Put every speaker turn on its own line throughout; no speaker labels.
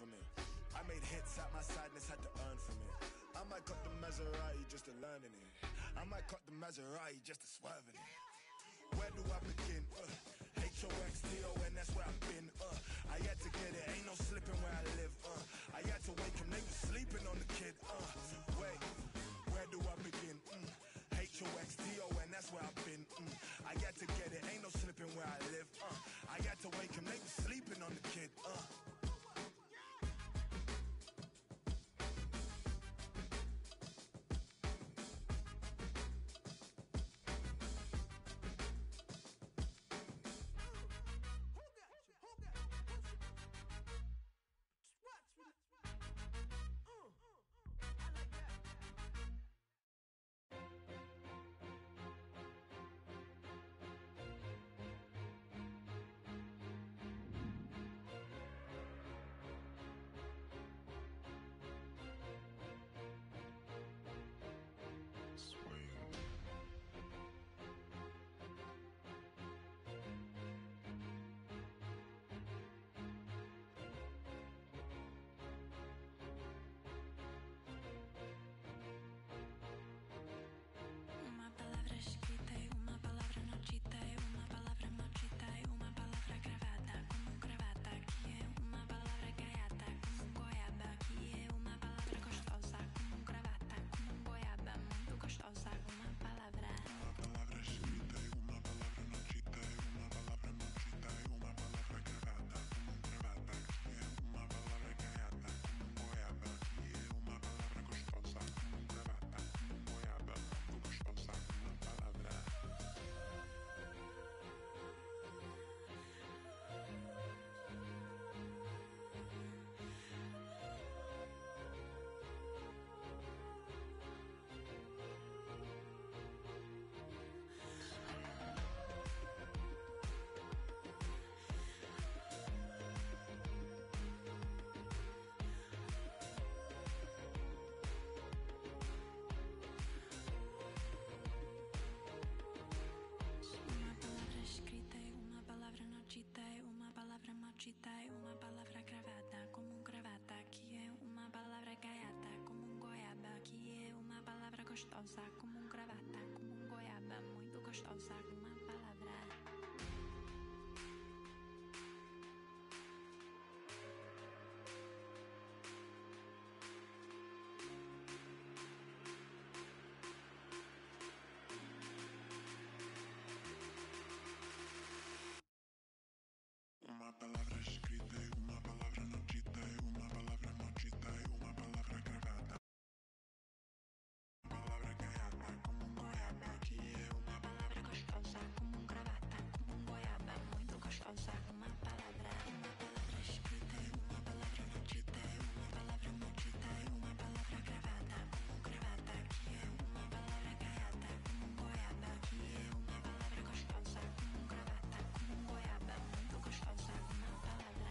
from it. I made hits at my sadness, had to earn from it. I might cut the Maserati just to learn in it. I might cut the Maserati just to swerve in it. Where do I begin? H-O-X-T-O-N, that's where I've been. I had to get it, ain't no slipping where I live. I had to wake him, they was sleeping on the kid. Wait, where do I begin? H-O-X-T-O-N, that's where I've been. I had to get it, ain't no slipping where I live. I had to wake him, they was sleeping on the kid.
Uma palavra cravada como gravata, que é uma palavra gaiata como goiaba, que é uma palavra gostosa como gravata, como goiaba, muito gostosa, uma palavra.
Uma palavra escrita e uma palavra não dita, e uma palavra maldita e uma palavra gravada. Uma palavra gaiata como goiaba, que é uma palavra gostosa como gravata, como goiaba, muito gostosa, uma palavra escrita e uma palavra não dita, e uma palavra maldita e uma palavra gravada, como gravata, que é uma palavra gaiata como goiaba, que é uma palavra gostosa como gravata, como goiaba, muito gostosa, uma palavra.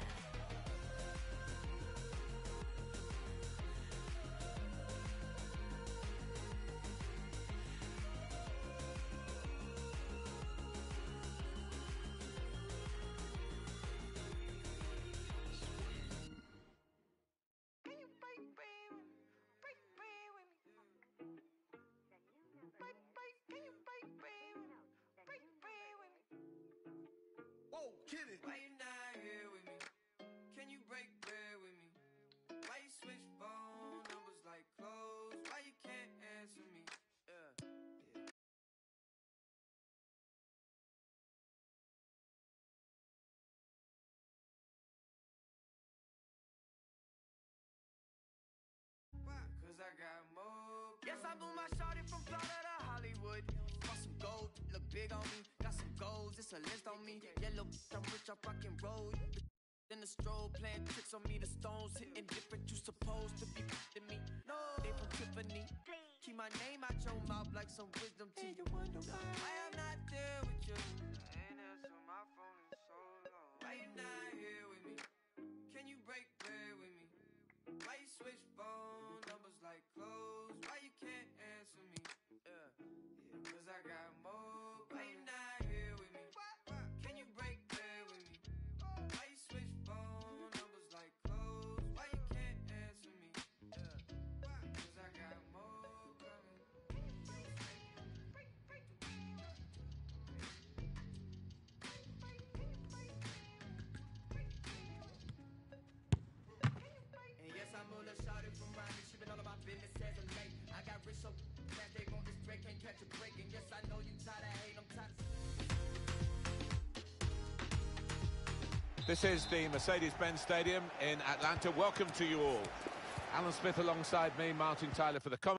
Whoa, get it.
Why you not here with me? Can you break bread with me? Why you switch phone numbers like clothes? Why you can't answer me? Yeah. Why? Cause I got more. Yes, I blew my shorty from Florida to Hollywood. Got some gold, look big on me. Got some goals, it's a list on me. Yellow, I'm rich, I rock and roll. In the strobe, playing tricks on me. The stones hitting different, you supposed to be f***ing me. No, they from Tiffany. Keep my name out your mouth like some wisdom teeth. I am not there with you. I ain't answer my phone in so long. Why you not here with me? Can you break bread with me? Why you switch phone numbers like clothes? Why you can't answer me? Yeah, cause I got more. Why you not here with me? Can you break bread with me? Why you switch phone numbers like clothes? Why every show. Can't they want this break, can't catch a break. And yes, I know you tired of hating, I'm tired of...
This is the Mercedes-Benz Stadium in Atlanta. Welcome to you all. Alan Smith alongside me, Martin Tyler for the comment.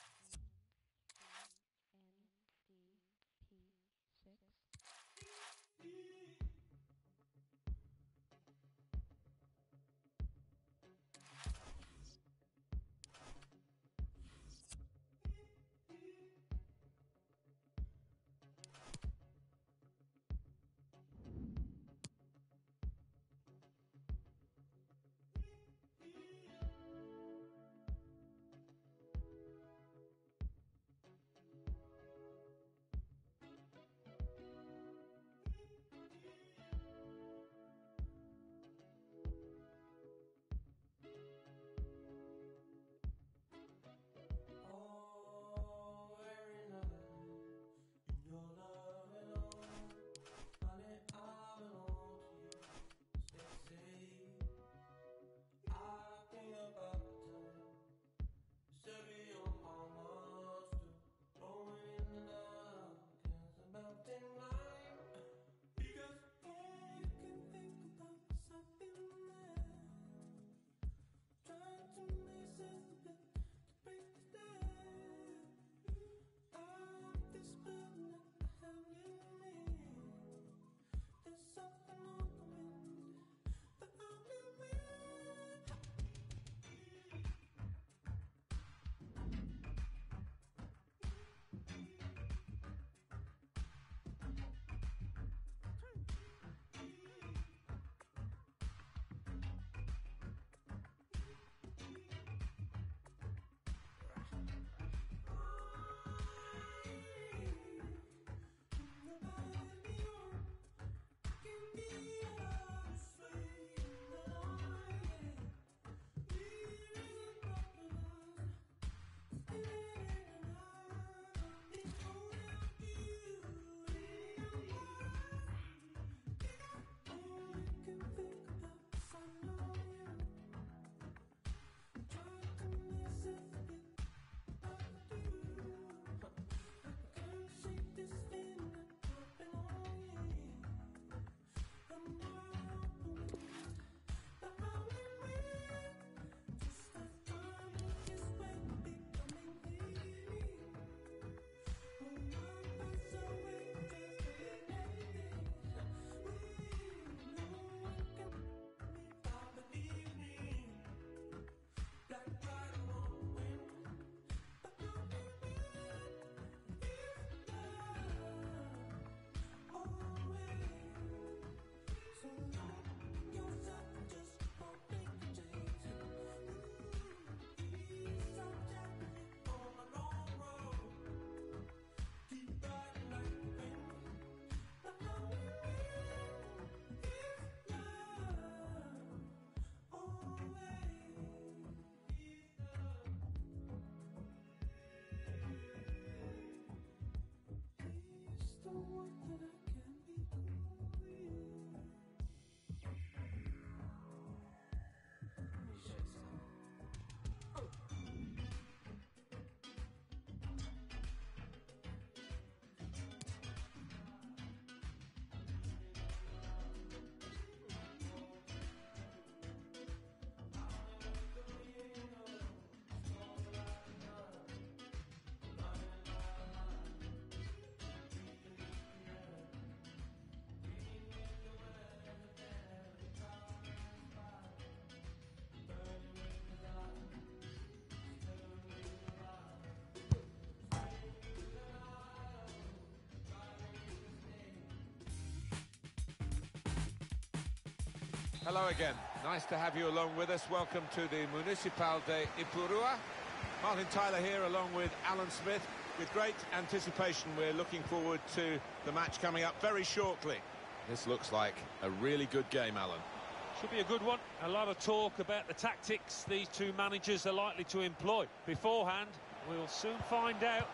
Hello again. Nice to have you along with us. Welcome to the Municipal de Ipurua. Martin Tyler here along with Alan Smith. With great anticipation, we're looking forward to the match coming up very shortly. This looks like a really good game, Alan.
Should be a good one. A lot of talk about the tactics these two managers are likely to employ. Beforehand, we'll soon find out.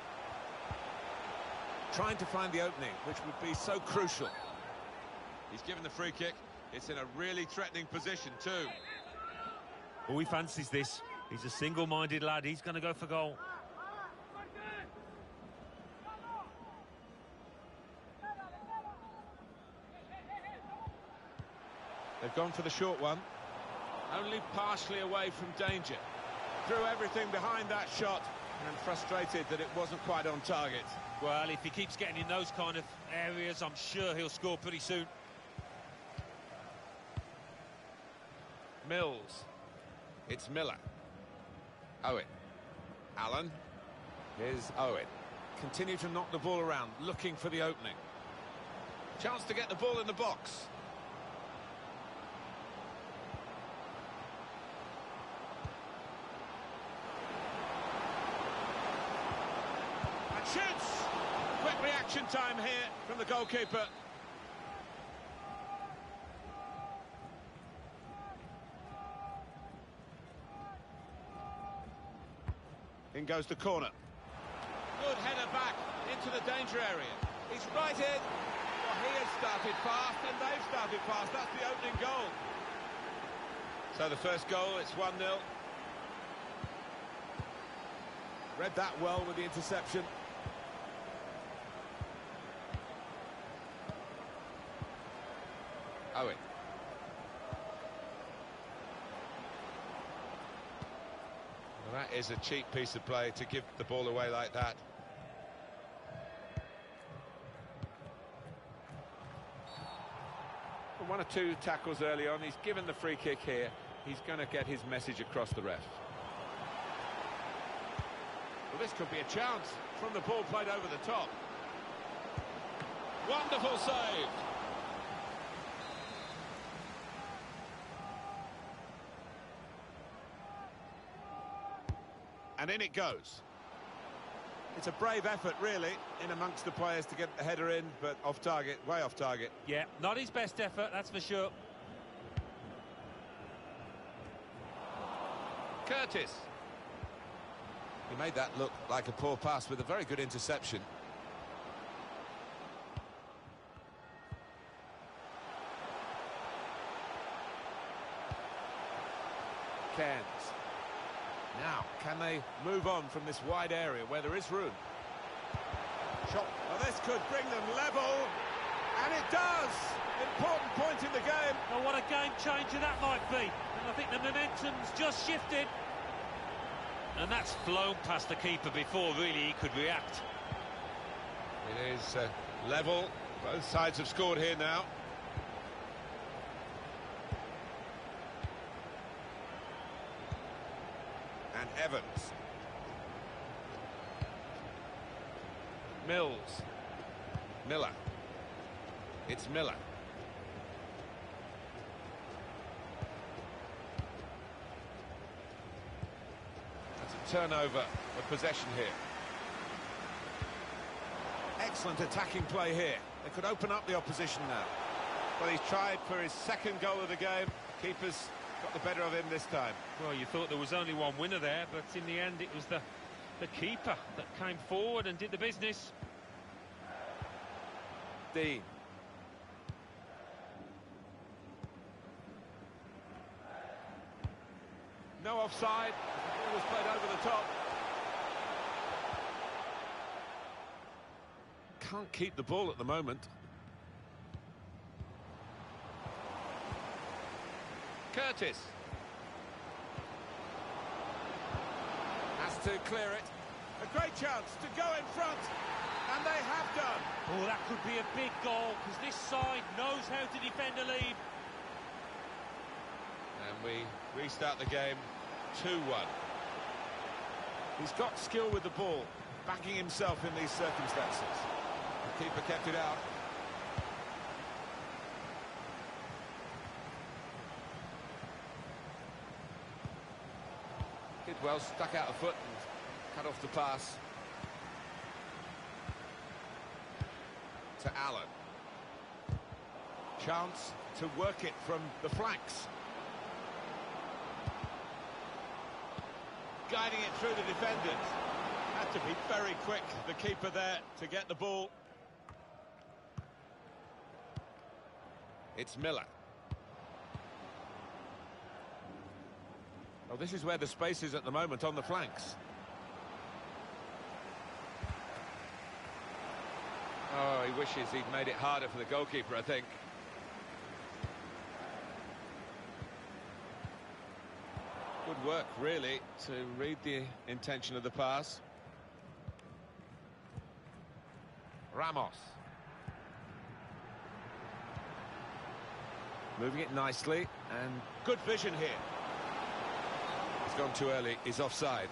Trying to find the opening, which would be so crucial. He's given the free kick. It's in a really threatening position too.
Oh, he fancies this. He's a single-minded lad. He's going to go for goal.
They've gone for the short one. Only partially away from danger. Threw everything behind that shot and frustrated that it wasn't quite on target.
Well, if he keeps getting in those kind of areas, I'm sure he'll score pretty soon.
Mills. It's Miller. Owen. Allen. Here's Owen. Continue to knock the ball around, looking for the opening. Chance to get the ball in the box. And shoots! Quick reaction time here from the goalkeeper. In goes the corner. Good header back into the danger area. He's right in. Well, he has started fast and they've started fast. That's the opening goal. So the first goal, it's 1-0. Read that well with the interception. Owen. Well, that is a cheap piece of play to give the ball away like that. One or two tackles early on. He's given the free kick here. He's going to get his message across the ref. Well, this could be a chance from the ball played over the top. Wonderful save. And in it goes. It's a brave effort, really, in amongst the players to get the header in, but off target, way off target.
Yeah, not his best effort, that's for sure.
Curtis. He made that look like a poor pass with a very good interception. Cairns. Now, can they move on from this wide area where there is room? Shot. Well, this could bring them level, and it does! Important point in the game.
Oh, what a game changer that might be. And I think the momentum's just shifted. And that's flown past the keeper before, really, he could react.
It is level. Both sides have scored here now. And Evans. Mills. Miller. It's Miller. That's a turnover of possession here. Excellent attacking play here. They could open up the opposition now. Well, he's tried for his second goal of the game. Keeper's got the better of him this time.
Well, you thought there was only one winner there, but in the end it was the keeper that came forward and did the business.
Dean. No offside. The ball was played over the top. Can't keep the ball at the moment. Curtis. Has to clear it. A great chance to go in front. And they have done.
Oh, that could be a big goal, because this side knows how to defend a lead.
And we restart the game 2-1. He's got skill with the ball, backing himself in these circumstances. The keeper kept it out. Kidwell stuck out a foot and cut off the pass. To Allen. Chance to work it from the flanks. Guiding it through the defenders. Had to be very quick, the keeper there, to get the ball. It's Miller. Oh, this is where the space is at the moment, on the flanks. Oh, he wishes he'd made it harder for the goalkeeper, I think. Good work, really, to read the intention of the pass. Ramos. Moving it nicely, and good vision here. He's gone too early, he's offside.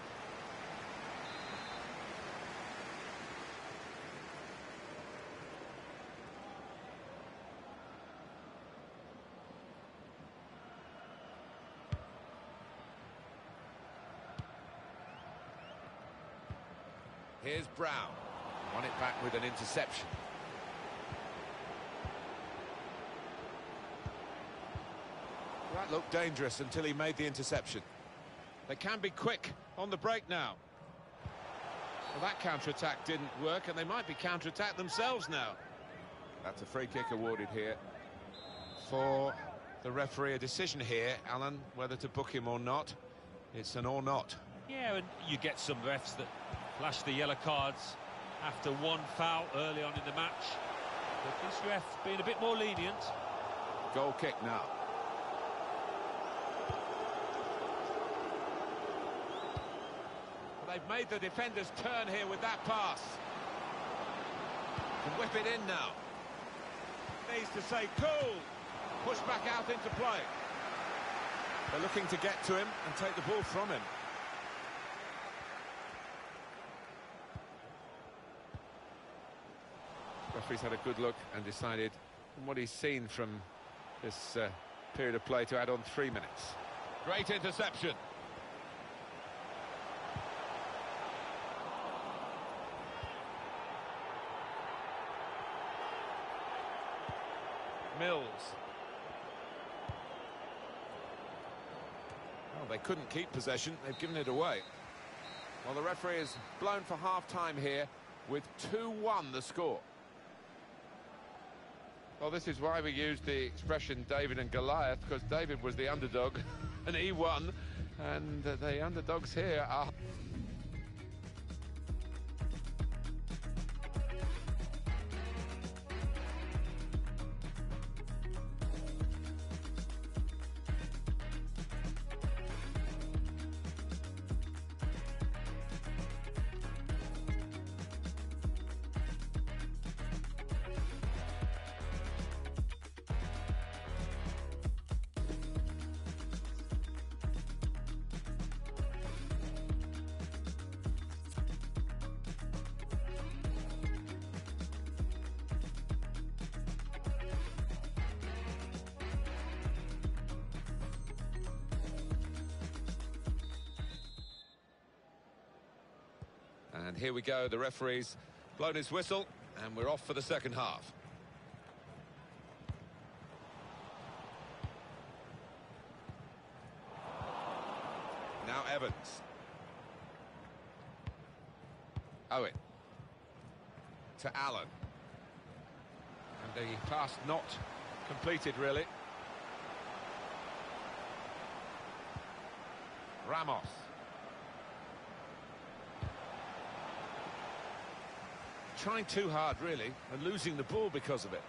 Here's Brown. Won it back with an interception. That looked dangerous until he made the interception. They can be quick on the break now. Well, that counter-attack didn't work, and they might be counter-attacked themselves now. That's a free kick awarded here. For the referee, a decision here, Alan, whether to book him or not. It's an or not.
Yeah, and you get some refs that flash the yellow cards after one foul early on in the match. But this ref being a bit more lenient.
Goal kick now. They've made the defenders turn here with that pass. Can whip it in now. Needs to say cool. Push back out into play. They're looking to get to him and take the ball from him. Referee's had a good look and decided, from what he's seen from this period of play, to add on 3 minutes. Great interception. Mills. Oh, they couldn't keep possession. They've given it away. Well, the referee is blown for half-time here with 2-1 the score. Well, this is why we use the expression David and Goliath, because David was the underdog and he won, and the underdogs here are... And here we go, the referee's blown his whistle, and we're off for the second half. Now Evans. Owen. To Allen. And the pass not completed, really. Ramos. Trying too hard, really, and losing the ball because of it.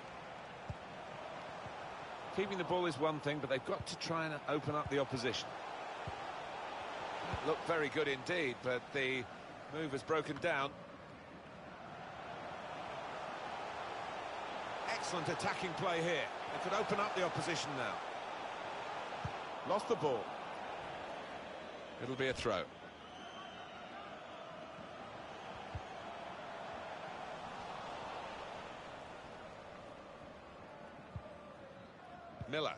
Keeping the ball is one thing, but they've got to try and open up the opposition. That looked very good indeed, but the move has broken down. Excellent attacking play here. They could open up the opposition now. Lost the ball. It'll be a throw. Miller.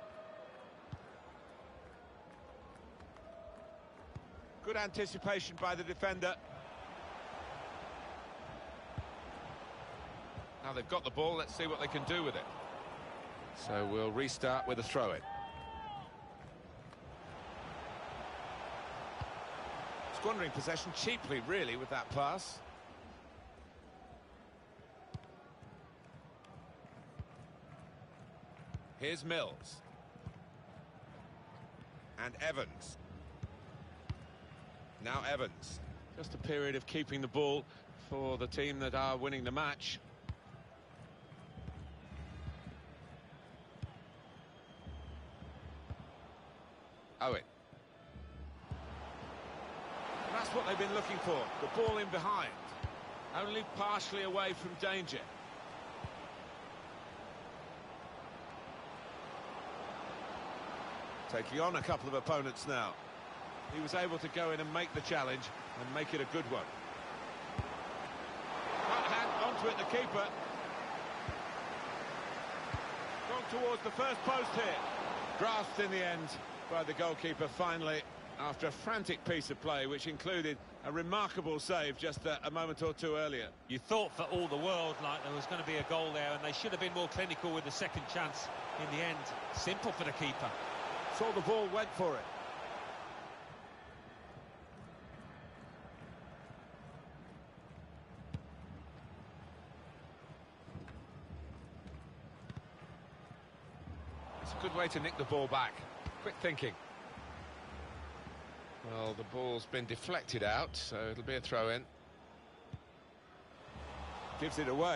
Good anticipation by the defender. Now they've got the ball, let's see what they can do with it. So we'll restart with a throw-in. Squandering possession cheaply, really, with that pass. Here's Mills. And Evans. Now Evans. Just a period of keeping the ball for the team that are winning the match. Owen. just what they've been looking for. The ball in behind. Only partially away from danger. Taking on a couple of opponents now. He was able to go in and make the challenge and make it a good one. Right hand onto it, the keeper. Gone towards the first post here. Grasped in the end by the goalkeeper finally, after a frantic piece of play which included a remarkable save just a moment or two earlier.
You thought for all the world like there was going to be a goal there, and they should have been more clinical with the second chance in the end. Simple for the keeper.
Saw the ball, went for it. It's a good way to nick the ball back. Quick thinking. Well, the ball's been deflected out, so it'll be a throw-in. Gives it away.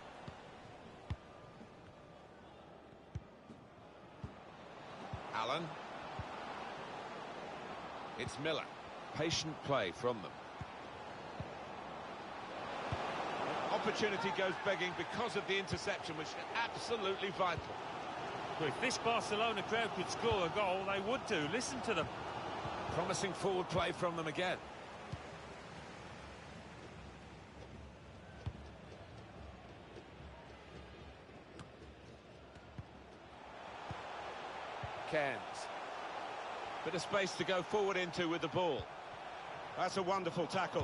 Allen. It's Miller. Patient play from them. Opportunity goes begging because of the interception, which is absolutely vital.
Well, if this Barcelona crowd could score a goal, they would do. Listen to them.
Promising forward play from them again. Cairns. Bit of space to go forward into with the ball. That's a wonderful tackle.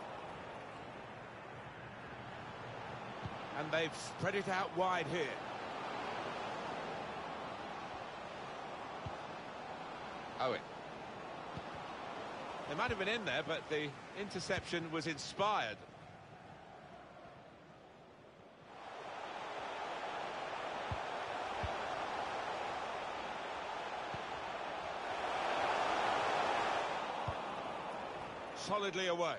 And they've spread it out wide here. Owen. They might have been in there, but the interception was inspired. Solidly away.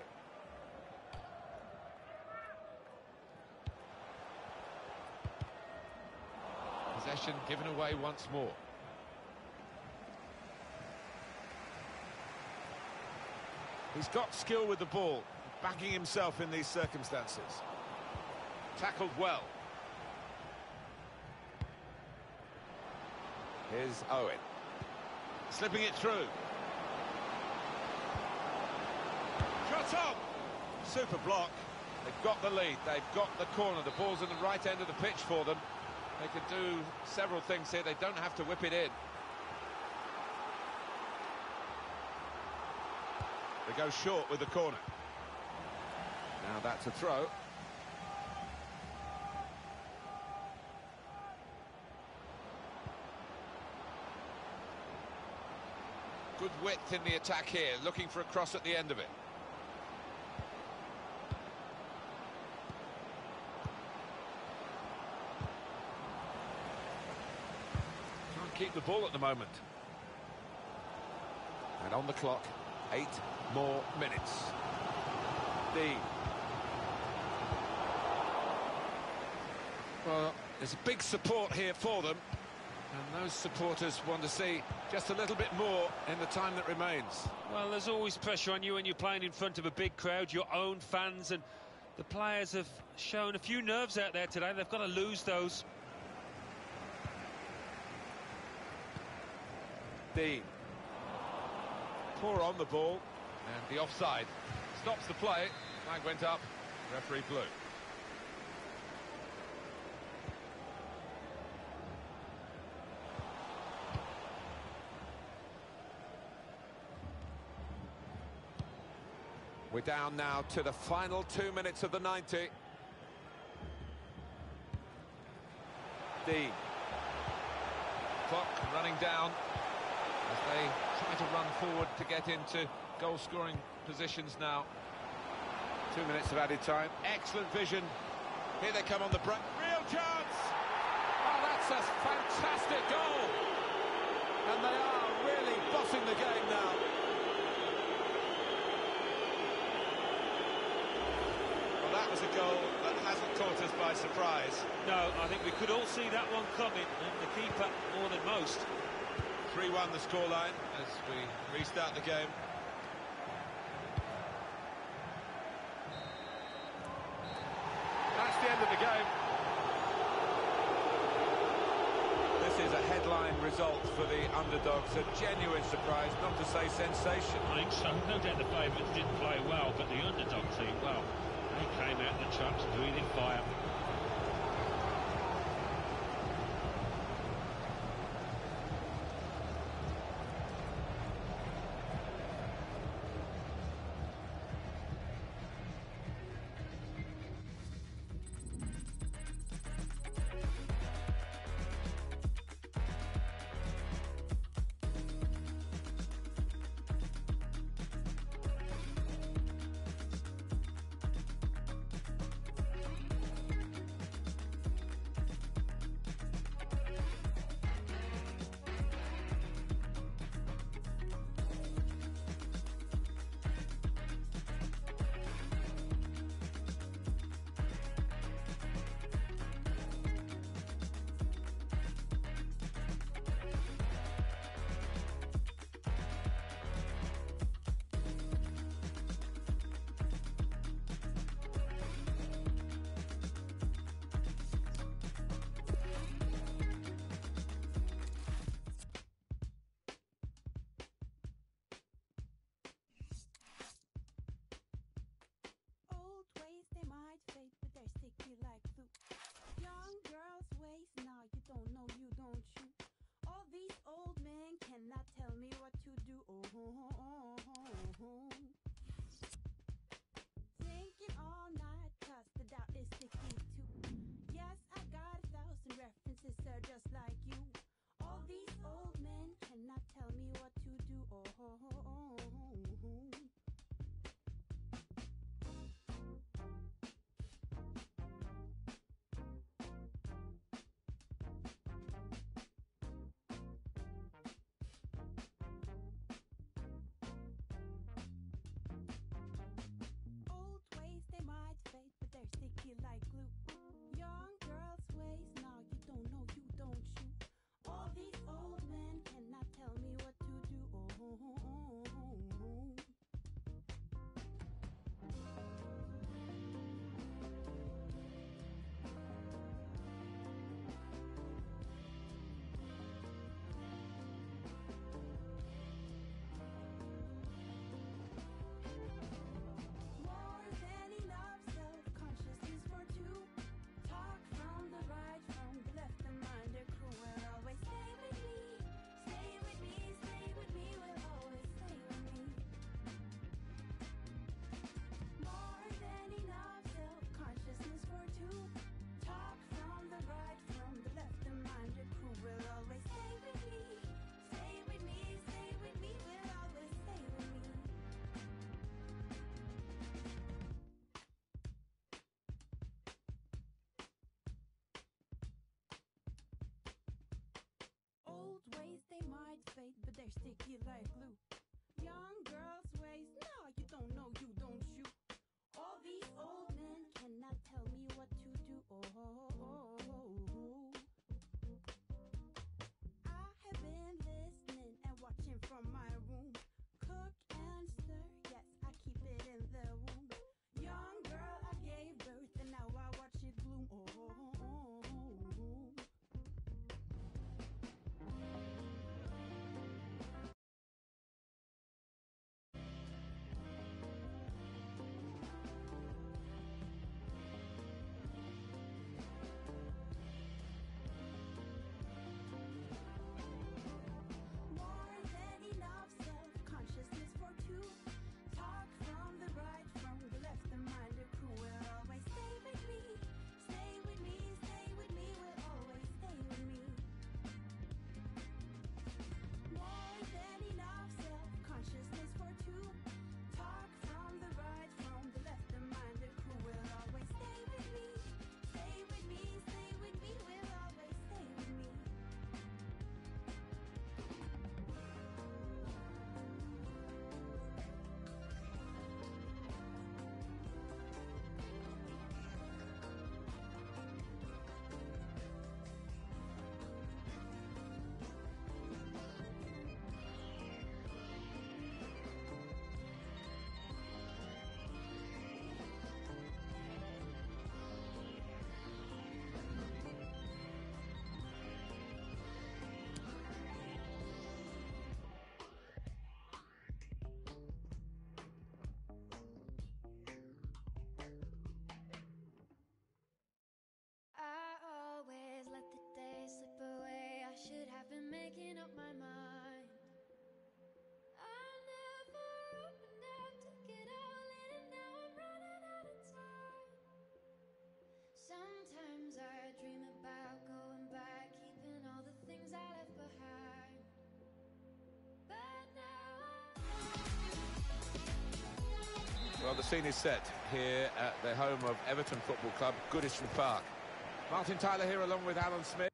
Possession given away once more. He's got skill with the ball, backing himself in these circumstances. Tackled well. Here's Owen. Slipping it through. Shot on! Super block. They've got the lead. They've got the corner. The ball's in the right end of the pitch for them. They can do several things here. They don't have to whip it in. They go short with the corner. Now that's a throw. Good width in the attack here, looking for a cross at the end of it. Can't keep the ball at the moment. And on the clock, 8 more minutes. Well, there's a big support here for them, and those supporters want to see just a little bit more in the time that remains.
Well, there's always pressure on you when you're playing in front of a big crowd, your own fans, and the players have shown a few nerves out there today. They've got to lose those.
Dean. Poor on the ball, and the offside stops the play. Flag went up, referee blew. We're down now to the final 2 minutes of the 90. Dean. Clock running down as they try to run forward to get into goal-scoring positions now. 2 minutes of added time. Excellent vision. Here they come on the break. Real chance! Oh, that's a fantastic goal! And they are really bossing the game now. Well, that was a goal that hasn't caught us by surprise.
No, I think we could all see that one coming, and the keeper more than most.
3-1 the scoreline as we restart the game. the end of the game. This is a headline result for the underdogs, a genuine surprise, not to say sensation.
I think so. No doubt the favourites didn't play well, but the underdog team, well, they came out the trucks breathing fire.
Old ways they might fade, but they're sticky like glue. Young girls' ways, nah, you don't know, you don't you. All these old men cannot tell me what to do. Thinking all night, 'cause the doubt is sticky too. Yes, I got 1,000 references, they're just like you. All these old men cannot tell me what to do. Old ways they might fade, but they're sticky like glue. Young girls' ways, nah, you don't know, you don't you. All these old men cannot tell me what to do. More than enough self-consciousness for two. Talk from the right, from the left, the mind, the crew will always stay with me. Stay with me, stay with me, will always stay with me. More than enough self-consciousness for two. Talk from the right, from the left, the mind, the crew will always stay with me. Stay with me, stay with me, will always stay with me. Old ways they might fade, but they're sticky like glue. Young girls' ways, nah, you don't know, you don't you. All these old men cannot tell me what to do. I have been listening and watching from my room. Cook and stir, yes, I keep it in the womb. Young girl, I gave birth and now I watch it bloom.
Well, the scene is set here at the home of Everton Football Club, Goodison Park. Martin Tyler here along with Alan Smith.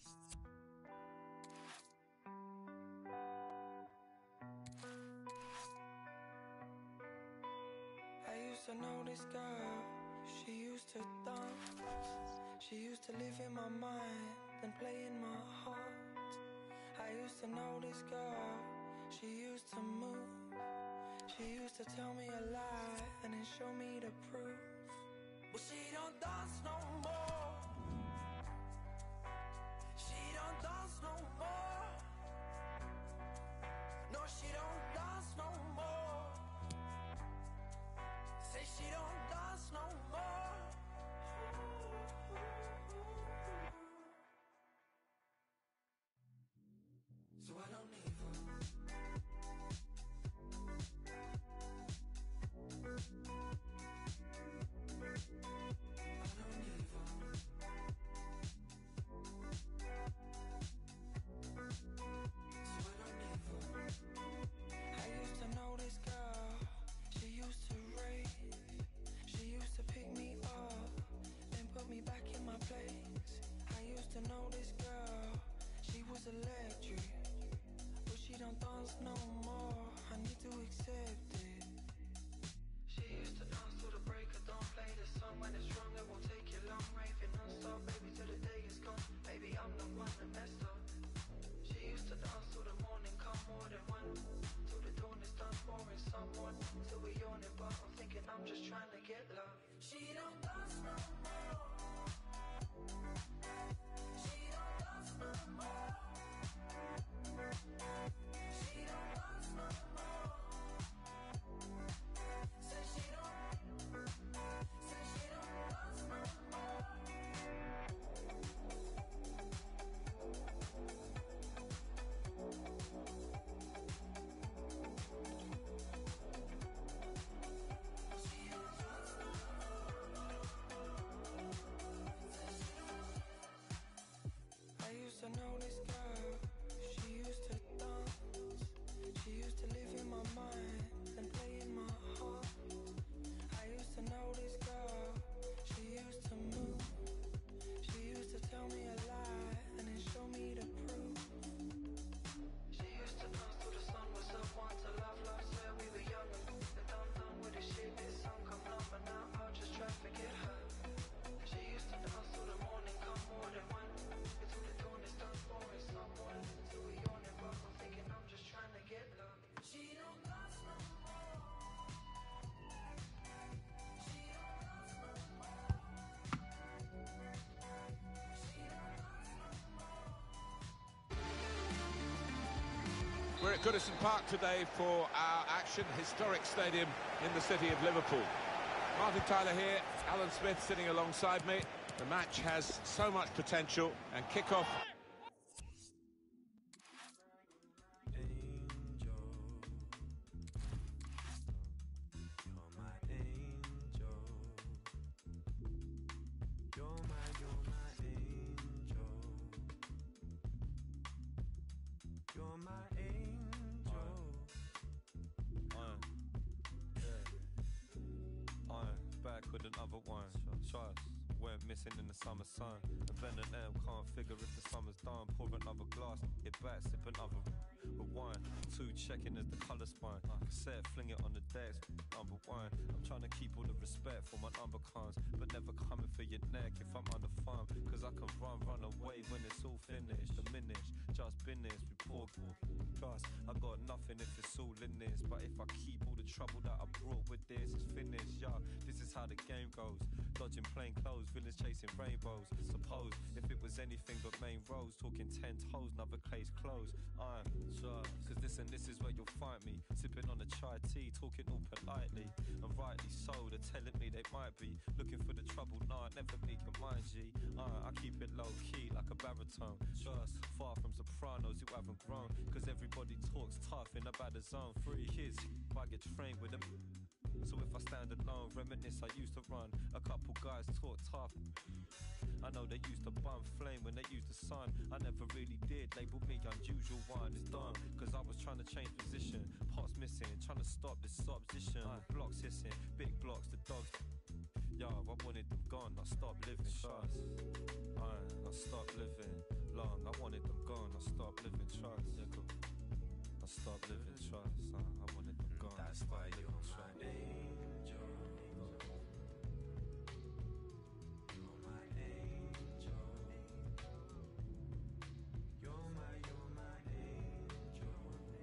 I used to know this girl, she used to dance. She used to live in my mind and play in my heart. I used to know this girl, she used to move. She used to tell me a lie and then show me the proof. But she don't dance no more. She don't dance no more. No, she don't dance no more. Say she don't dance no more. So I don't need her. Electric, but she don't dance no more. I need to accept it. She used to dance till the break of dawn. Play the song when it's wrong, it won't take you long. Raving non-stop, baby, till the day is gone. Baby, I'm the one that messed up. She used to dance till the morning come, more than one. Till the dawn is done, boring someone. Till we yawn it, but I'm thinking I'm just trying to get love. She don't dance no more. She don't dance no more. She don't dance no more. Say she don't dance no more. I used to know this girl. She used to dance. She used to live in my mind and play in my heart. I used to know this girl. She used to move. She used to tell me a lie and then show me the proof. She used to dance till the sun was up. Want to love, said we were young and done with the shit. This song come up and now I'll just try to forget her. She used to dance till the morning come, more than one. Until the dawn is done, boring someone. Until we yawn it, but I'm thinking I'm just trying to get love. She don't dance no more. She don't dance no more. She don't dance no more.
We're at Goodison Park today for our action, historic stadium in the city of Liverpool. Martin Tyler here, Alan Smith sitting alongside me. The match has so much potential, and kick-off.
Back with another one. Trust went missing in the summer sun. A Ben and M can't figure if the summer's done. Pour another glass, get back, sip another with wine. Two checking as the colour spine. Cassette, fling it on the decks. Number one. I'm trying to keep all the respect for my number cons, but never coming for your neck if I'm on the farm. Cause I can run away when it's all finished. Diminish, just business, report. Trust, I got nothing if it's all in this. But if I keep all the trouble that I brought with this, it's finished, yeah. This is how the game goes. Dodging plain clothes, villains chasing rainbows. Suppose if it was anything but main roads, talking 10 toes, another case closed. I'm sure, cause this is where you'll find me. Sipping on a chai tea, talking all politely. And rightly so, they're telling me they might be looking for the trouble. Nah, never make your mind, G. I keep it low key like a baritone. Just far from sopranos who haven't grown. Cause everybody talks tough in a bad zone. 3 kids, I get trained with them. So if I stand alone, reminisce I used to run. A couple guys talk tough. I know they used to bum flame when they used the sun. I never really did, label me unusual one. It's done, cause I was trying to change position. Parts missing, trying to stop this opposition. With blocks hissing, big blocks, the dogs. Yo, I wanted them gone, I stopped living. Trust. I stopped living long. I wanted them gone, I stopped living. Trust. Yeah, cool. I stopped living. Trust. I wanted them gone.
That's why you're my angel. You're my angel. You're my angel.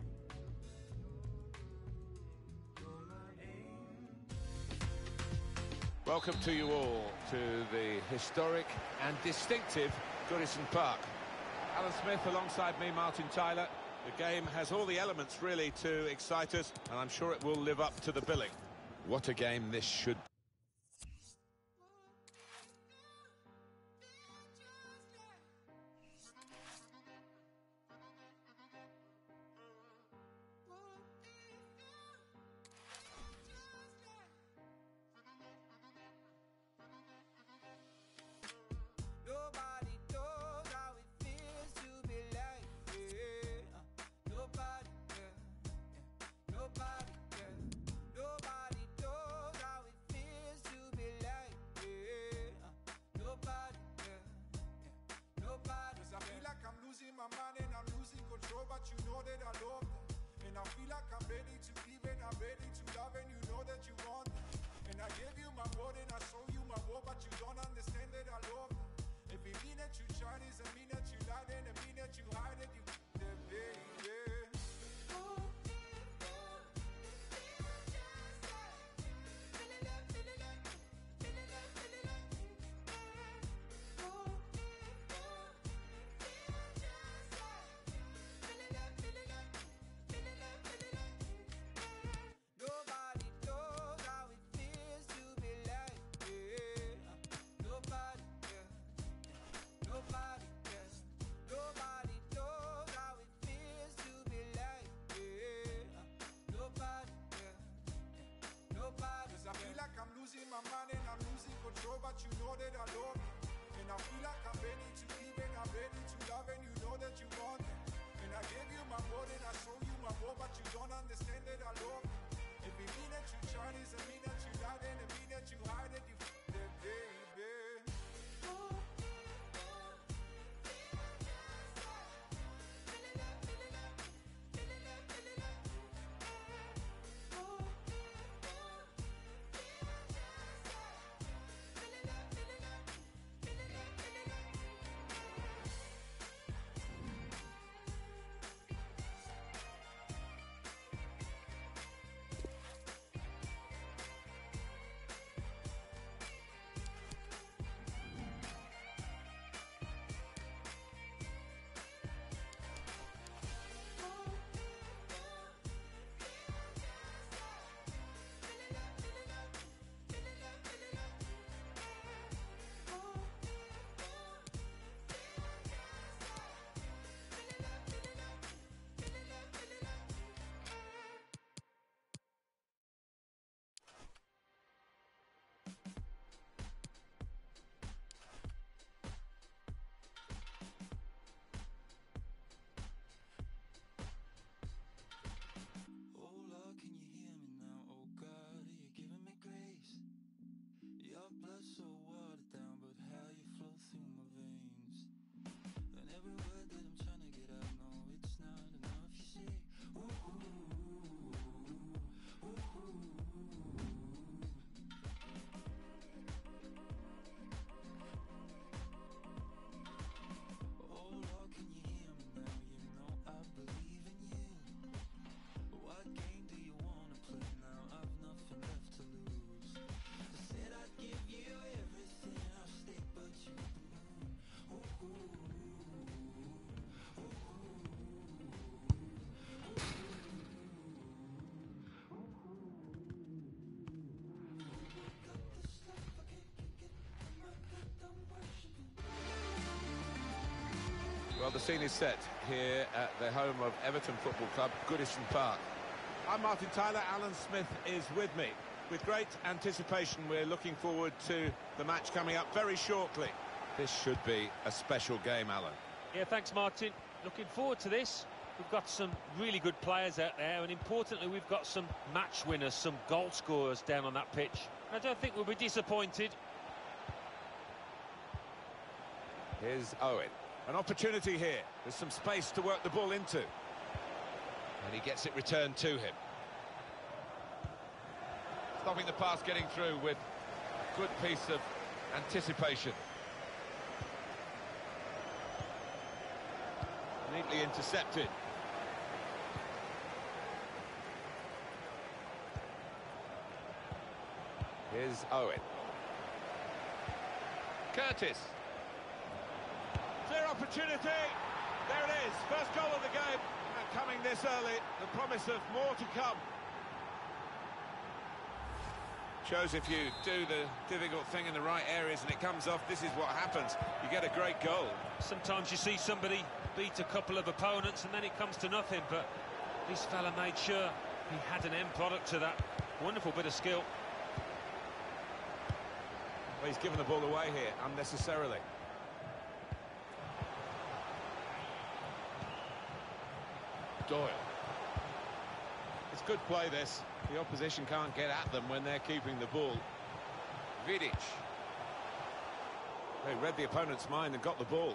You're my angel.
Welcome to you all to the historic and distinctive Goodison Park. Alan Smith alongside me, Martin Tyler. The game has all the elements really to excite us, and I'm sure it will live up to the billing. What a game this should be.
Nobody knows how it feels to be like, nobody, nobody, nobody knows how it feels to be like, nobody, nobody.
'Cause I feel like I'm losing my mind and I'm losing control, but you know that I love that. And I feel like I'm ready to give and I'm ready to love, and you know that you want that. And I gave you my word and I show you my word, but you don't understand that I love that. If it mean that you try, doesn't mean that you lied, and it mean that you hide it, you the baby.
Nobody knows how it feels to be like, nobody, nobody, nobody knows how it feels to be like, nobody, nobody.
'Cause I feel like I'm losing my mind and I'm losing control, but you know that I love it. And I feel like I'm ready to give and I'm ready to love, and you know that you want it. And I gave you my word and I show you my word, but you don't understand that I love it. If it mean that you try, doesn't mean that you lied, and it mean that you hide it, you the baby.
Oh Lord, can you hear me now? Oh God, are you giving me grace? Your blood so watered down, but how you flow through my veins. And every word that I'm trying to get out, no, it's not enough. You say, ooh, ooh, ooh, ooh, ooh. Oh Lord, can you hear me now? You know I believe in you. What game do you wanna play now? I've nothing left to lose. I said I'd give you everything, I'll stick but you. Ooh, ooh, ooh, got this stuff I can't kick it. I'm not good, I'm worshiping.
Well, the scene is set here at the home of Everton Football Club, Goodison Park. I'm Martin Tyler, Alan Smith is with me. With great anticipation, we're looking forward to the match coming up very shortly. This should be a special game, Alan.
Yeah, thanks, Martin. Looking forward to this. We've got some really good players out there, and importantly, we've got some match winners, some goal scorers down on that pitch. I don't think we'll be disappointed.
Here's Owen. An opportunity here. There's some space to work the ball into. And he gets it returned to him. Stopping the pass getting through with a good piece of anticipation. Neatly intercepted. Here's Owen. Curtis. Clear opportunity. There it is. First goal of the game. And coming this early, the promise of more to come. Shows if you do the difficult thing in the right areas and it comes off, this is what happens. You get a great goal.
Sometimes you see somebody beat a couple of opponents and then it comes to nothing, but this fella made sure he had an end product to that. Wonderful bit of skill.
Well, he's given the ball away here unnecessarily. Doyle. It's good play, this. The opposition can't get at them when they're keeping the ball. Vidic. They read the opponent's mind and got the ball.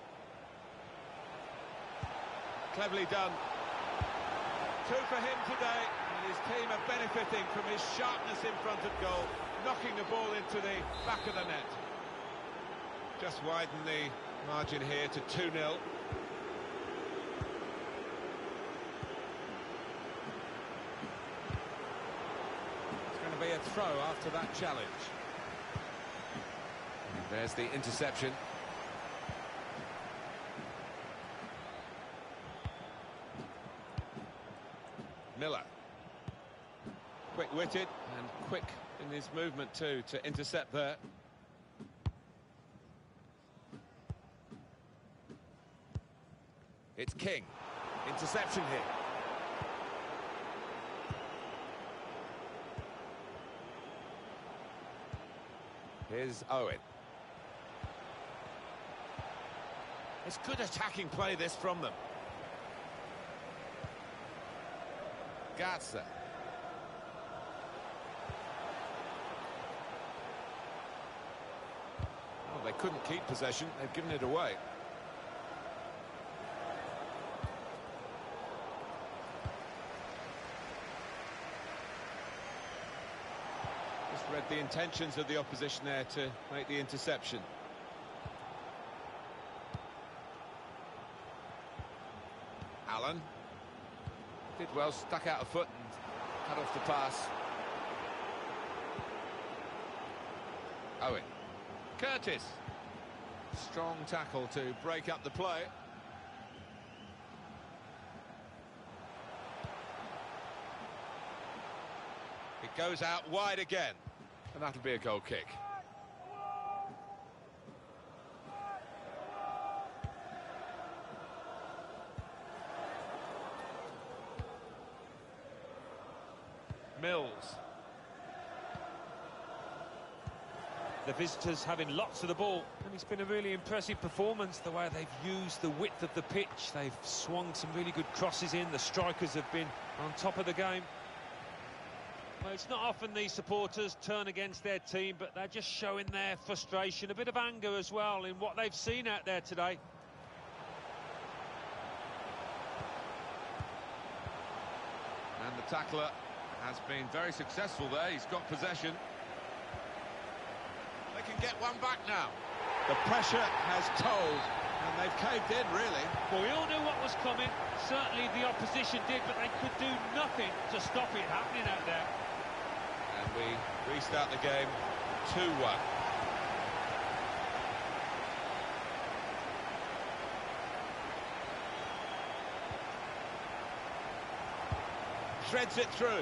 Cleverly done. 2 for him today, and his team are benefiting from his sharpness in front of goal, knocking the ball into the back of the net. Just widen the margin here to 2-0. It's going to be a throw after that challenge. And there's the interception. Miller. Quick-witted and quick in his movement too to intercept there. It's King. Interception here. Here's Owen. It's good attacking play, this, from them. Garza. Oh, they couldn't keep possession. They've given it away. Just read the intentions of the opposition there to make the interception. Allen. Did well, stuck out a foot and cut off the pass. Owen. Curtis. Strong tackle to break up the play. It goes out wide again, and that'll be a goal kick. Mills.
The visitors having lots of the ball, and it's been a really impressive performance, the way they've used the width of the pitch. They've swung some really good crosses in. The strikers have been on top of the game. Well, it's not often these supporters turn against their team, but they're just showing their frustration, a bit of anger as well in what they've seen out there today.
And the tackler has been very successful there. He's got possession. They can get one back now. The pressure has told, and they've caved in, really.
Well, we all knew what was coming. Certainly the opposition did, but they could do nothing to stop it happening out there.
And we restart the game 2-1. Threads it through.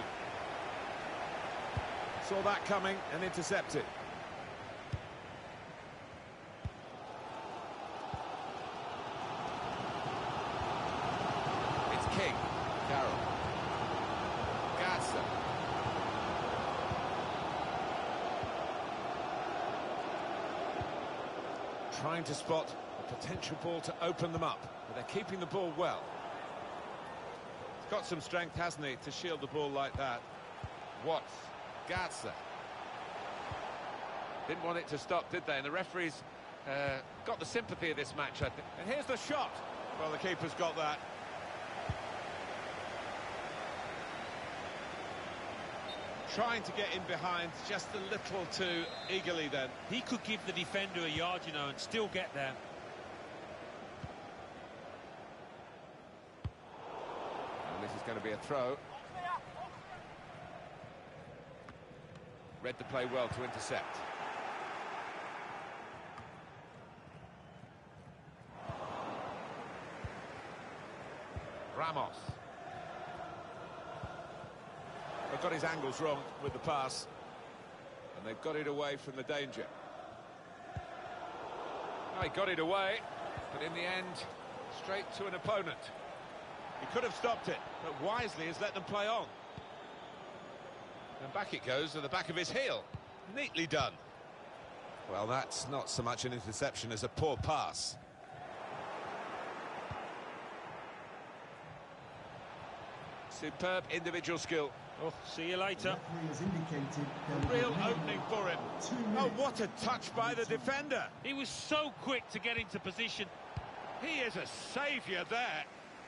Saw that coming and intercepted. It's King. Carroll. Garza. Trying to spot a potential ball to open them up, but they're keeping the ball well. Got some strength, hasn't he, to shield the ball like that. Watts, Garza. Didn't want it to stop, did they? And the referees got the sympathy of this match, I think. And here's the shot. Well, the keeper's got that. Trying to get in behind just a little too eagerly then.
He could give the defender a yard, you know, and still get there.
And this is going to be a throw. Read the play well to intercept. Ramos. They've got his angles wrong with the pass, and they've got it away from the danger. Oh, he got it away, but in the end, straight to an opponent. He could have stopped it, but wisely has let them play on. And back it goes to the back of his heel. Neatly done. Well, that's not so much an interception as a poor pass. Superb individual skill.
Oh, see you later.
A real opening for him. Oh, what a touch by the defender.
He was so quick to get into position.
He is a saviour there.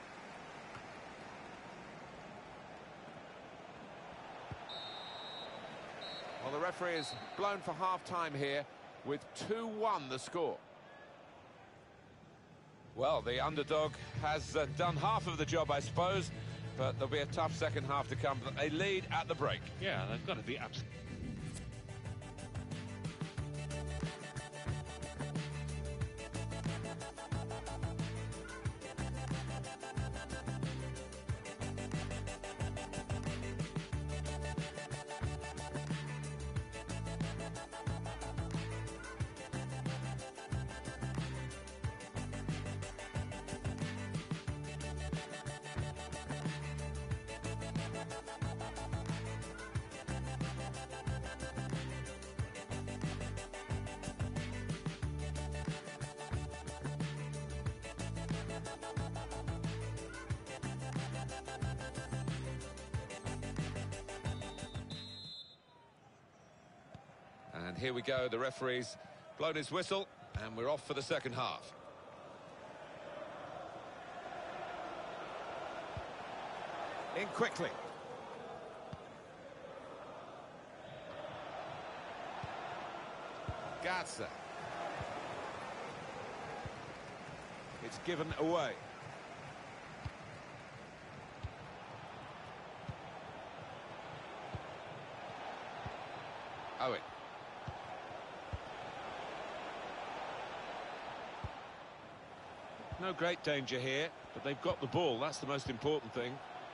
Well, the referee is blown for half-time here with 2-1 the score. Well, the underdog has done half of the job, I suppose, but there'll be a tough second half to come. They lead at the break.
Yeah, they've got to be absolutely...
And here we go, the referee's blown his whistle, and we're off for the second half. In quickly. Garza. It's given away. Owen. No great danger here, but they've got the ball. That's the most important thing.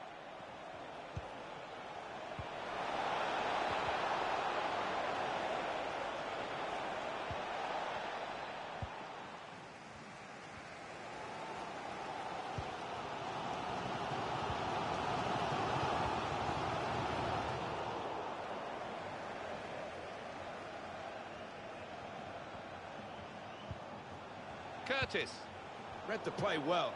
Curtis read the play well.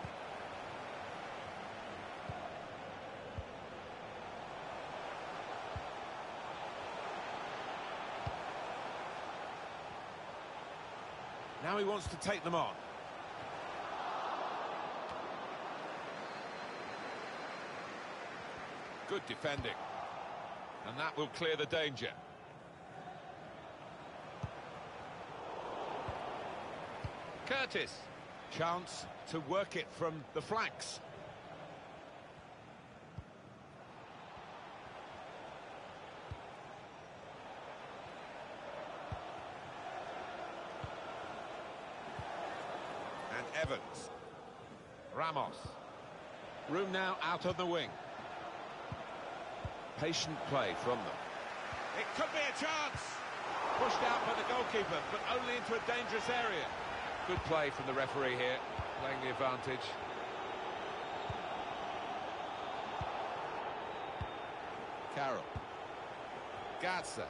Now he wants to take them on. Good defending. And that will clear the danger. Curtis. Chance to work it from the flanks. And Evans. Ramos. Room now out on the wing. Patient play from them. It could be a chance. Pushed out by the goalkeeper, but only into a dangerous area. Good play from the referee here, playing the advantage. Carroll. Garza.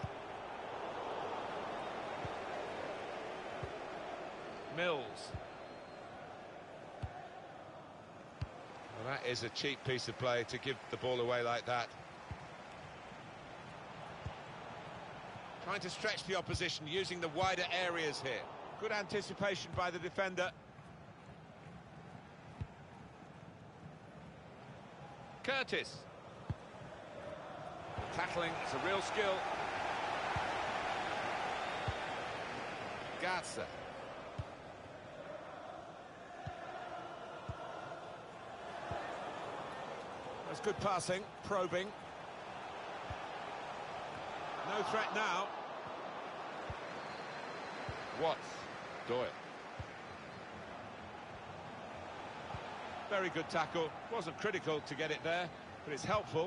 Mills. Well, that is a cheap piece of play to give the ball away like that. Trying to stretch the opposition, using the wider areas here. Good anticipation by the defender. Curtis. Tackling is a real skill. Garza. That's good passing, probing. No threat now. Watts. Doyle. Very good tackle. Wasn't critical to get it there, but it's helpful.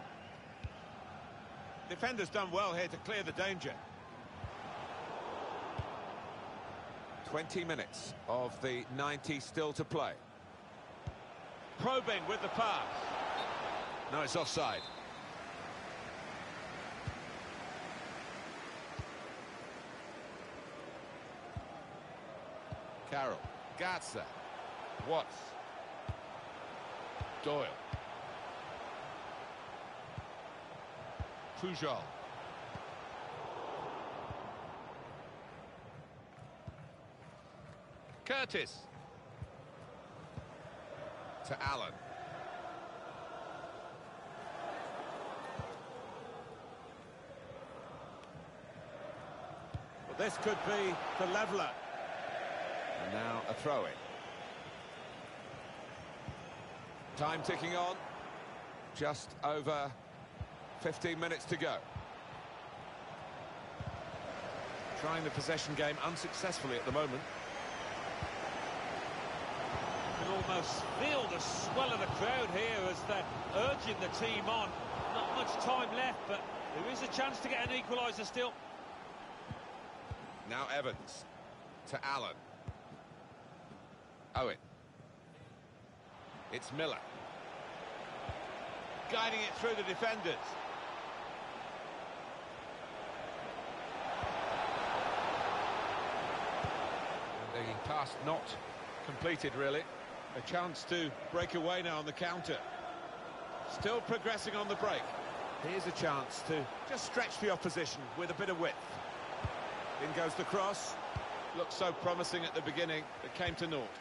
Defender's done well here to clear the danger. 20 minutes of the 90 still to play. Probing with the pass. No, it's offside. Carroll. Garza. Watts. Doyle. Pujol. Curtis. To Allen. Well, this could be the leveller. And now a throw-in. Time ticking on. Just over 15 minutes to go. Trying the possession game unsuccessfully at the moment.
You can almost feel the swell of the crowd here as they're urging the team on. Not much time left, but there is a chance to get an equaliser still.
Now Evans to Allen. Owen. It's Miller. Guiding it through the defenders. And the pass not completed, really. A chance to break away now on the counter. Still progressing on the break. Here's a chance to just stretch the opposition with a bit of width. In goes the cross. Looked so promising at the beginning, but came to naught.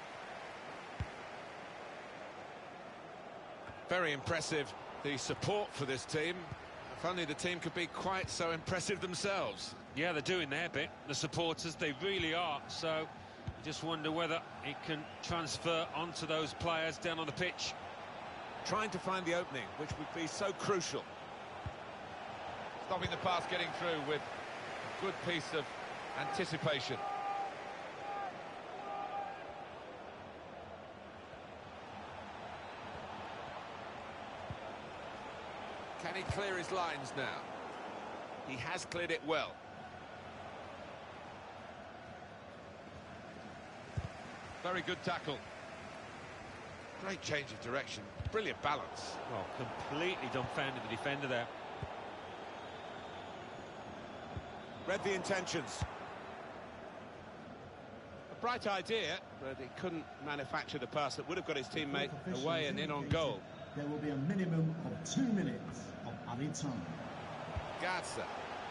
Very impressive, the support for this team. If only the team could be quite so impressive themselves.
Yeah, they're doing their bit, the supporters, they really are. So, you just wonder whether it can transfer onto those players down on the pitch.
Trying to find the opening, which would be so crucial. Stopping the pass getting through with a good piece of anticipation. Can he clear his lines now? He has cleared it well. Very good tackle. Great change of direction. Brilliant balance.
Well, completely dumbfounded the defender there.
Read the intentions. A bright idea, but he couldn't manufacture the pass that would have got his teammate away and in on goal.
There will be a minimum of 2 minutes of added time.
Garza.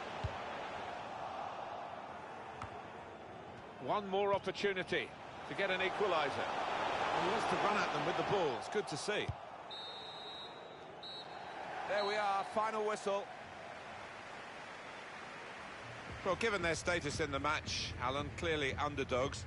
One more opportunity to get an equaliser. He wants to run at them with the ball. It's good to see. There we are, final whistle. Well, given their status in the match, Alan, clearly underdogs.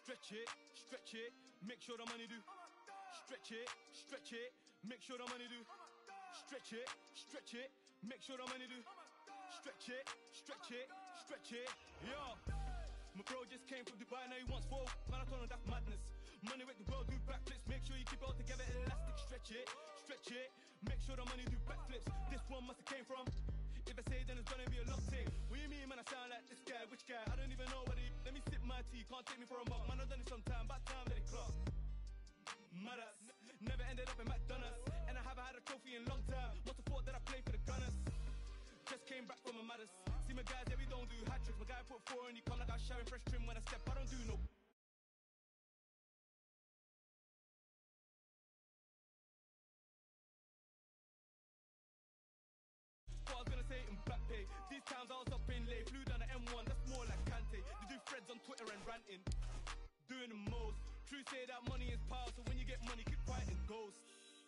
Stretch it, make sure the money do. Stretch it, make sure the money do. Stretch it, make sure the money do. Stretch it, yo. My bro just came from Dubai, now he wants four. Man, I told him that's madness. Money make the world do backflips, make sure you keep it all together, elastic. Stretch it, make sure the money do backflips. This one must have came from. If I say then it's gonna be a long thing. What you mean, man? I sound like this guy, which guy? I don't even know what he. Let me sip my tea, can't take me for a mug. Man, I've done it sometime, about time that it clock. Mad ass, never ended up in McDonald's, and I haven't had a trophy in a long time. Must have thought that I played for the Gunners. Just came back from a maddest. See my guys, yeah, we don't do hat tricks. My guy put 4 and he come like I was showering fresh trim when I step. I don't do no. What I was gonna say in back pay. These times I was up in late, flew down the M1, that's more like Kante. They do threads on Twitter and ranting, doing the most. True say that money is power, so when you get money, keep quiet and ghost.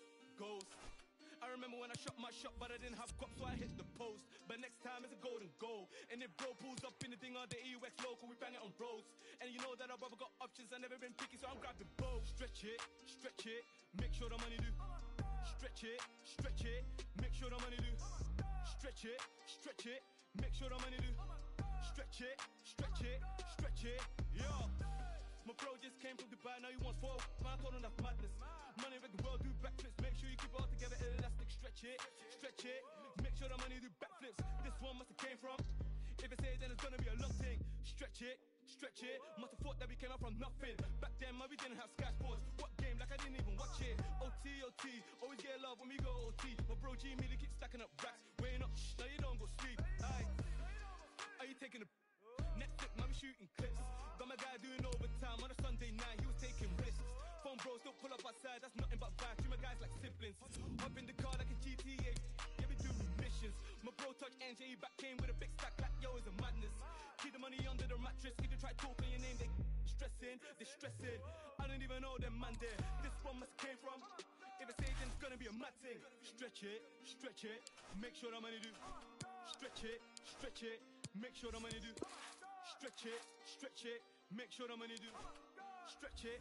I remember when I shot my shot, but I didn't have guap, so I hit the post. But next time it's a golden goal. And if bro pulls up in the thing on the EUX local, we bang it on roads. And you know that our brother got options, I never been picky, so I'm grabbing both. Stretch it, make sure the money do. Stretch it, make sure the money do. Stretch it, make sure the money do. Stretch it, yo. My bro just came from Dubai, now he wants 4. Man, I told him that's madness. Money make the world do backflips, make sure you keep it all together, elastic. Stretch it, make sure the money do backflips. This one must have came from. If I say it, then it's gonna be a long thing. Stretch it, must have thought that we came out from nothing. Back then, man, we didn't have Sky Sports. What game? Like I didn't even watch it. OT, always get love when we go OT. My bro G immediately keep stacking up racks. Weighing up, now you don't go sleep. Aye. Are you taking a Netflix, man, we shooting clips. Got my guy doing overtime on a Sunday night, he was taking risks. Phone bros don't pull up outside, that's nothing but vibes. Treat my guys like siblings. Up in the car like a GTA, yeah, we do missions. My bro touch NJ, back came with a big stack like yo, it's a madness. Keep the money under the mattress, if you try talking your name, they stressing. I don't even know them man there. This one must came from. If I say it, then it's gonna be a mad thing. Stretch it, make sure the money do. Stretch it, make sure the money do. Stretch it, make sure the money do. Stretch it.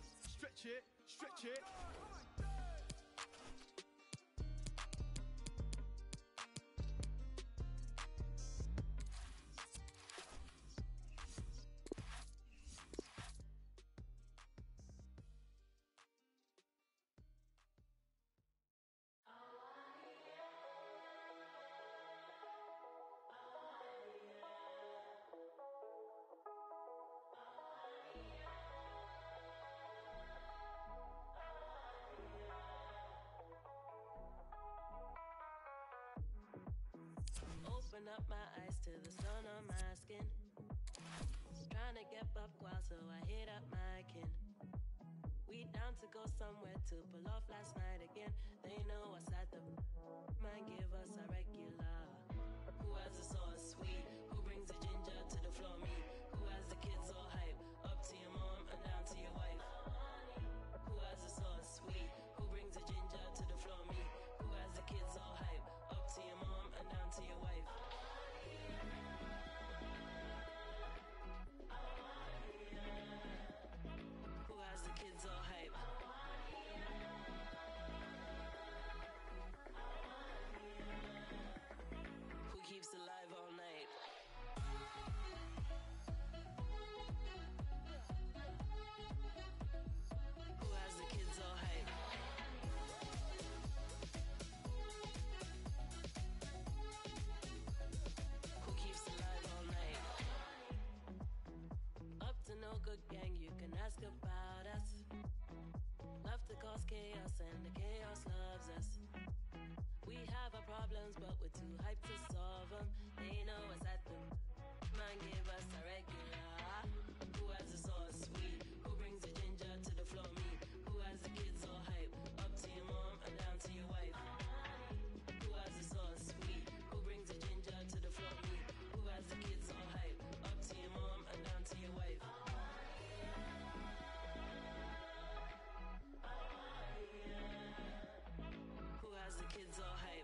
Open up my eyes to the sun on my skin. Trying to get up while so I hit up my kin. We down to go somewhere to pull off last night again. They know what's at the mind, give us a regular. Who has the sauce sweet? Who brings the ginger to the floor? Me. Who has the kids all hype? Up to your mom and down to your wife. Who has the sauce sweet? Who brings the ginger to the floor? Me. Who has the kids all hype? Up to your mom and down to your wife. Who has the kids all hype? Who keeps alive all night? Who has the kids all hype? Who keeps alive all night? Up to no good gang, you can ask about us. Love to cause chaos and the chaos loves us. We have our problems but we're too hyped to solve them. They know us at them. Man, give us a regular. Who has the sauce sweet? Who brings the ginger to the floor? Me. Who has the kids all hype? Up to your mom and down to your wife. Who has the sauce sweet? Who brings the ginger to the floor? Me. Who has the kids all hype? Up to your mom and down to your wife. Who has the kids all hype?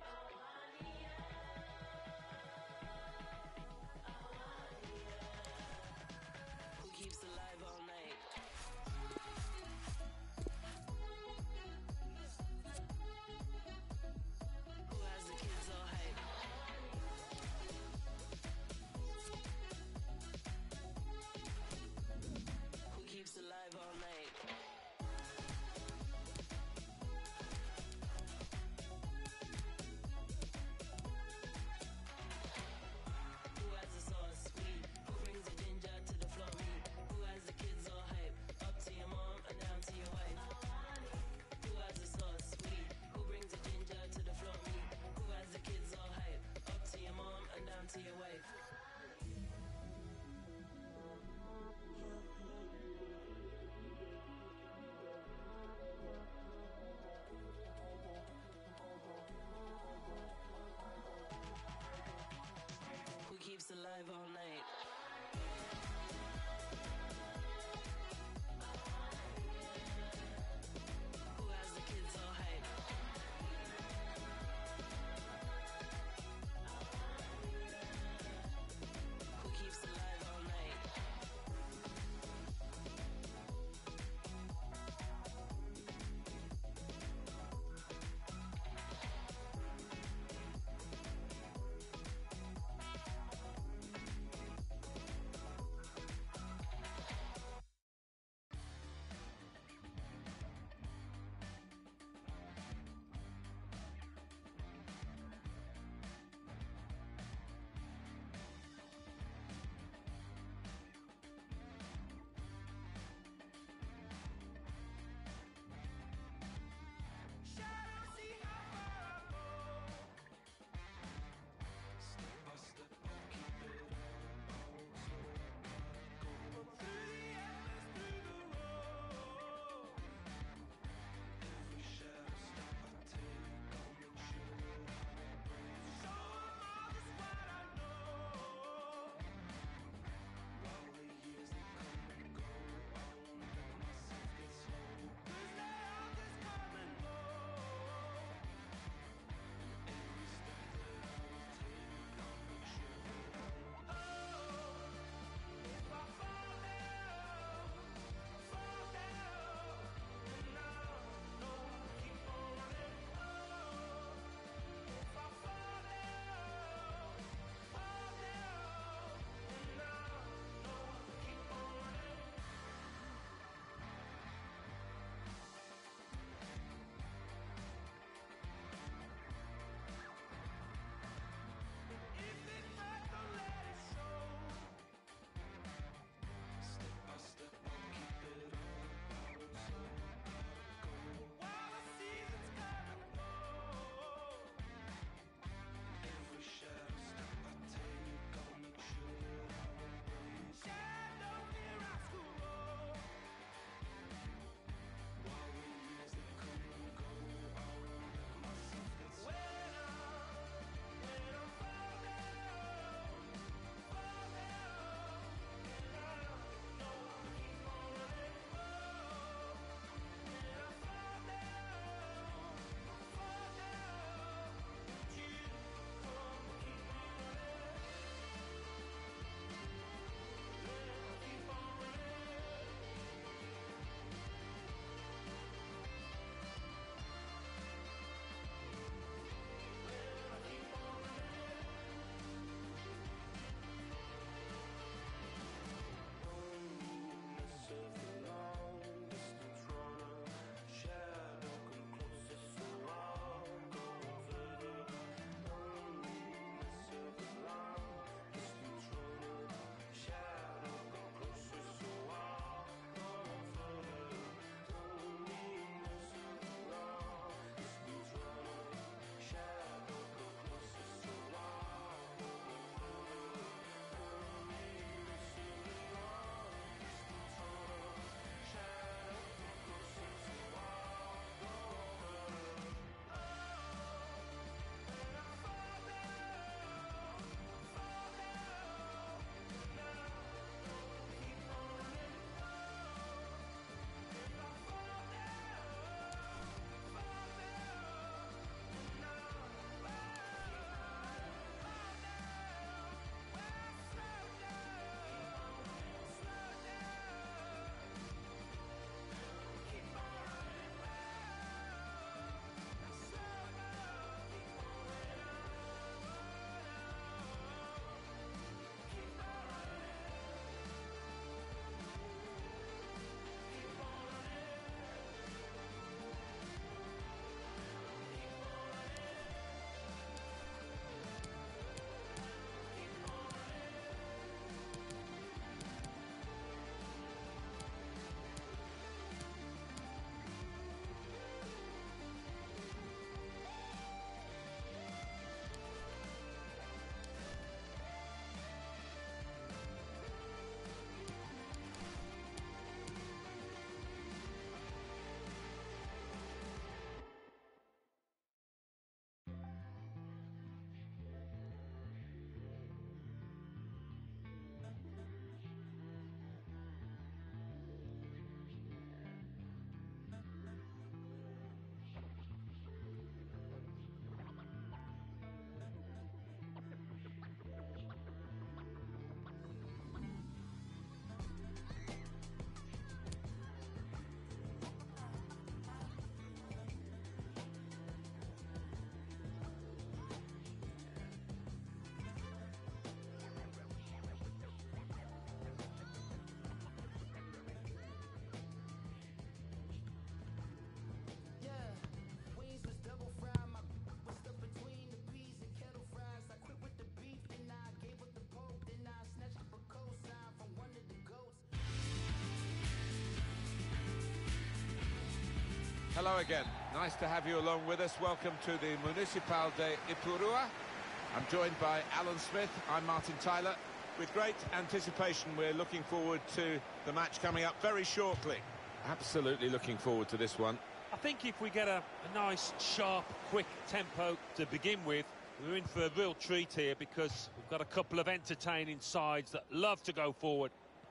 Hello again. Nice to have you along with us. Welcome to the Municipal de Ipurua. I'm joined by Alan Smith. I'm Martin Tyler. With great anticipation, we're looking forward to the match coming up very shortly. Absolutely looking forward to this one.
I think if we get a nice, sharp, quick tempo to begin with, we're in for a real treat here because we've got a couple of entertaining sides that love to go forward.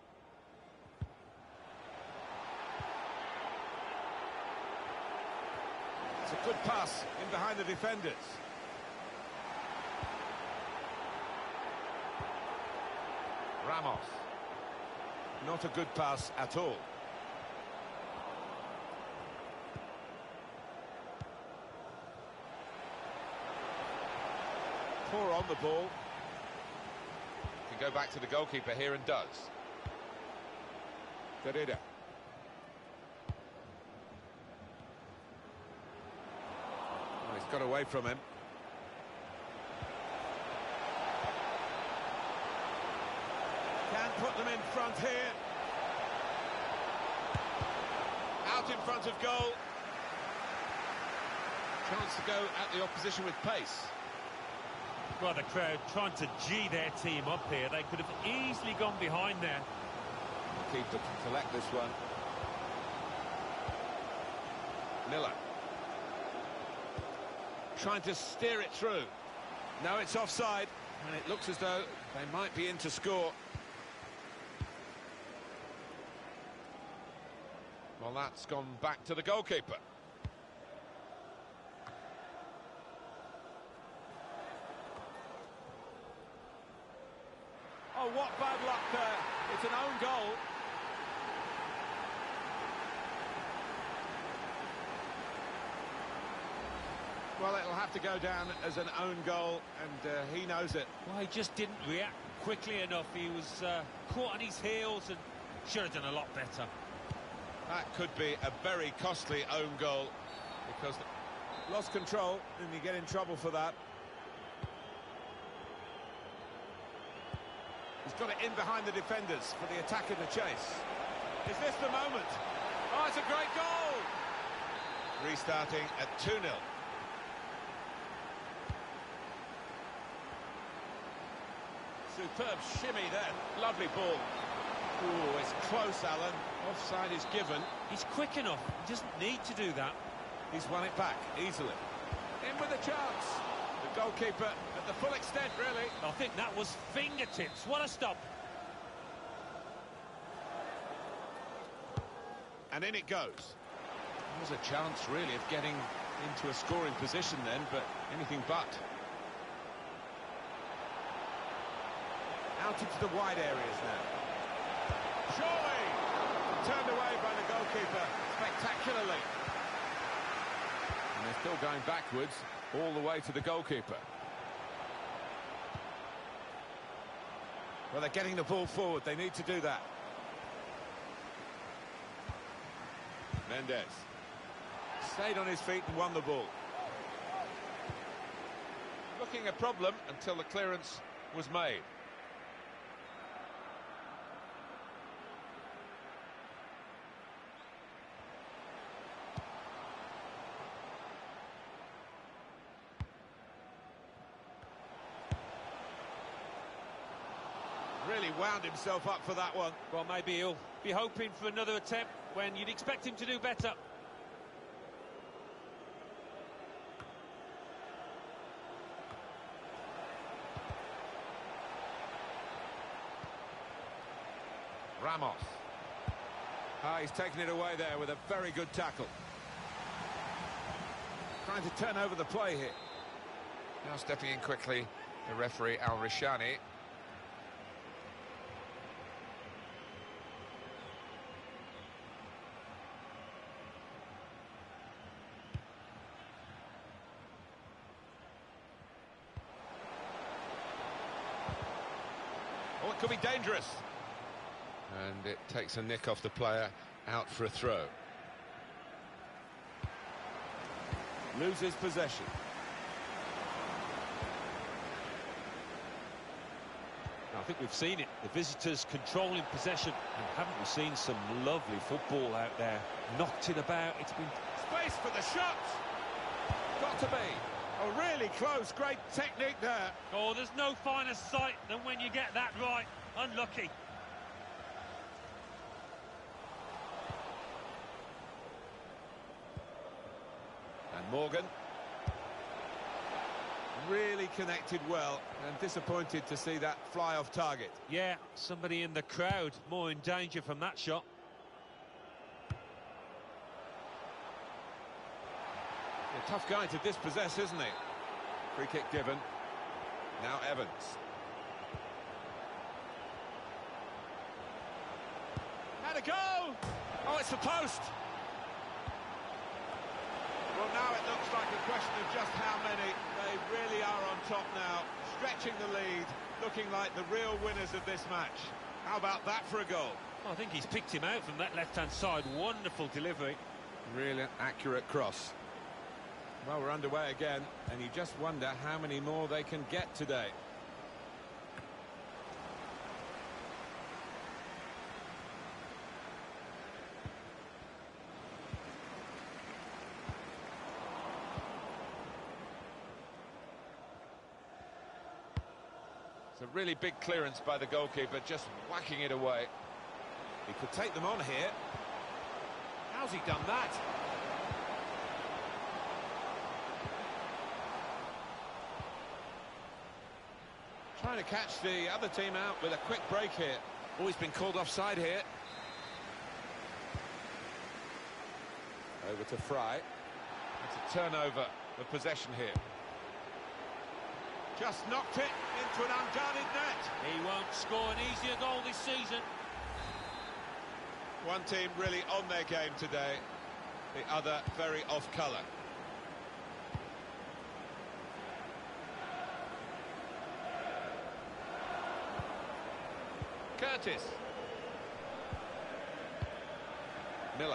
It's a good pass in behind the defenders. Ramos. Not a good pass at all. Poor on the ball. Can go back to the goalkeeper here and does. Derrida. Oh, he's got away from him. Can put them in front here. Out in front of goal. Chance to go at the opposition with pace.
Well, the crowd trying to G their team up here. They could have easily gone behind there.
Keeper to collect this one. Miller. Trying to steer it through. No, it's offside. And it looks as though they might be in to score. Well, that's gone back to the goalkeeper. Oh, what bad luck there. It's an own goal. Well, it'll have to go down as an own goal, and he knows it.
Well, he just didn't react quickly enough. He was caught on his heels and should have done a lot better.
That could be a very costly own goal, because lost control and you get in trouble for that. He's got it in behind the defenders for the attack and the chase. Is this the moment? Oh, it's a great goal! Restarting at 2-0. Superb shimmy then. Lovely ball. Ooh, it's close, Alan. Offside is given.
He's quick enough. He doesn't need to do that.
He's won it back easily. In with a chance. The goalkeeper at the full extent, really.
I think that was fingertips. What a stop.
And in it goes. There was a chance, really, of getting into a scoring position then, but anything but. Out into the wide areas now. Surely! Turned away by the goalkeeper spectacularly. And they're still going backwards all the way to the goalkeeper. Well, they're getting the ball forward. They need to do that. Mendes stayed on his feet and won the ball. Looking a problem until the clearance was made. Really wound himself up for that one.
Well, maybe he'll be hoping for another attempt when you'd expect him to do better.
Ramos. He's taken it away there with a very good tackle. Trying to turn over the play here. Now stepping in quickly, the referee Al-Rishani. Oh, it could be dangerous. And it takes a nick off the player, out for a throw. Loses possession.
Now, I think we've seen it. The visitors controlling possession. And haven't we seen some lovely football out there? Knocked it about. It's been
Space for the shot. Got to be. Oh, really close. Great technique there.
Oh, there's no finer sight than when you get that right. Unlucky.
And Morgan. Really connected well, and disappointed to see that fly off target.
Yeah, somebody in the crowd more in danger from that shot.
A tough guy to dispossess, isn't he? Free kick given. Now Evans. Had a go! Oh, it's the post! Well, now it looks like a question of just how many. They really are on top now, stretching the lead, looking like the real winners of this match. How about that for a goal?
I think he's picked him out from that left-hand side. Wonderful delivery.
Really accurate cross. Well, we're underway again, and you just wonder how many more they can get today. It's a really big clearance by the goalkeeper, just whacking it away. He could take them on here. How's he done that? Trying to catch the other team out with a quick break here. Oh, he's been called offside here. Over to Fry. It's a turnover of possession here. Just knocked it into an unguarded net.
He won't score an easier goal this season.
One team really on their game today, the other very off colour. Curtis. Miller.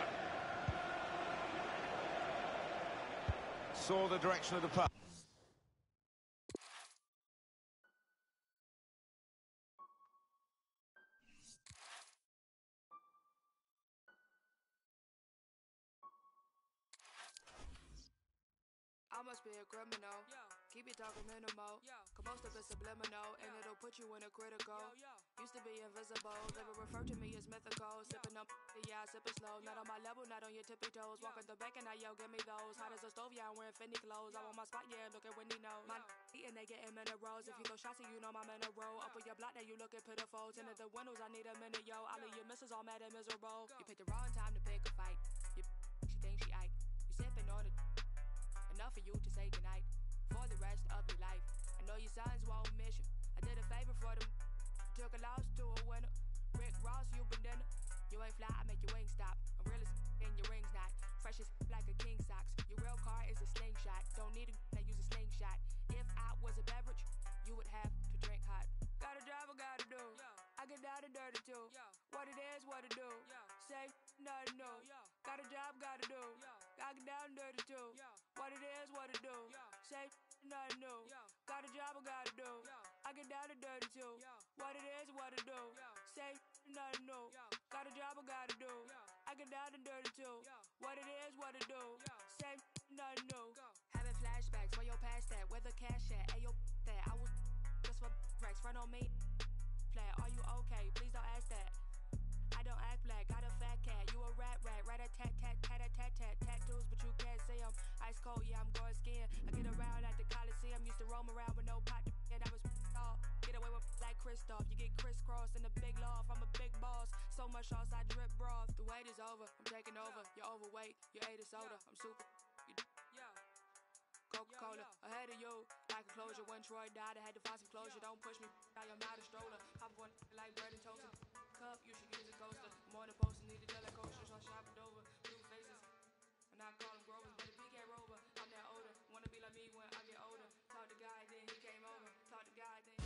Saw the direction of the pass.
I must be a criminal. Keep it talking minimal. Cause most of it's subliminal, and it'll put you in a critical. Used to be invisible, they would refer to me as mythical. Sipping up, yeah, I sip it slow. Not on my level, not on your tippy toes. Walking the back and I yell, give me those. Hot as a stove, yeah, I'm wearing Fendi clothes. I want my spot, yeah, look at Wendy knows. My eating, they getting minerals. If you throw shots, you know my mineral. Up on your block, now you looking pitiful. Tinted the windows, I need a minute, yo. All of your misses all mad and miserable. You picked the wrong time to pick a fight. She thinks she Ike. You sipping on it. Enough for you to say goodnight for the rest of your life. I know your sons won't miss you. I did a favor for them. Took a loss to a winner. Rick Ross, you been dinner. You ain't fly, I make your wings stop. I'm real as and your ring's not. Fresh as like a king socks. Your real car is a slingshot. Don't need a that use a slingshot. If I was a beverage, you would have to drink hot. Gotta drive, I gotta do. I get down and dirty too. What it is, what it do. Say nothing new. Got a job, gotta do. I get down and dirty too. What it is, what it do. Say nothing new. Got a job, I gotta do. I get down and dirty too. What it is, what it do. Say nothing new. Got a job, I gotta do. I get down and dirty too. What it is, what it do. Say nothing new. Having flashbacks, where your past at? Where the cash at? Ayo, that I was just for racks. Front on me. Flat, are you okay? Please don't ask that. I don't act black, got a fat cat. You a rat, rat a tat tat tat a tat tat tattoos, but you can't see them. Ice cold, yeah, I'm going skiing. I get around at the Coliseum, used to roam around with no pot to and I was off. Get away with like Christoph, you get crisscrossed in the big loft. I'm a big boss, so much sauce I drip broth. The wait is over, I'm taking over. You're overweight, you ate a soda. I'm super. Coca-Cola, ahead of you, like a closure. When Troy died, I had to find some closure. Don't push me, I am not a stroller. Hop one like bread and toast. Cup, you should use a coaster. More than poster, need a jelly coaster. So I shop it over, blue faces. And I call them Grovers, but the PK Rover. I'm that older, wanna be like me when I get older. Talk to guy, then he came over. Talk to guy, then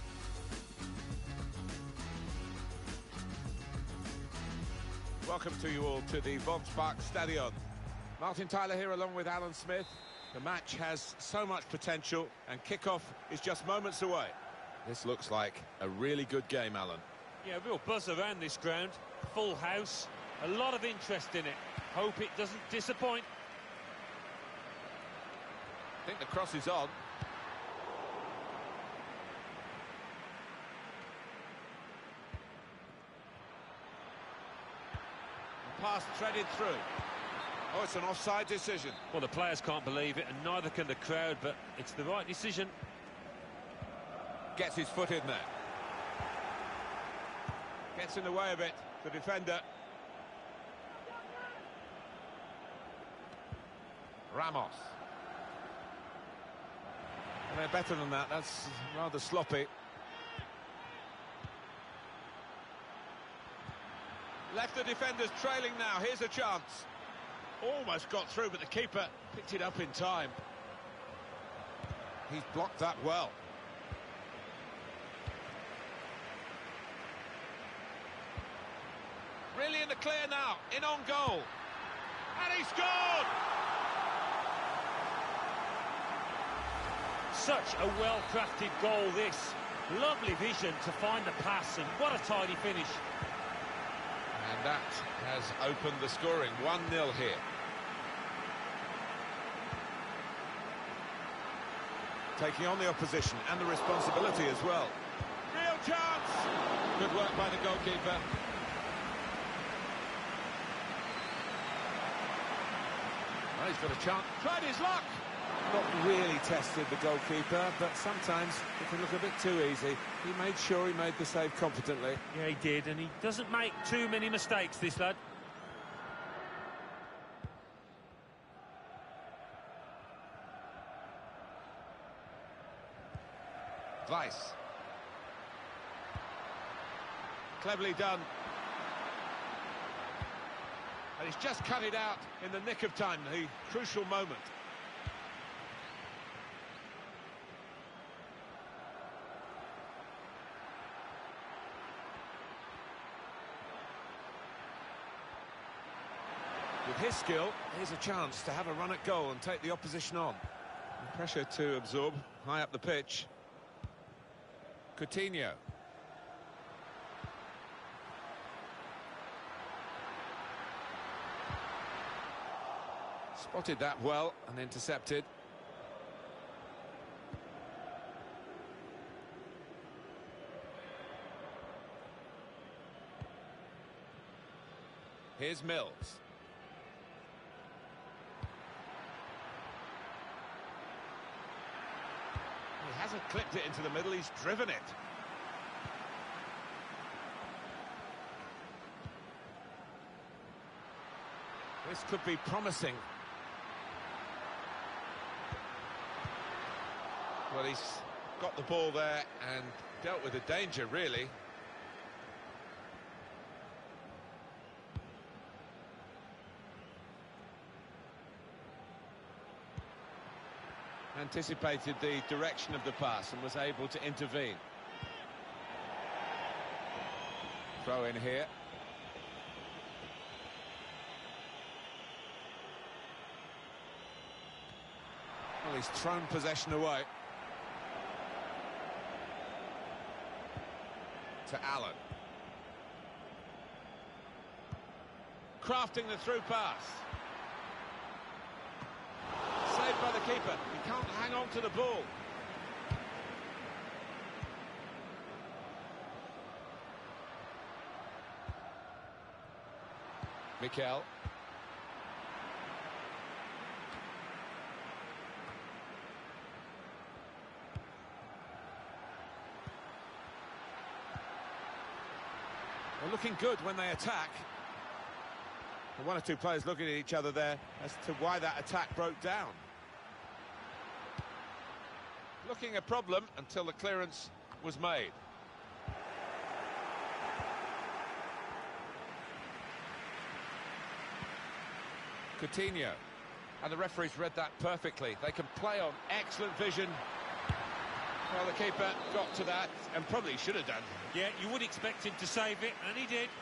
Welcome to you all to the Volkspark Stadion. Martin Tyler here along with Alan Smith. The match has so much potential and kickoff is just moments away. This looks like a really good game, Alan.
Yeah, real buzz around this ground. Full house, a lot of interest in it. Hope it doesn't disappoint.
I think the cross is on. The pass threaded through. Oh, it's an offside decision.
Well, the players can't believe it, and neither can the crowd, but it's the right decision.
Gets his foot in there. Gets in the way of it, the defender. Ramos. And they're better than that, that's rather sloppy. Left the defenders trailing now, here's a chance. Almost got through, but the keeper picked it up in time. He's blocked that well. Really in the clear now, in on goal. And he scored!
Such a well-crafted goal, this. Lovely vision to find the pass, and what a tidy finish.
And that has opened the scoring, 1-0 here. Taking on the opposition and the responsibility as well. Real chance! Good work by the goalkeeper. Well, he's got a chance. Tried his luck! Not really tested the goalkeeper, but sometimes it can look a bit too easy. He made sure he made the save competently.
Yeah, he did, and he doesn't make too many mistakes, this lad.
Weiss. Cleverly done. And he's just cut it out in the nick of time, the crucial moment. With his skill, here's a chance to have a run at goal and take the opposition on. The pressure to absorb high up the pitch. Coutinho. Spotted that well and intercepted. Here's Mills. He hasn't clipped it into the middle, he's driven it. This could be promising. Well, he's got the ball there and dealt with the danger, really. Anticipated the direction of the pass and was able to intervene. Throw in here. Well, he's thrown possession away. To Allen. Crafting the through pass. Saved by the keeper. He can't hang on to the ball. Mikel. They're looking good when they attack. One or two players looking at each other there as to why that attack broke down. Looking a problem until the clearance was made. Coutinho. And the referees read that perfectly. They can play on excellent vision. Well, the keeper got to that and probably should have done.
Yeah, you would expect him to save it, and he did.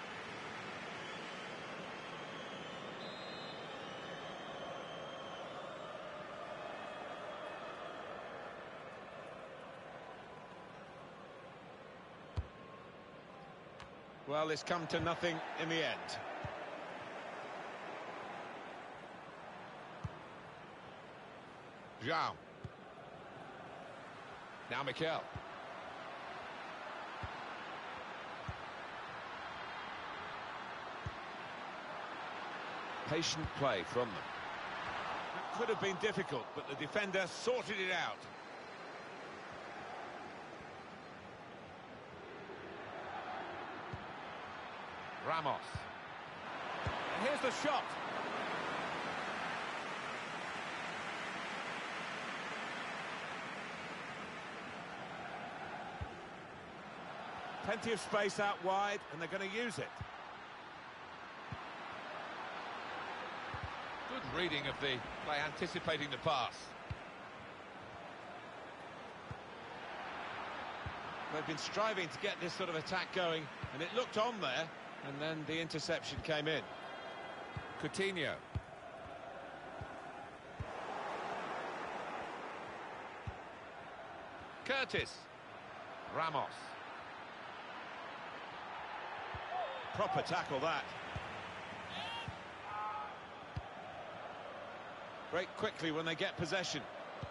Well, it's come to nothing in the end. Zhao. Now Mikel. Patient play from them. That could have been difficult, but the defender sorted it out. Ramos. And here's the shot. Plenty of space out wide, and they're going to use it. Good reading of the play, anticipating the pass. They've been striving to get this sort of attack going, and it looked on there, and then the interception came in. Coutinho. Curtis. Ramos. Proper tackle, that. Break quickly when they get possession.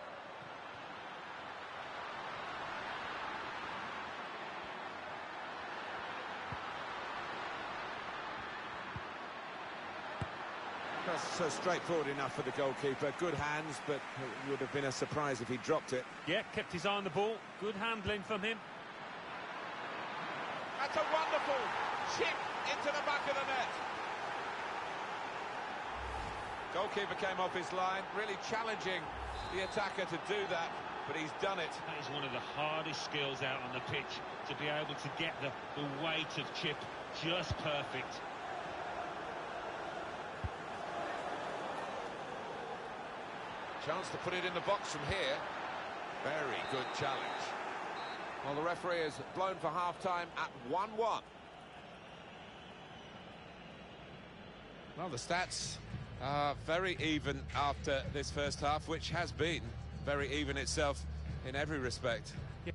That's straightforward enough for the goalkeeper. Good hands, but it would have been a surprise if he dropped it.
Yeah, kept his eye on the ball. Good handling from him.
That's a wonderful chip into the back of the net. Goalkeeper came off his line, really challenging the attacker to do that, but he's done it.
That is one of the hardest skills out on the pitch, to be able to get the weight of chip just perfect.
Chance to put it in the box from here. Very good challenge. Well, the referee has blown for half-time at 1-1. Well, the stats are very even after this first half, which has been very even itself in every respect.
Yeah.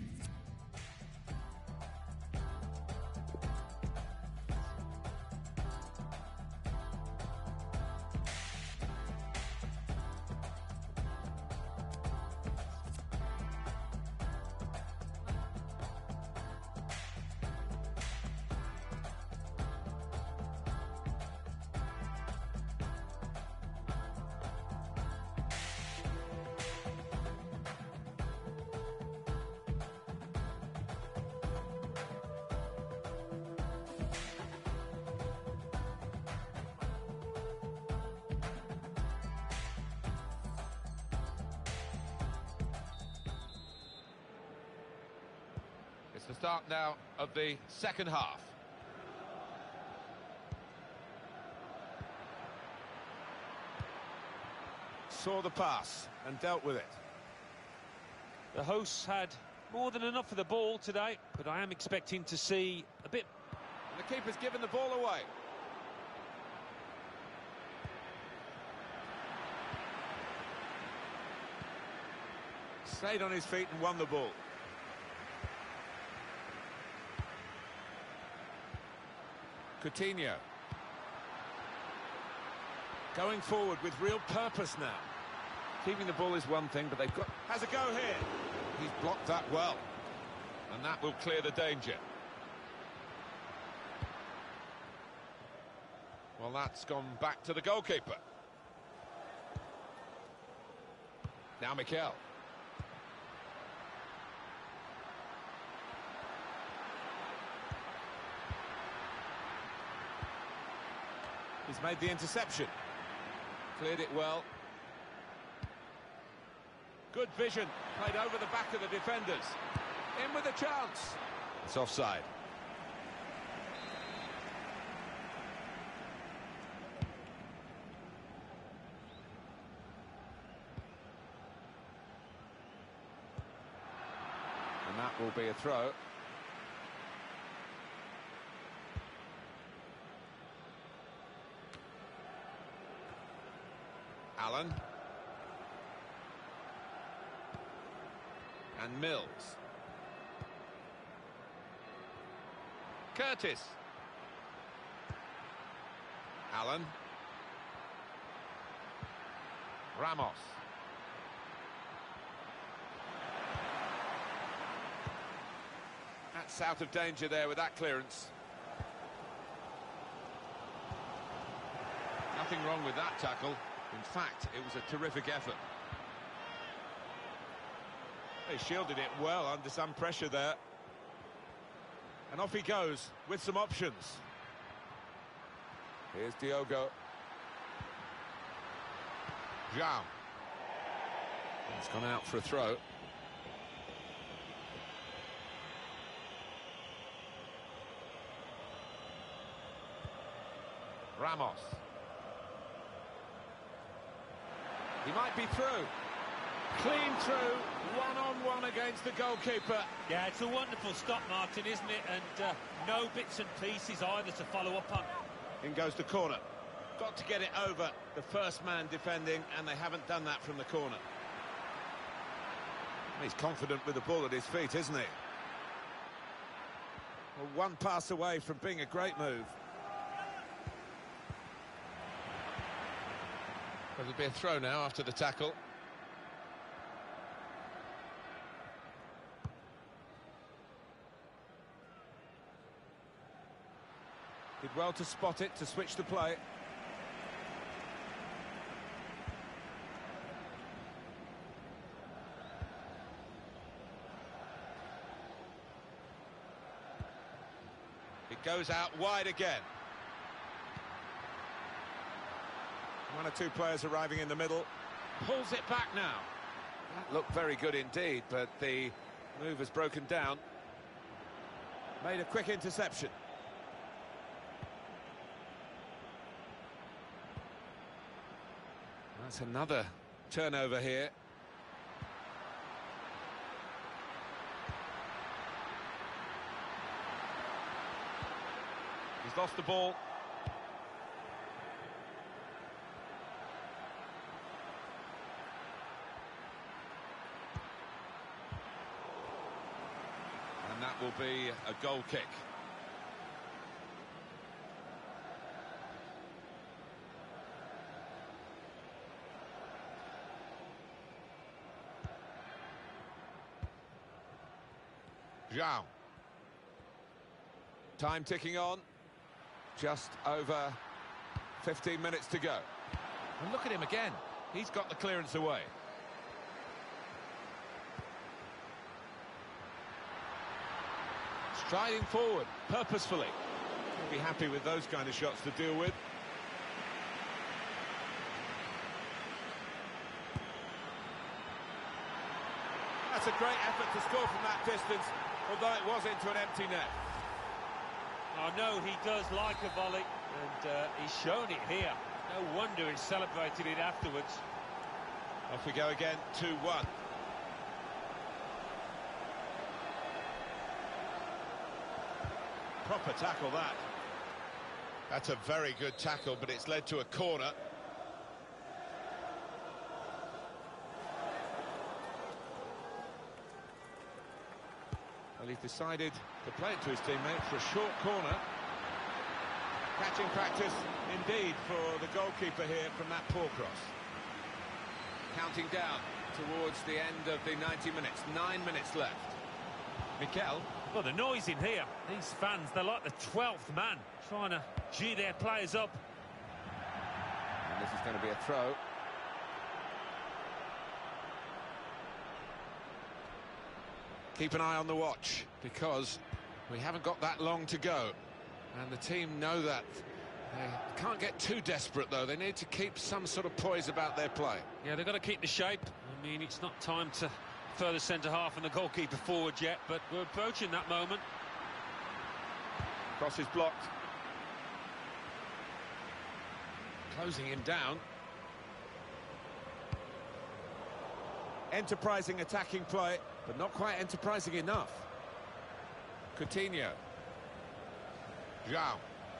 It's the start now of the second half. Saw the pass and dealt with it.
The hosts had more than enough of the ball today, but I am expecting to see a bit.
And the keeper's given the ball away. Stayed on his feet and won the ball. Coutinho. Going forward with real purpose now. Keeping the ball is one thing, but they've got... Has a go here. He's blocked that well. And that will clear the danger. Well, that's gone back to the goalkeeper. Now Mikel. He's made the interception. Cleared it well. Good vision. Played over the back of the defenders. In with a chance. It's offside. And that will be a throw. Allen. And Mills. Curtis. Allen. Ramos. That's out of danger there with that clearance. Nothing wrong with that tackle. In fact, it was a terrific effort. He shielded it well under some pressure there. And off he goes with some options. Here's Diogo. Zhao. It's gone out for a throw. Ramos. He might be through. Clean through, one-on-one against the goalkeeper.
Yeah, it's a wonderful stop, Martin, isn't it? And no bits and pieces either to follow up on.
In goes the corner. Got to get it over the first man defending, and they haven't done that from the corner. He's confident with the ball at his feet, isn't he? Well, one pass away from being a great move. It'll be a throw now after the tackle. Did well to spot it, to switch the play. It goes out wide again. One or two players arriving in the middle. Pulls it back now. That looked very good indeed, but the move has broken down. Made a quick interception. That's another turnover here. He's lost the ball. And that will be a goal kick. Zhao. Time ticking on. Just over 15 minutes to go. And look at him again. He's got the clearance away. Striding forward, purposefully. He'll be happy with those kind of shots to deal with. That's a great effort to score from that distance, although it was into an empty net.
I know he does like a volley, and he's shown it here. No wonder he's celebrated it afterwards.
Off we go again, 2-1. Proper tackle, that. That's a very good tackle, but it's led to a corner. Well, he's decided to play it to his teammate for a short corner. Catching practice, indeed, for the goalkeeper here from that poor cross. Counting down towards the end of the 90 minutes. 9 minutes left. Mikel.
Well, the noise in here. These fans, they're like the 12th man, trying to gee their players up.
And this is going to be a throw. Keep an eye on the watch, because we haven't got that long to go. And the team know that. They can't get too desperate, though. They need to keep some sort of poise about their play.
Yeah, they've got to keep the shape. I mean, it's not time to further centre-half and the goalkeeper forward yet, but we're approaching that moment.
Cross is blocked. Closing him down. Enterprising attacking play, but not quite enterprising enough. Coutinho. Zhao.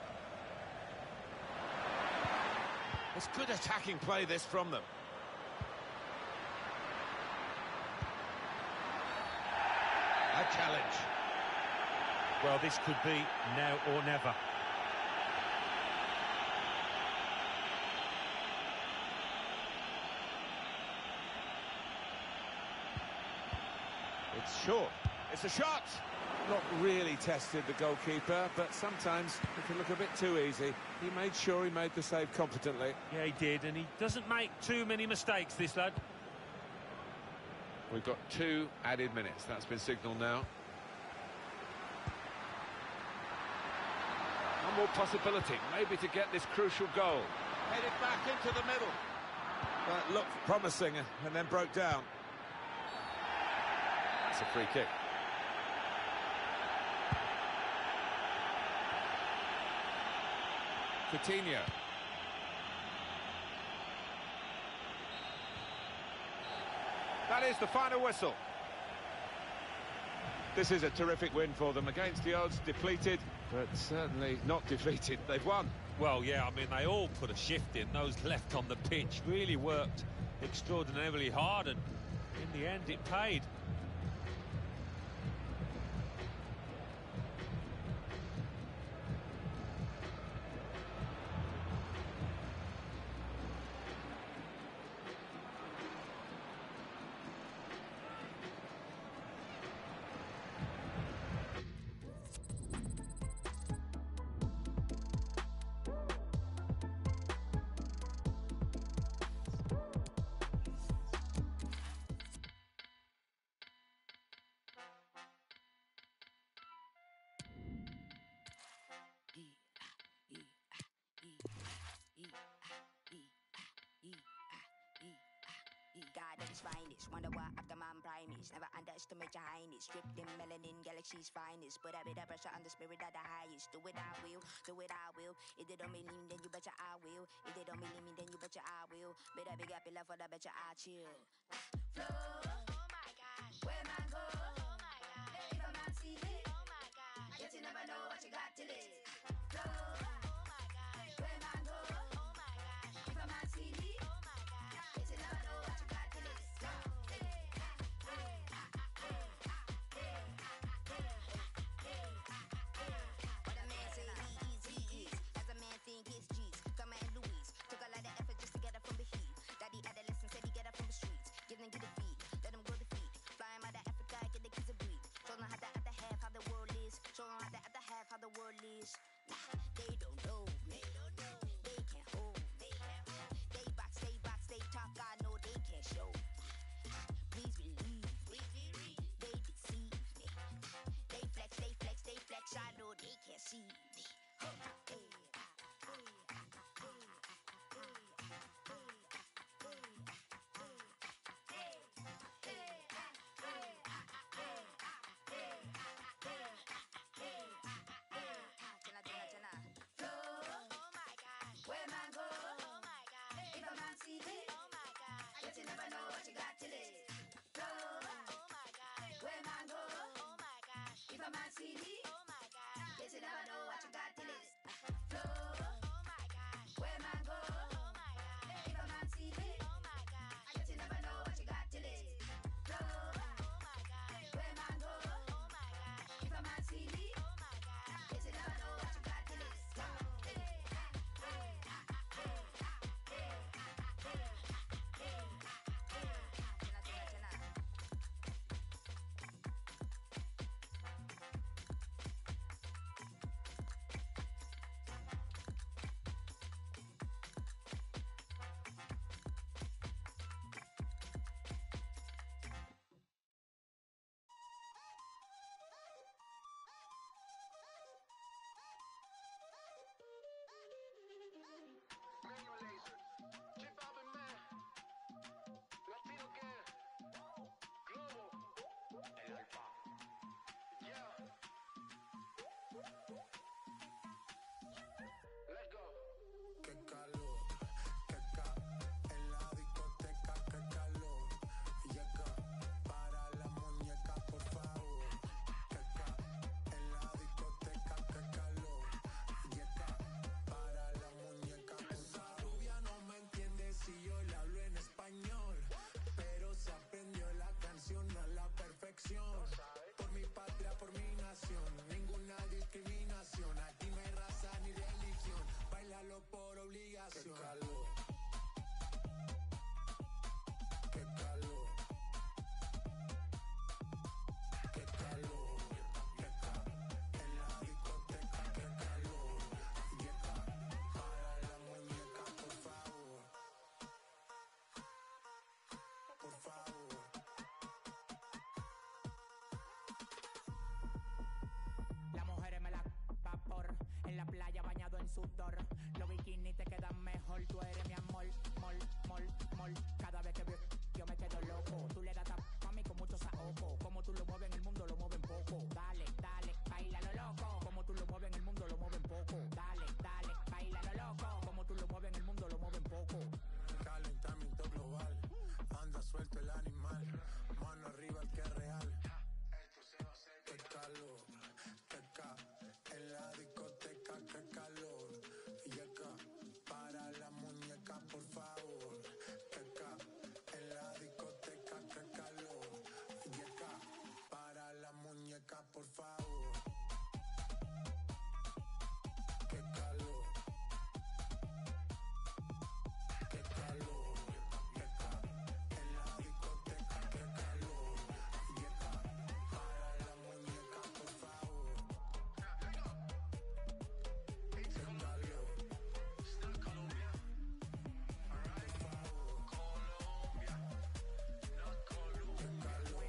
It's good attacking play, this, from them. A challenge.
Well, this could be now or never.
It's short. It's a shot. Not really tested the goalkeeper, but sometimes it can look a bit too easy. He made sure he made the save competently.
Yeah, he did, and he doesn't make too many mistakes, this lad.
We've got 2 added minutes. That's been signalled now. One more possibility, maybe to get this crucial goal. Headed back into the middle. That looked promising and then broke down. That's a free kick. Coutinho. That is the final whistle. This is a terrific win for them against the odds, depleted, but certainly not defeated. They've won.
Well, yeah, I mean, they all put a shift in. Those left on the pitch really worked extraordinarily hard, and in the end it paid.
God at its finest, wonder what Afterman prime is. Never underestimate your highness. Stripped in melanin, galaxy's finest. Put a bit of pressure on the spirit of the highest. Do it I will, do it I will. If they don't believe me, then you betcha I will. If they don't believe me, then you betcha I will. Better big up your love for the betcha I chill. Flow, oh my gosh, where man go? Oh my gosh, if I'm not see it, oh my gosh, yet you never know what you got till it. Flow, oh my gosh, where man go? Oh my gosh, if I'm not see it, oh my gosh, yet you never know what you got till it. What a man say he is, as a man think it's G's. Thelma and Louise took a lot of effort just to get up from the heat. Daddy adolescent said he get up from the streets. Give them get a feed, let them grow the feet. Fly him out of Africa, get the kids a breed. Show them how the other half, how the world is. Show them how the other half, how the world is. Nah, they do.
playa bañado en sudor. Los bikinis te quedan mejor, tú eres mi amor, mol, mol, mol. Cada vez que veo yo me quedo loco. Tú le das a mí con mucho saoco. Como tú lo mueves en el mundo, lo mueven poco. Dale, dale, baila lo loco. Como tú lo mueves en el mundo, lo mueven poco. Dale, dale, baila lo loco. Como tú lo mueves en el mundo, lo mueven poco.
Calentamiento global, anda suelto el animal. Mano arriba el que es real. Esto se va a hacer. Qué calor, qué ca. En la discoteca, qué calor. Y acá, para la muñeca, por favor. Qué ca. En la discoteca, qué calor. Y acá, para la muñeca, por favor. Qué calor. Qué calor. Qué ca. En la discoteca, qué calor. Y acá, para la muñeca, por favor. Qué calor. Está Colombia. Alright. Por favor. Colombia. Not Colombia. Qué calor.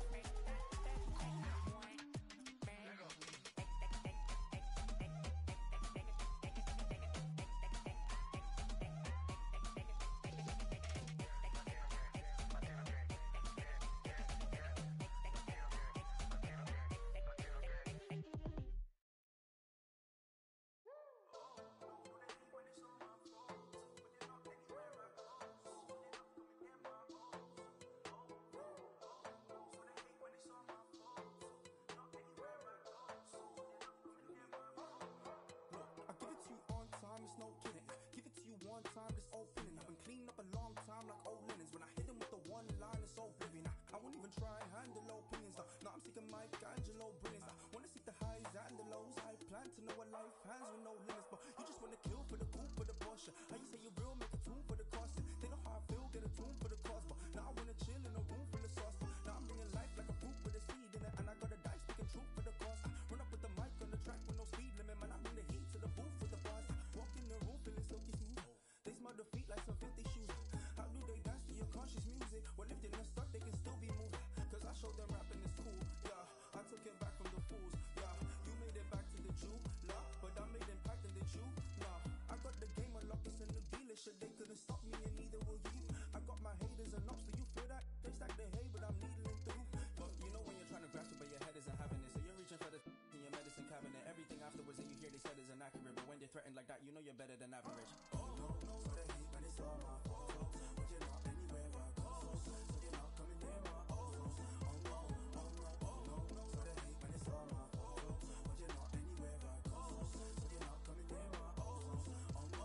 I give it to you on time, it's no kidding. Give it to you one time, just opening. I've been cleaning up a long time like old linens. When I hit them with the one line, it's so oblivion. I won't even try and handle opinions. Now I'm seeking Mike Angelo brilliance. Wanna seek the highs and the lows. I plan to know what life has with no limits. But you just wanna kill for the coup, for the Porsche. How you say you're real, make a tune for the cost. They know how I feel, get a tune for the cause. But now I wanna chill in a room full of sauce. But now I'm bringing life like a fruit with a seed in it. And I got a dice speaking truth for the cause. I run up with the mic on the track with no speed limit. Man, I bring the heat to the booth with the bars. Walk in the room feeling silky smooth. They smell the feet like some filthy shoes. How do they dance to your conscious music? Well, if they're not stuck, they can still be moved. Cause I showed them rapping is cool, yeah. I took it back from the fools, yeah. You made it back to the Jew, nah. But I made impact in the Jew, nah. I got the game unlocked, it's in the dealership. They couldn't stop me and neither will you. I got my haters and ups, do you feel that? They stack the hay, but I'm needling through. But you know when you're trying to grasp it, but your head isn't having it. So you're reaching for the in your medicine cabinet. Everything afterwards, and you hear they said is inaccurate. But when they're threatened like that, you know you're better than average. Oh, no, no, so they hate when it's all my fault. But you're not anywhere I go. So you're not coming near my oh, no, oh no, oh no, so they hate when it's all my fault. But you're not anywhere I go. So you're not coming near my oh, no, oh no,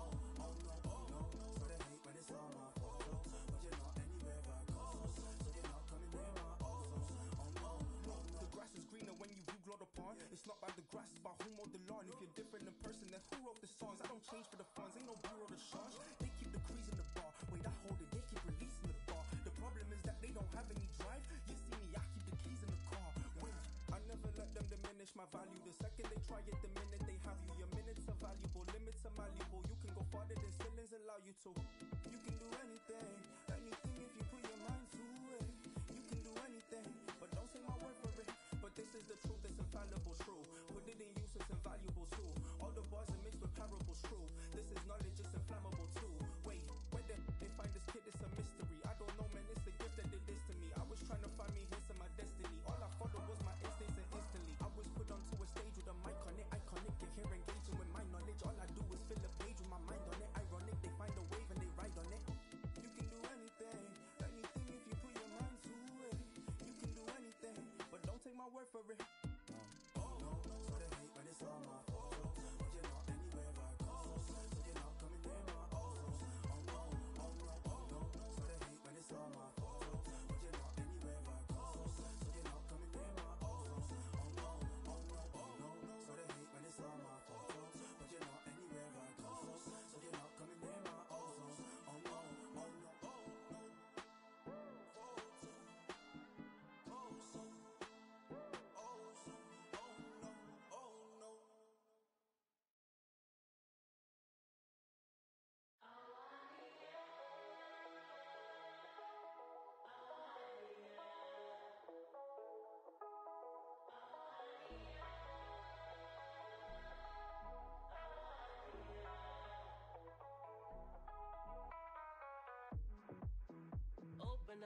so they hate when it's all my fault. But you're not anywhere I go. So you're not coming near my oh, no. The grass is greener when you view glowed upon. It's not by the grass, it's by who mowed the lawn. If you're different in person, then who wrote the songs? I don't change for the funds, ain't no bureau to charge. They keep the crease in the bar. Wait, I hold it, they keep releasing the bar. The problem is that they don't have any drive. You see me, I keep the keys in the car. Wait, I never let them diminish my value. The second they try it, the minute they have you. Your minutes are valuable, limits are malleable. You can go farther than ceilings allow you to. You can do anything, anything if you put your mind to it. You can do anything, but don't say my word for it. But this is the truth, it's infallible, true. Put it in use, it's invaluable too. All the bars are mixed with parables, true. This is knowledge, it's inflammable too. Wait, where they find this kid, it's a mystery. I don't know, man, it's the gift that did this to me. I was trying to find me hints of my destiny. All I followed was my instincts and instantly I was put onto a stage with a mic on it, iconic. And here engaging with my knowledge. All I do is fill a page with my mind on it. Ironic, they find a wave and they ride on it. You can do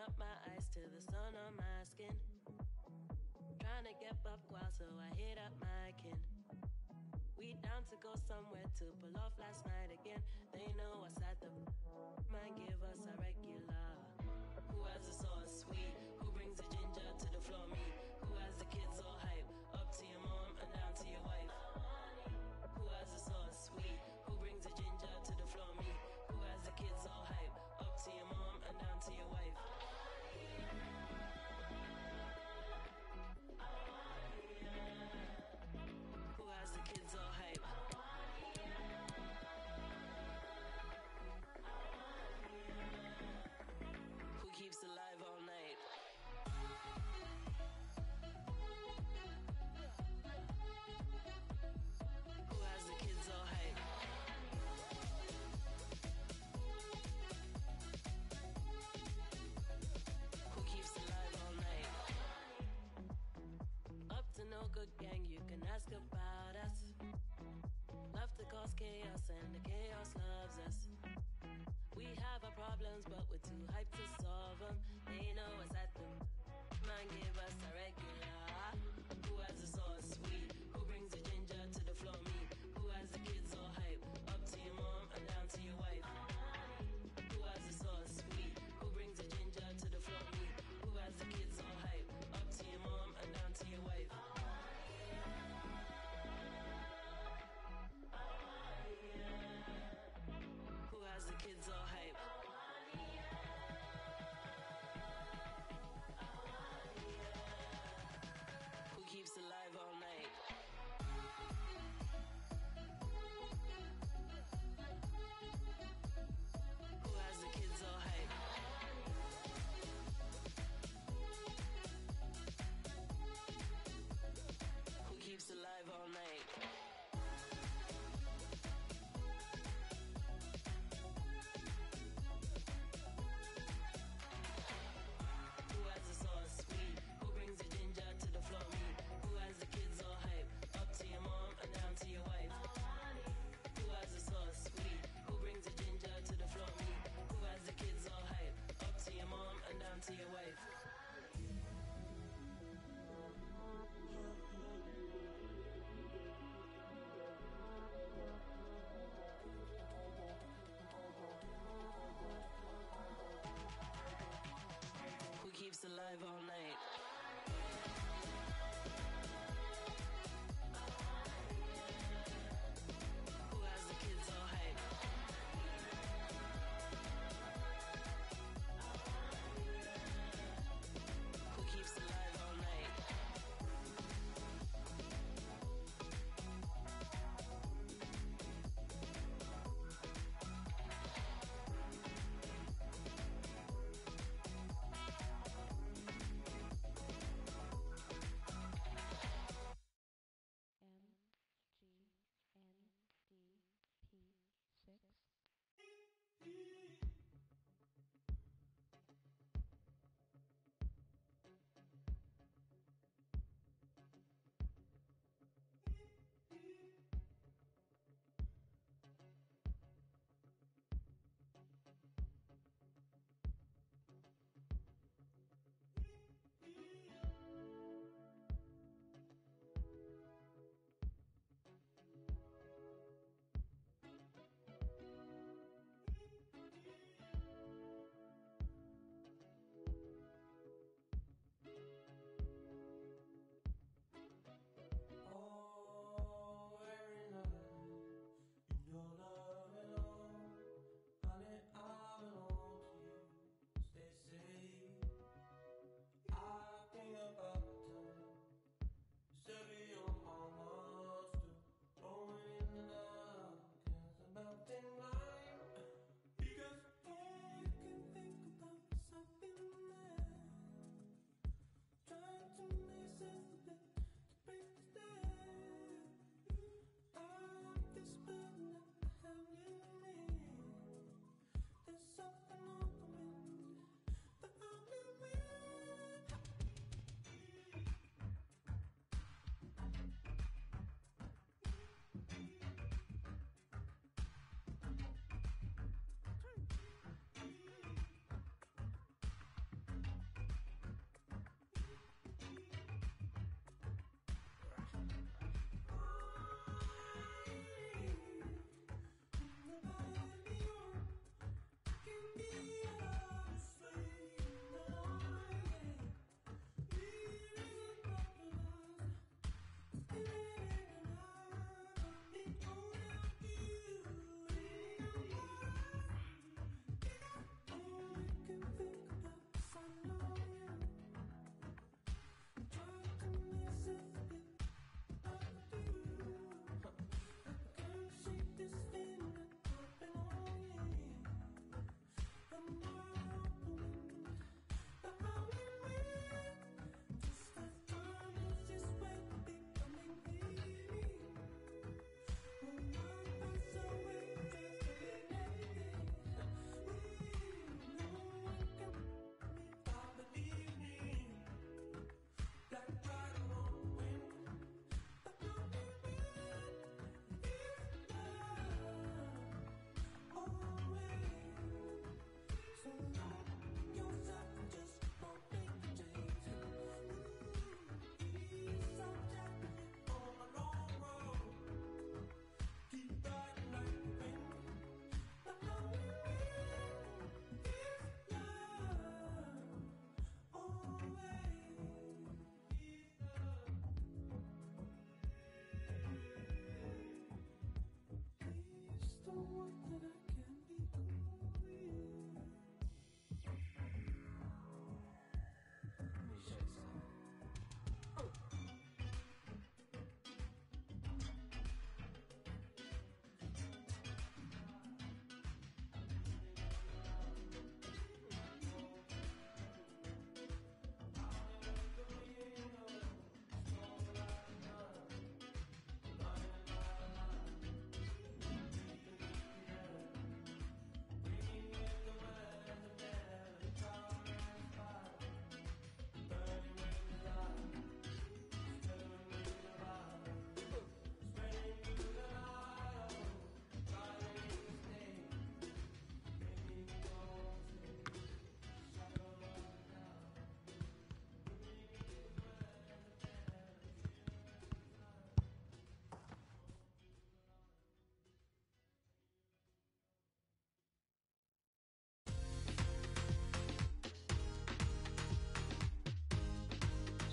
up my eyes to the sun on my skin. Trying to get up while so I hit up my kin. We down to go somewhere to pull off last night again. They know us at the man, give us a regular. Who has the sauce sweet? Who brings the ginger to the floor? Me. Who has the kids all hype? Up to your mom and down to your wife. Who has the sauce sweet? Who brings the ginger to the floor? Me. Who has the kids all hype? Up to your mom and down to your wife. Who has the kids all hype? Who keeps alive all night? Who has the kids all hype? Who keeps alive all night? Up to no good gang, you can ask about us. Love to cause chaos and the chaos loves us. We have our problems but we're too hyped to solve them. They know us at them. Man, give us a regular. Who has the sauce sweet? Who brings the ginger to the floor? Me. Who has the kids all hype? Up to your mom and down to your wife. Who has the sauce sweet? Who brings the ginger to the floor? Me. Who has the kids all hype? Up to your mom and down to your wife. Who has the kids all hype? Who keeps alive all night? Who has the kids all hype? Who keeps alive all night? Who has the sauce sweet? Who brings the ginger to the floor? Me. Who has the kids all hype? Up to your mom and down to your wife. Who has the sauce sweet? Who brings the ginger to the floor? Me. Who has the kids all hype? Up to your mom and down to your wife. Who keeps alive all night? Who has the kids all hype?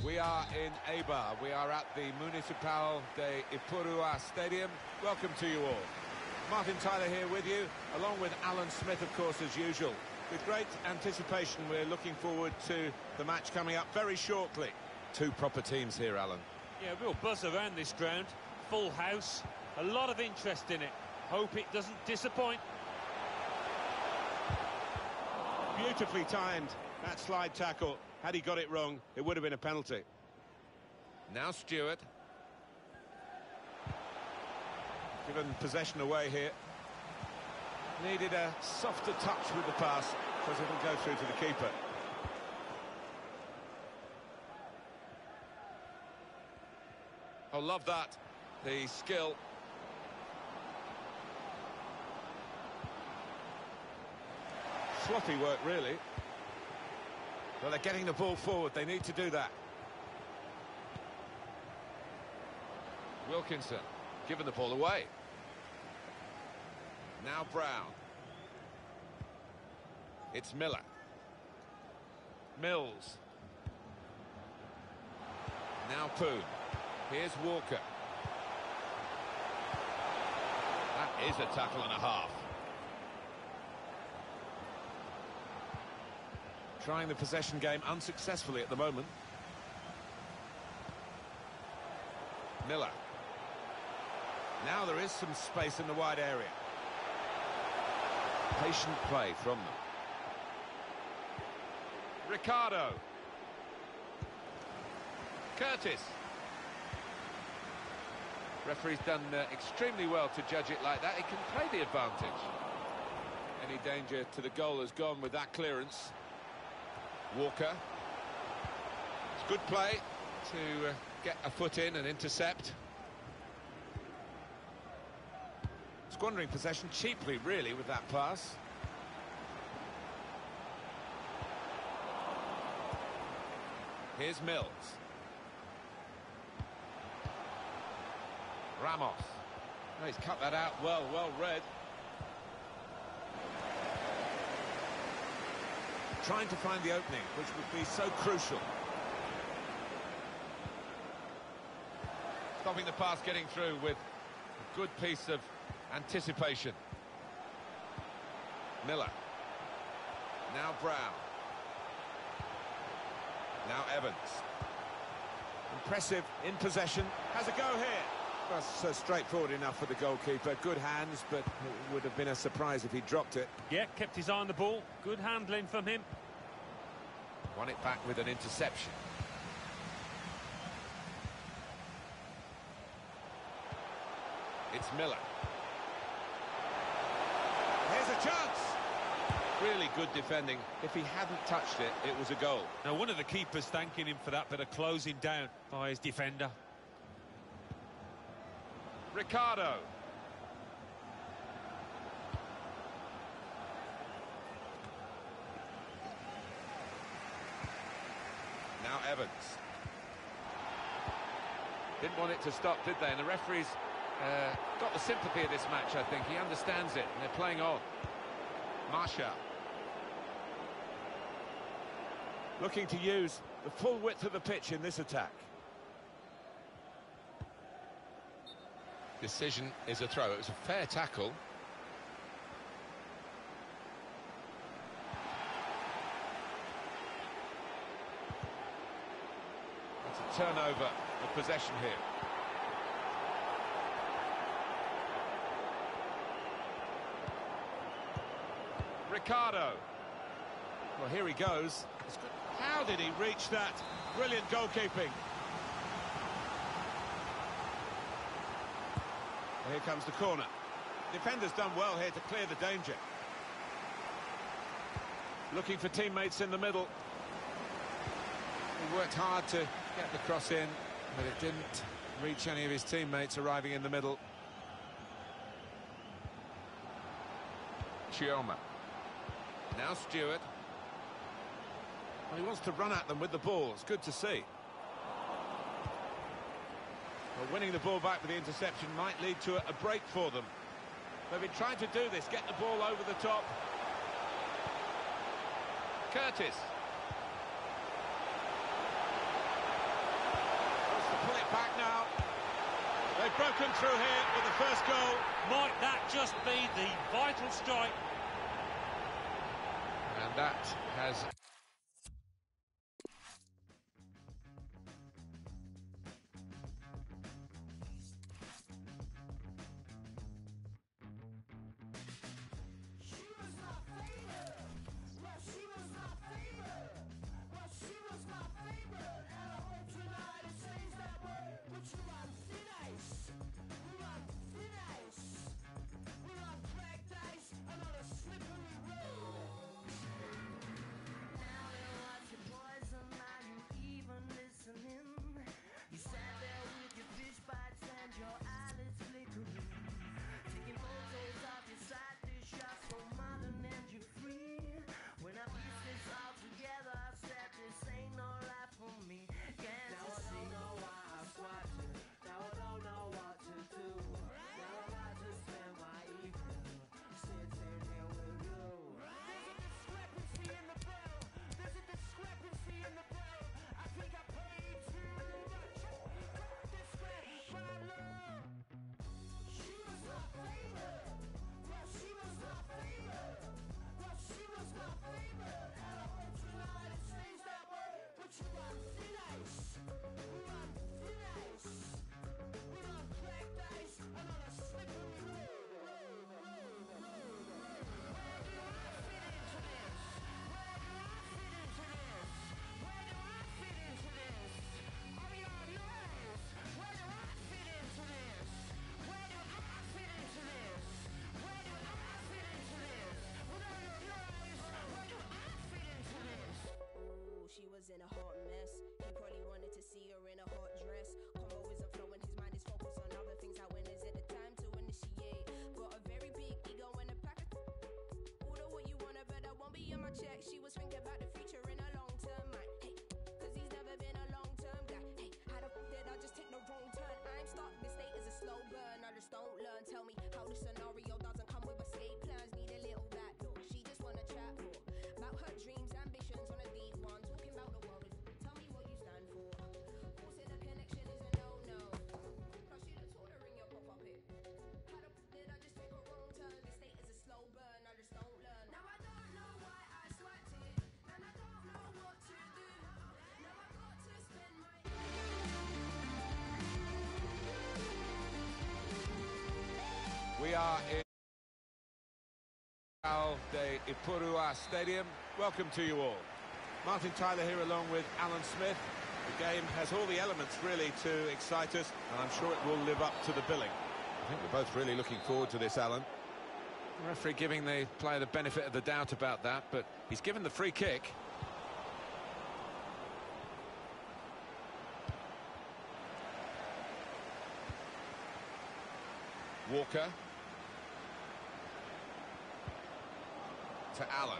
We are in Eibar. We are at the Municipal de Ipurua Stadium. Welcome to you all. Martin Tyler here with you, along with Alan Smith, of course, as usual. With great anticipation, we're looking forward to the match coming up very shortly. Two proper teams here, Alan.
Yeah, real buzz around this ground. Full house, a lot of interest in it. Hope it doesn't disappoint.
Beautifully timed, that slide tackle. Had he got it wrong, it would have been a penalty. Now Stewart. Given possession away here. Needed a softer touch with the pass, because it'll go through to the keeper. I love that. The skill. Sloppy work, really. Well, they're getting the ball forward. They need to do that. Wilkinson giving the ball away. Now Brown. It's Miller. Mills. Now Poon. Here's Walker. That is a tackle and a half. Trying the possession game unsuccessfully at the moment. Miller. Now there is some space in the wide area. Patient play from them. Ricardo. Curtis. Referee's done extremely well to judge it like that. He can play the advantage. Any danger to the goal has gone with that clearance. Walker. It's good play to get a foot in and intercept. Squandering possession cheaply, really, with that pass. Here's Mills. Ramos. Oh, he's cut that out well read. Trying to find the opening, which would be so crucial. Stopping the pass getting through with a good piece of anticipation. Miller. Now Brown. Now Evans. Impressive in possession. Has a go here. That's straightforward enough for the goalkeeper. Good hands, but it would have been a surprise if he dropped it.
Yeah, kept his eye on the ball. Good handling from him.
Won it back with an interception. It's Miller. Here's a chance. Really good defending. If he hadn't touched it, it was a goal.
Now, one of the keepers thanking him for that bit of closing down by his defender.
Ricardo. Now Evans. Didn't want it to stop, did they? And the referee's got the sympathy of this match, I think. He understands it, and they're playing on. Marshall. Looking to use the full width of the pitch in this attack. Decision is a throw. It was a fair tackle. It's a turnover of possession here. Ricardo. Well, here he goes. How did he reach that? Brilliant goalkeeping. Here comes the corner. Defender's done well here to clear the danger. Looking for teammates in the middle. He worked hard to get the cross in, but it didn't reach any of his teammates arriving in the middle. Chioma. Now Stewart. Well, he wants to run at them with the ball. It's good to see. Well, winning the ball back with the interception might lead to a break for them. They've been trying to do this, get the ball over the top. Curtis. it back now. They've broken through here with the first goal.
Might that just be the vital strike?
And that has...
In a hot mess, he probably wanted to see her in a hot dress. Combo isn't flowing, his mind is focused on other things. How when is it the time to initiate? Got a very big ego and a pack of order what you wanna, but I won't be on my check. She was thinking about the future in a long term mind. Hey, cause he's never been a long term guy. Hey, how the fuck did I just take the wrong turn? I'm stuck, this state is a slow burn. I just don't learn. Tell me how the scenario doesn't come with escape plans. Need a little backdoor. She just wanna chat more about her dreams, ambitions on a deep one. Talking about the world. Tell me what you stand for. Forcing a connection is a no-no. Plus you done told her in your pop-up it. How the fuck did I just take a wrong turn? This state is a slow burn. I just don't learn. Now I don't know why I swiped it, and I don't know what to do. Now I've got to spend my...
We are in the Ipurua Stadium. Welcome to you all. Martin Tyler here along with Alan Smith. The game has all the elements really to excite us, and I'm sure it will live up to the billing. I think we're both really looking forward to this, Alan. The referee giving the player the benefit of the doubt about that, but he's given the free kick. Walker. To Allen.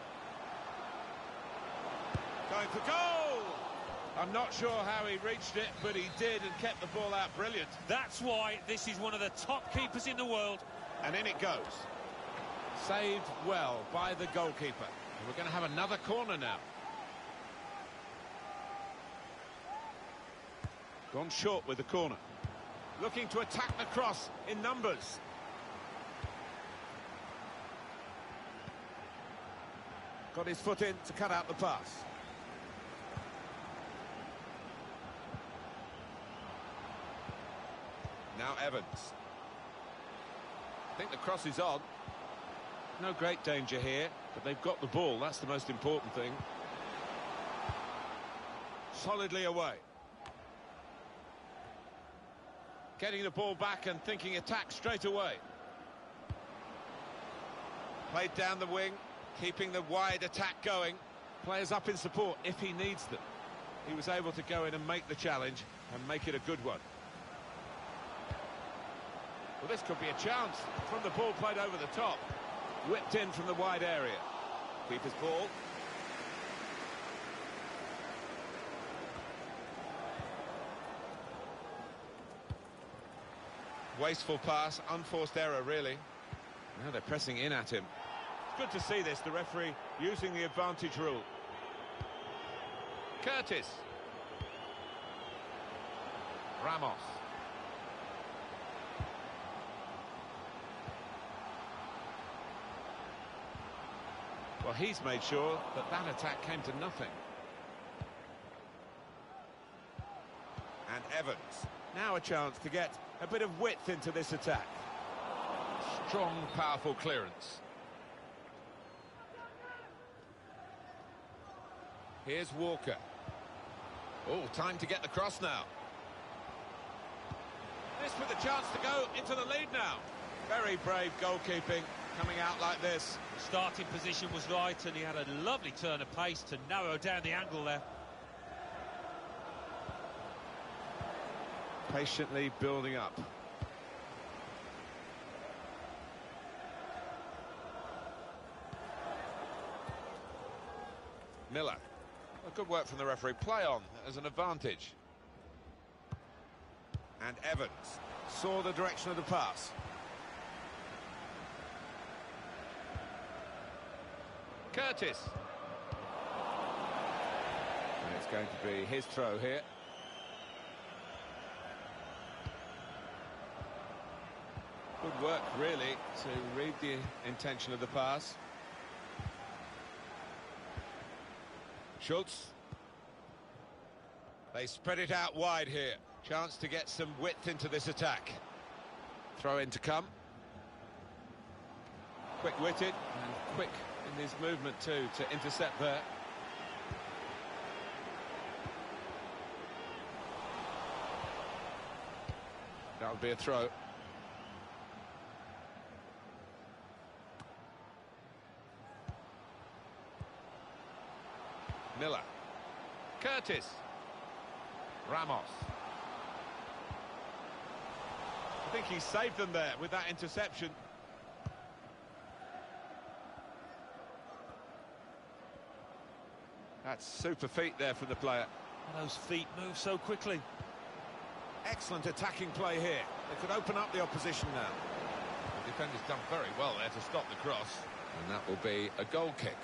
Going for goal! I'm not sure how he reached it, but he did and kept the ball out brilliant.
That's why this is one of the top keepers in the world.
And in it goes. Saved well by the goalkeeper. And we're going to have another corner now. Gone short with the corner. Looking to attack the cross in numbers. Got his foot in to cut out the pass. Now Evans. I think the cross is on. No great danger here, but they've got the ball. That's the most important thing. Solidly away. Getting the ball back and thinking attack straight away. Played down the wing. Keeping the wide attack going. Players up in support if he needs them. He was able to go in and make the challenge and make it a good one. Well, this could be a chance from the ball played over the top. Whipped in from the wide area. Keeper's ball. Wasteful pass, unforced error really. Now they're pressing in at him. Good to see this, the referee using the advantage rule. Curtis. Ramos. Well, he's made sure that that attack came to nothing. And Evans. Now a chance to get a bit of width into this attack. Strong, powerful clearance. Here's Walker. Oh, time to get the cross now. This with a chance to go into the lead now. Very brave goalkeeping coming out like this.
The starting position was right and he had a lovely turn of pace to narrow down the angle there.
Patiently building up. Miller. Well, good work from the referee. Play on as an advantage. And Evans saw the direction of the pass. Curtis. And it's going to be his throw here. Good work, really, to read the intention of the pass. Schultz. They spread it out wide here. Chance to get some width into this attack. Throw in to come. Quick-witted and quick in his movement too to intercept there. That would be a throw. Miller. Curtis. Ramos. I think he saved them there with that interception. That's super feet there from the player.
Those feet move so quickly.
Excellent attacking play here. They could open up the opposition now. The defender's done very well there to stop the cross. And that will be a goal kick.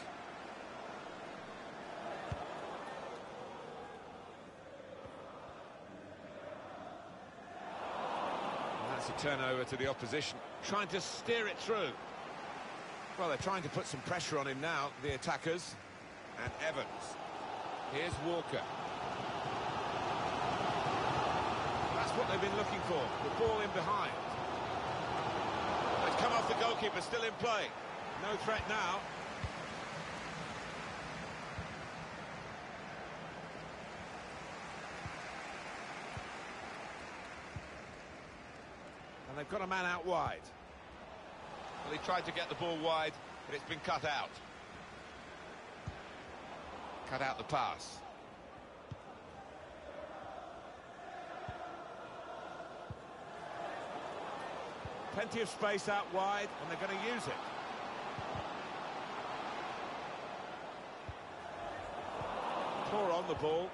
A turnover to the opposition, trying to steer it through. Well, they're trying to put some pressure on him now, the attackers. And Evans. Here's Walker. That's what they've been looking for, the ball in behind. It's come off the goalkeeper, still in play. No threat now. And they've got a man out wide. Well, he tried to get the ball wide, but it's been cut out. Cut out the pass. Plenty of space out wide, and they're going to use it. Poor on the ball.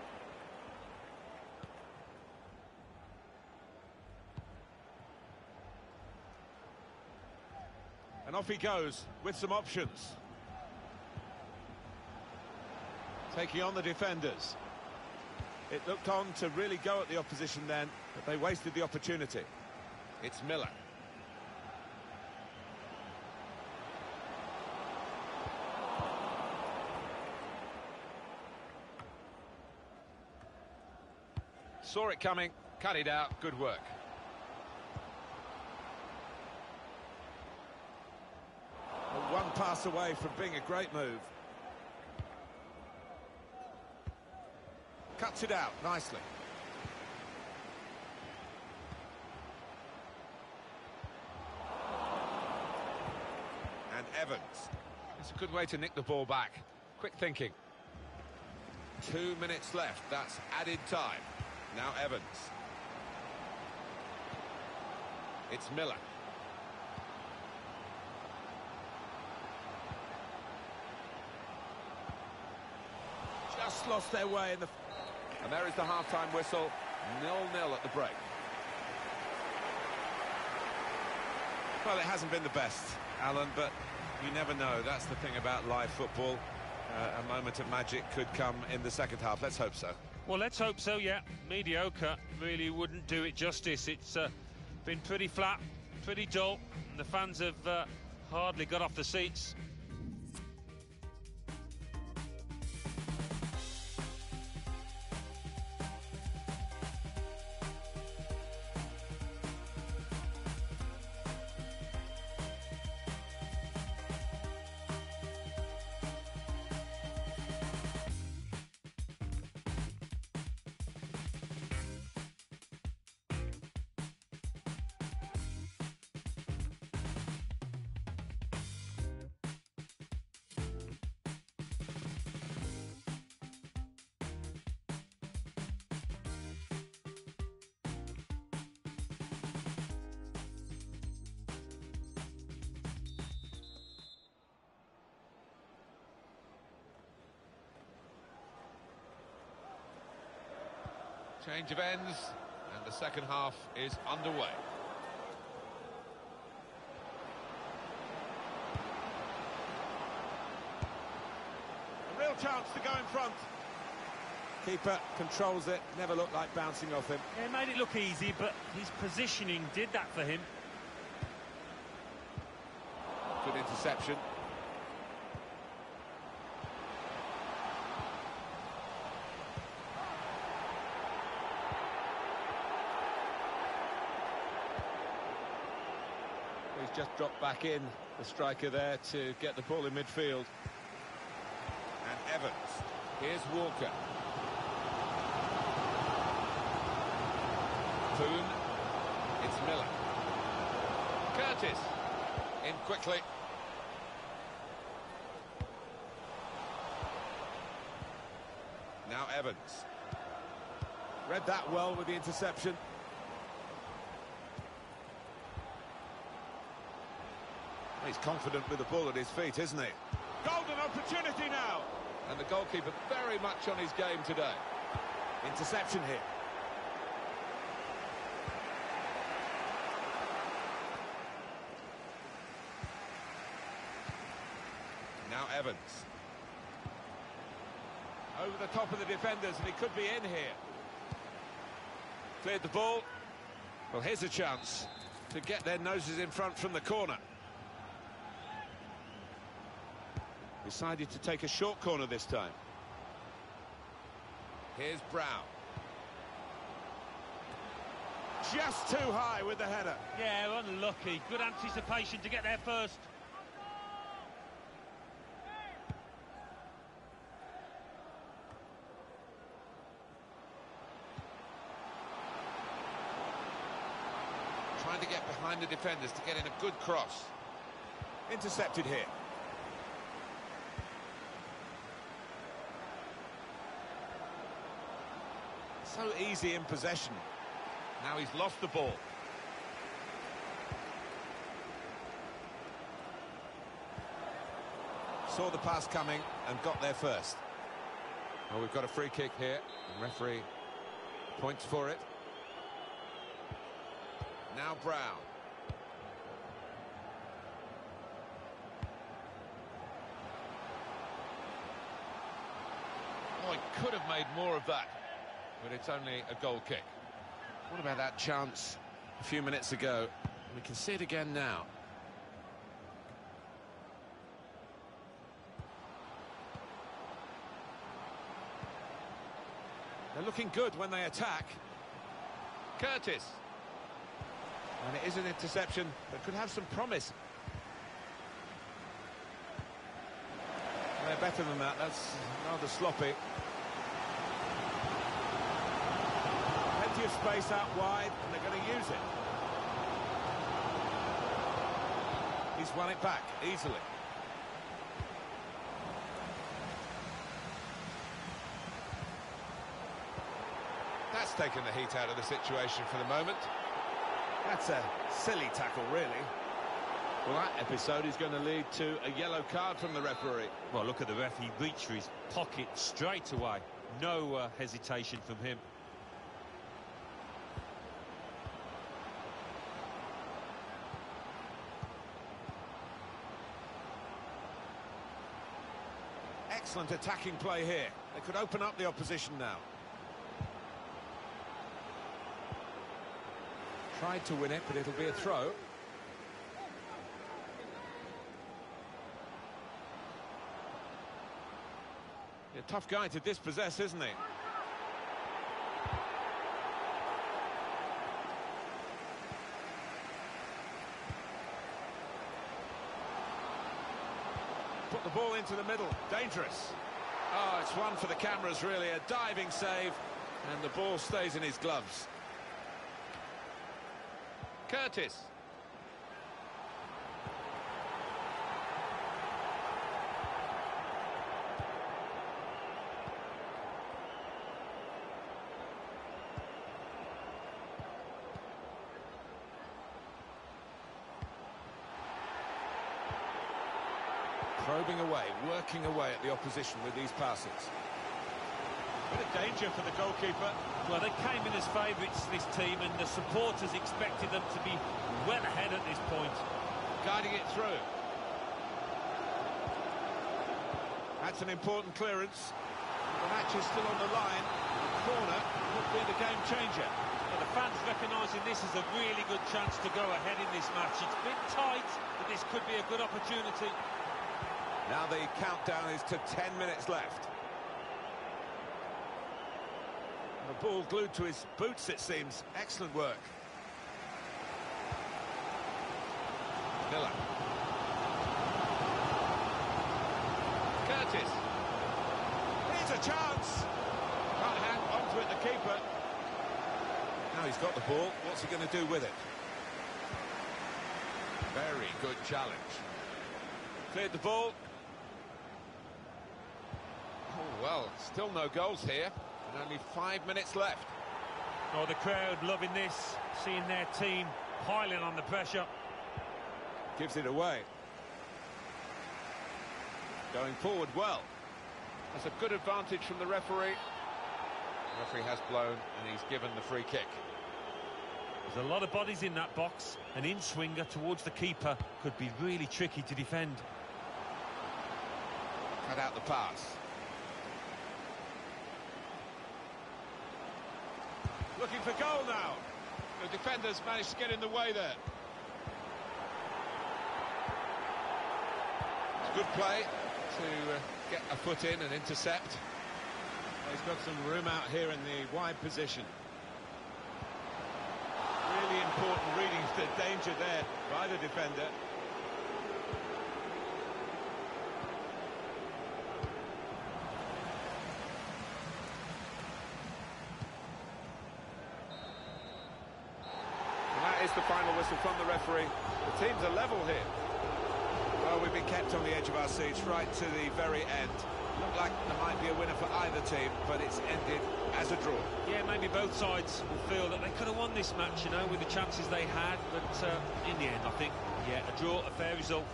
And off he goes with some options. Taking on the defenders. It looked on to really go at the opposition then, but they wasted the opportunity. It's Miller. Saw it coming, cut it out, good work. One pass away from being a great move. Cuts it out nicely. And Evans. It's a good way to nick the ball back. Quick thinking. 2 minutes left. That's added time. Now Evans. It's Miller. Just lost their way in the... And there is the half-time whistle. 0-0 at the break. Well, it hasn't been the best, Alan, but you never know. That's the thing about live football. a moment of magic could come in the second half. Let's hope so.
Well, let's hope so, yeah. Mediocre really wouldn't do it justice. It's been pretty flat, pretty dull, and the fans have hardly got off the seats.
Change of ends, and the second half is underway. A real chance to go in front.
Keeper controls it, never looked like bouncing off him.
Yeah, it made it look easy, but his positioning did that for him.
Good interception.
He's just dropped back in, the striker there, to get the ball in midfield.
And Evans. Here's Walker. Poon. It's Miller. Curtis. In quickly. Now Evans.
Read that well with the interception.
He's confident with the ball at his feet, isn't he? Golden opportunity now! And the goalkeeper very much on his game today.
Interception here.
Now Evans. Over the top of the defenders, and he could be in here. Cleared the ball. Well, here's a chance to get their noses in front from the corner. Decided to take a short corner this time. Here's Brown. Just too high with the header.
Yeah, unlucky. Good anticipation to get there first.
Trying to get behind the defenders to get in a good cross.
Intercepted here.
So easy in possession. Now he's lost the ball. Saw the pass coming and got there first. Well, we've got a free kick here. The referee points for it. Now Brown. Oh, he could have made more of that. But it's only a goal kick. What about that chance a few minutes ago? We can see it again now. They're looking good when they attack. Curtis. And it is an interception that could have some promise.
They're better than that. That's rather sloppy. Plenty of space out wide, and they're going to use it.
He's won it back easily. That's taken the heat out of the situation for the moment.
That's a silly tackle, really.
Well, that episode is going to lead to a yellow card from the referee.
Well, look at the ref. He reached for his pocket straight away. No hesitation from him.
Excellent attacking play here. They could open up the opposition now. Tried to win it, but it'll be a throw. A tough guy to dispossess, isn't he? Put the ball into the middle. Dangerous. Oh, it's one for the cameras, really. A diving save, and the ball stays in his gloves. Curtis. Probing away, working away at the opposition with these passes. Bit of danger for the goalkeeper.
Well, they came in as favourites, this team, and the supporters expected them to be well ahead at this point.
Guiding it through. That's an important clearance. The match is still on the line. Corner could be the game changer.
Well, the fans recognising this as a really good chance to go ahead in this match. It's been tight, but this could be a good opportunity.
Now the countdown is to 10 minutes left. The ball glued to his boots, it seems. Excellent work. Miller. Curtis. Here's a chance. Can't hang onto it, the keeper. Now he's got the ball. What's he going to do with it? Very good challenge. Cleared the ball. Oh, well, still no goals here. And only 5 minutes left.
Oh, the crowd loving this, seeing their team piling on the pressure.
Gives it away. Going forward well. That's a good advantage from the referee. The referee has blown and he's given the free kick.
There's a lot of bodies in that box. An in-swinger towards the keeper could be really tricky to defend.
Cut out the pass. Looking for goal now. The defenders managed to get in the way there. It's good play to get a foot in and intercept. He's got some room out here in the wide position. Really important reading of the danger there by the defender. Is the final whistle from the referee. The teams are level here. Well, we've been kept on the edge of our seats right to the very end. Looked like there might be a winner for either team, but it's ended as a draw.
Yeah, maybe both sides will feel that they could have won this match, you know, with the chances they had, but in the end, I think, yeah, a draw, a fair result.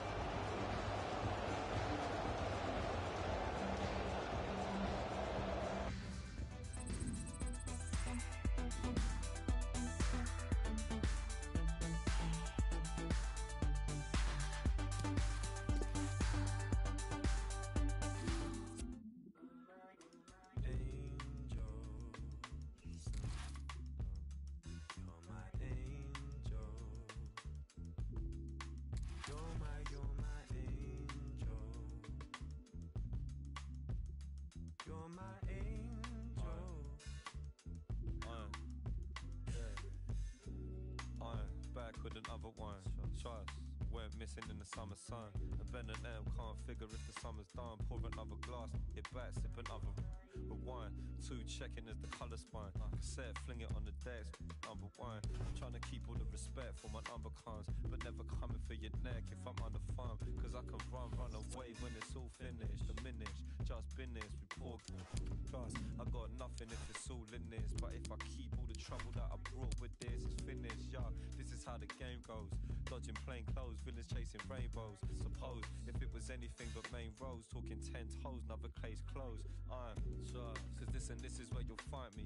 With another one, trust weren't missing in the summer sun. And Ben and them can't figure if the summer's done. Pour another glass, hit back, sip another wine. Two checking as the colour spine. Cassette, fling it on the desk. Number one, trying to keep all the respect for my number cons, but never coming for your neck if I'm on the farm. Cause I can run away when it's all finished. Diminished, just business, report. Plus, I got nothing if it's all in this. But if I keep all the trouble that I brought with this, it's finished, yeah. This is how the game goes. Dodging plain clothes, villains chasing rainbows. Suppose if it was anything but main roads, talking 10 toes, another case closed. Cause this is where you'll find me. Sipping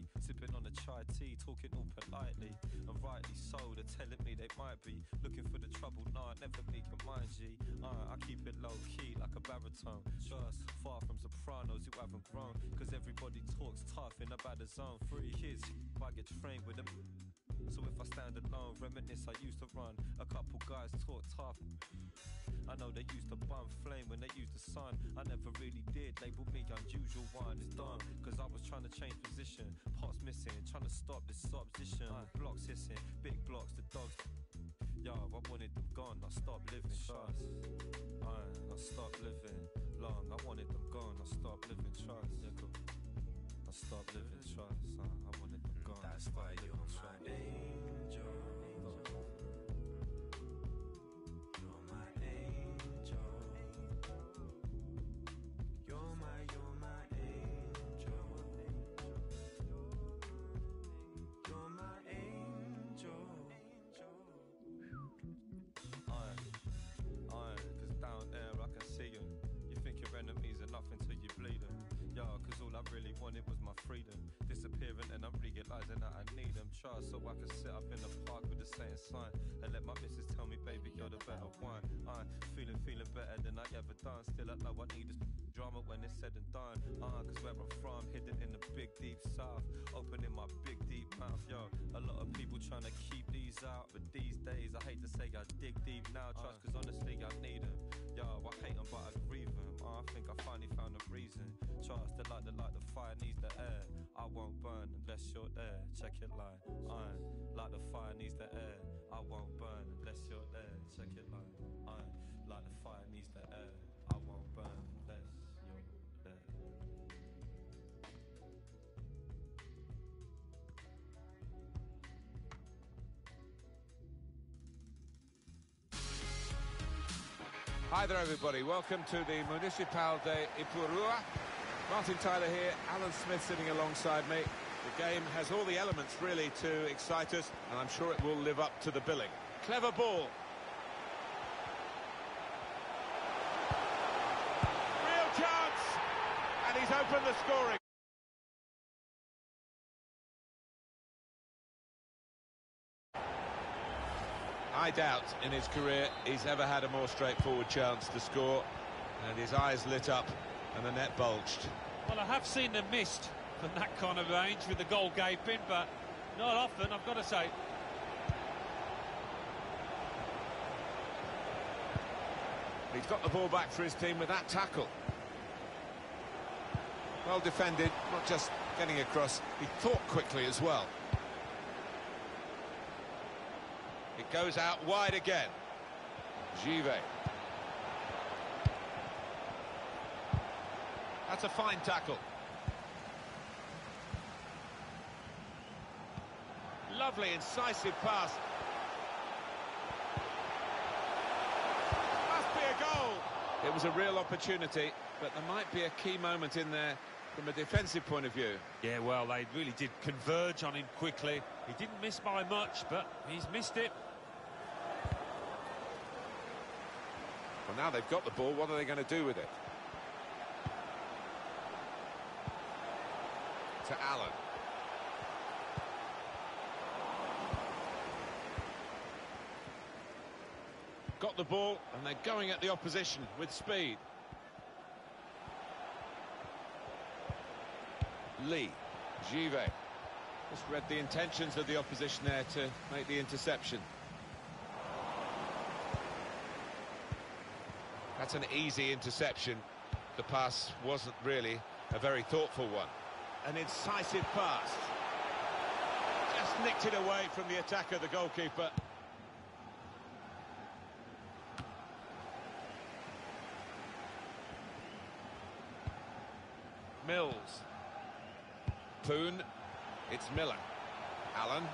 sipping on a chai tea, talking all politely. And rightly so, they're telling me they might be looking for the trouble. Nah, never be mind G. I keep it low key like a baritone. Just far from sopranos who haven't grown. Cause everybody talks tough in a bad zone. Free kids, I get trained with them. So if I stand alone, reminisce I used to run. A couple guys talk tough. I know they used to bum flame when they used the sun. I never really did, label me unusual one. It's done, cause I was trying to change position. Pots missing, trying to stop this opposition. Blocks hissing, big blocks, the dogs. Yo, I wanted them gone, I stopped living. Trust, I stopped living long. I wanted them gone, I stopped living. Trust, yeah, cool. I stopped living. Trust, I wanted them gone.
That's why you're my angel. You're my angel. You're my angel. You're my angel.
Cause down there I can see them. You think your enemies are nothing till you bleed them. Yo, cause all I really wanted was my freedom. Disappearing and I'm realizing that I need them. Trust so I can sit up in the park with the same sign and let my missus tell me, baby, you're the better one. I'm feeling better than I ever done. Still I know I need this drama when it's said and done. Cause where I'm from, hidden in the big deep south, opening my big deep mouth. Yo, a lot of people trying to keep these out, but these days I hate to say I dig deep now. Trust cause honestly I need them. Yo, I hate them but I grieve them. I think I finally found a reason. Trust the fire needs the air. I won't burn unless you're there. Check it line. Like the fire needs the air. I won't burn unless you're there. Check it line. Like the fire needs the air. I won't burn unless you're there.
Hi there, everybody. Welcome to the Municipal de Ipurua. Martin Tyler here, Alan Smith sitting alongside me. The game has all the elements, really, to excite us, and I'm sure it will live up to the billing. Clever ball. Real chance! And he's opened the scoring. I doubt in his career he's ever had a more straightforward chance to score, and his eyes lit up and the net bulged.
Well, I have seen them missed from that kind of range with the goal gaping, but not often, I've got to say.
He's got the ball back for his team with that tackle. Well defended, not just getting across, he thought quickly as well. It goes out wide again. Givet. That's a fine tackle. Lovely, incisive pass. Must be a goal. It was a real opportunity, but there might be a key moment in there from a defensive point of view.
Yeah, well, they really did converge on him quickly. He didn't miss by much, but he's missed it.
Well, now they've got the ball, what are they going to do with it? To Allen. Got the ball, and they're going at the opposition with speed. Lee. Givet. Just read the intentions of the opposition there to make the interception. That's an easy interception. The pass wasn't really a very thoughtful one. An incisive pass. Just nicked it away from the attacker, the goalkeeper. Mills. Poon. It's Miller. Allen.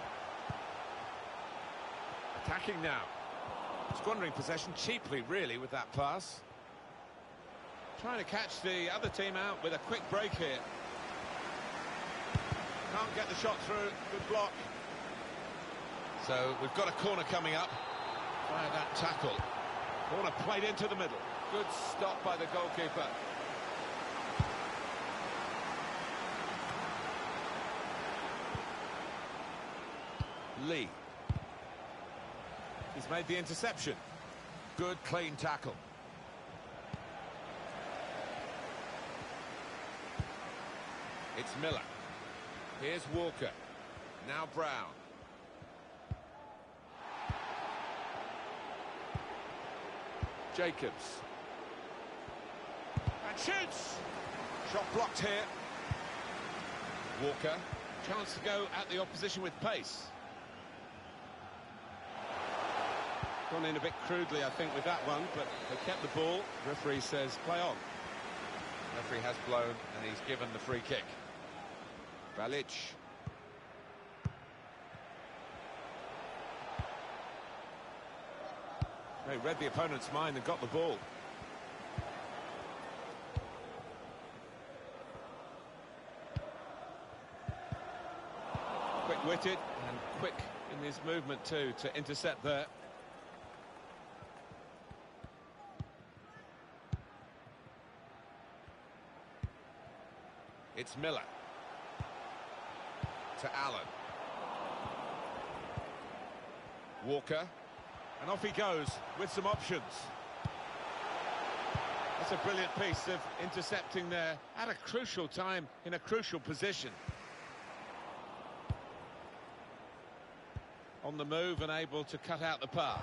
Attacking now. Squandering possession cheaply, really, with that pass. Trying to catch the other team out with a quick break here. Can't get the shot through. Good block. So we've got a corner coming up. Try that tackle. Corner played into the middle. Good stop by the goalkeeper. Lee. He's made the interception. Good, clean tackle. It's Miller. Here's Walker. Now Brown. Jacobs. And shoots! Shot blocked here. Walker. Chance to go at the opposition with pace. Gone in a bit crudely, I think, with that one, but they kept the ball. Referee says, play on. Referee has blown, and he's given the free kick. Balic. They read the opponent's mind and got the ball. Quick-witted and quick in his movement too to intercept there. It's Miller. To Allen. Walker. And off he goes with some options. That's a brilliant piece of intercepting there at a crucial time in a crucial position. On the move and able to cut out the pass.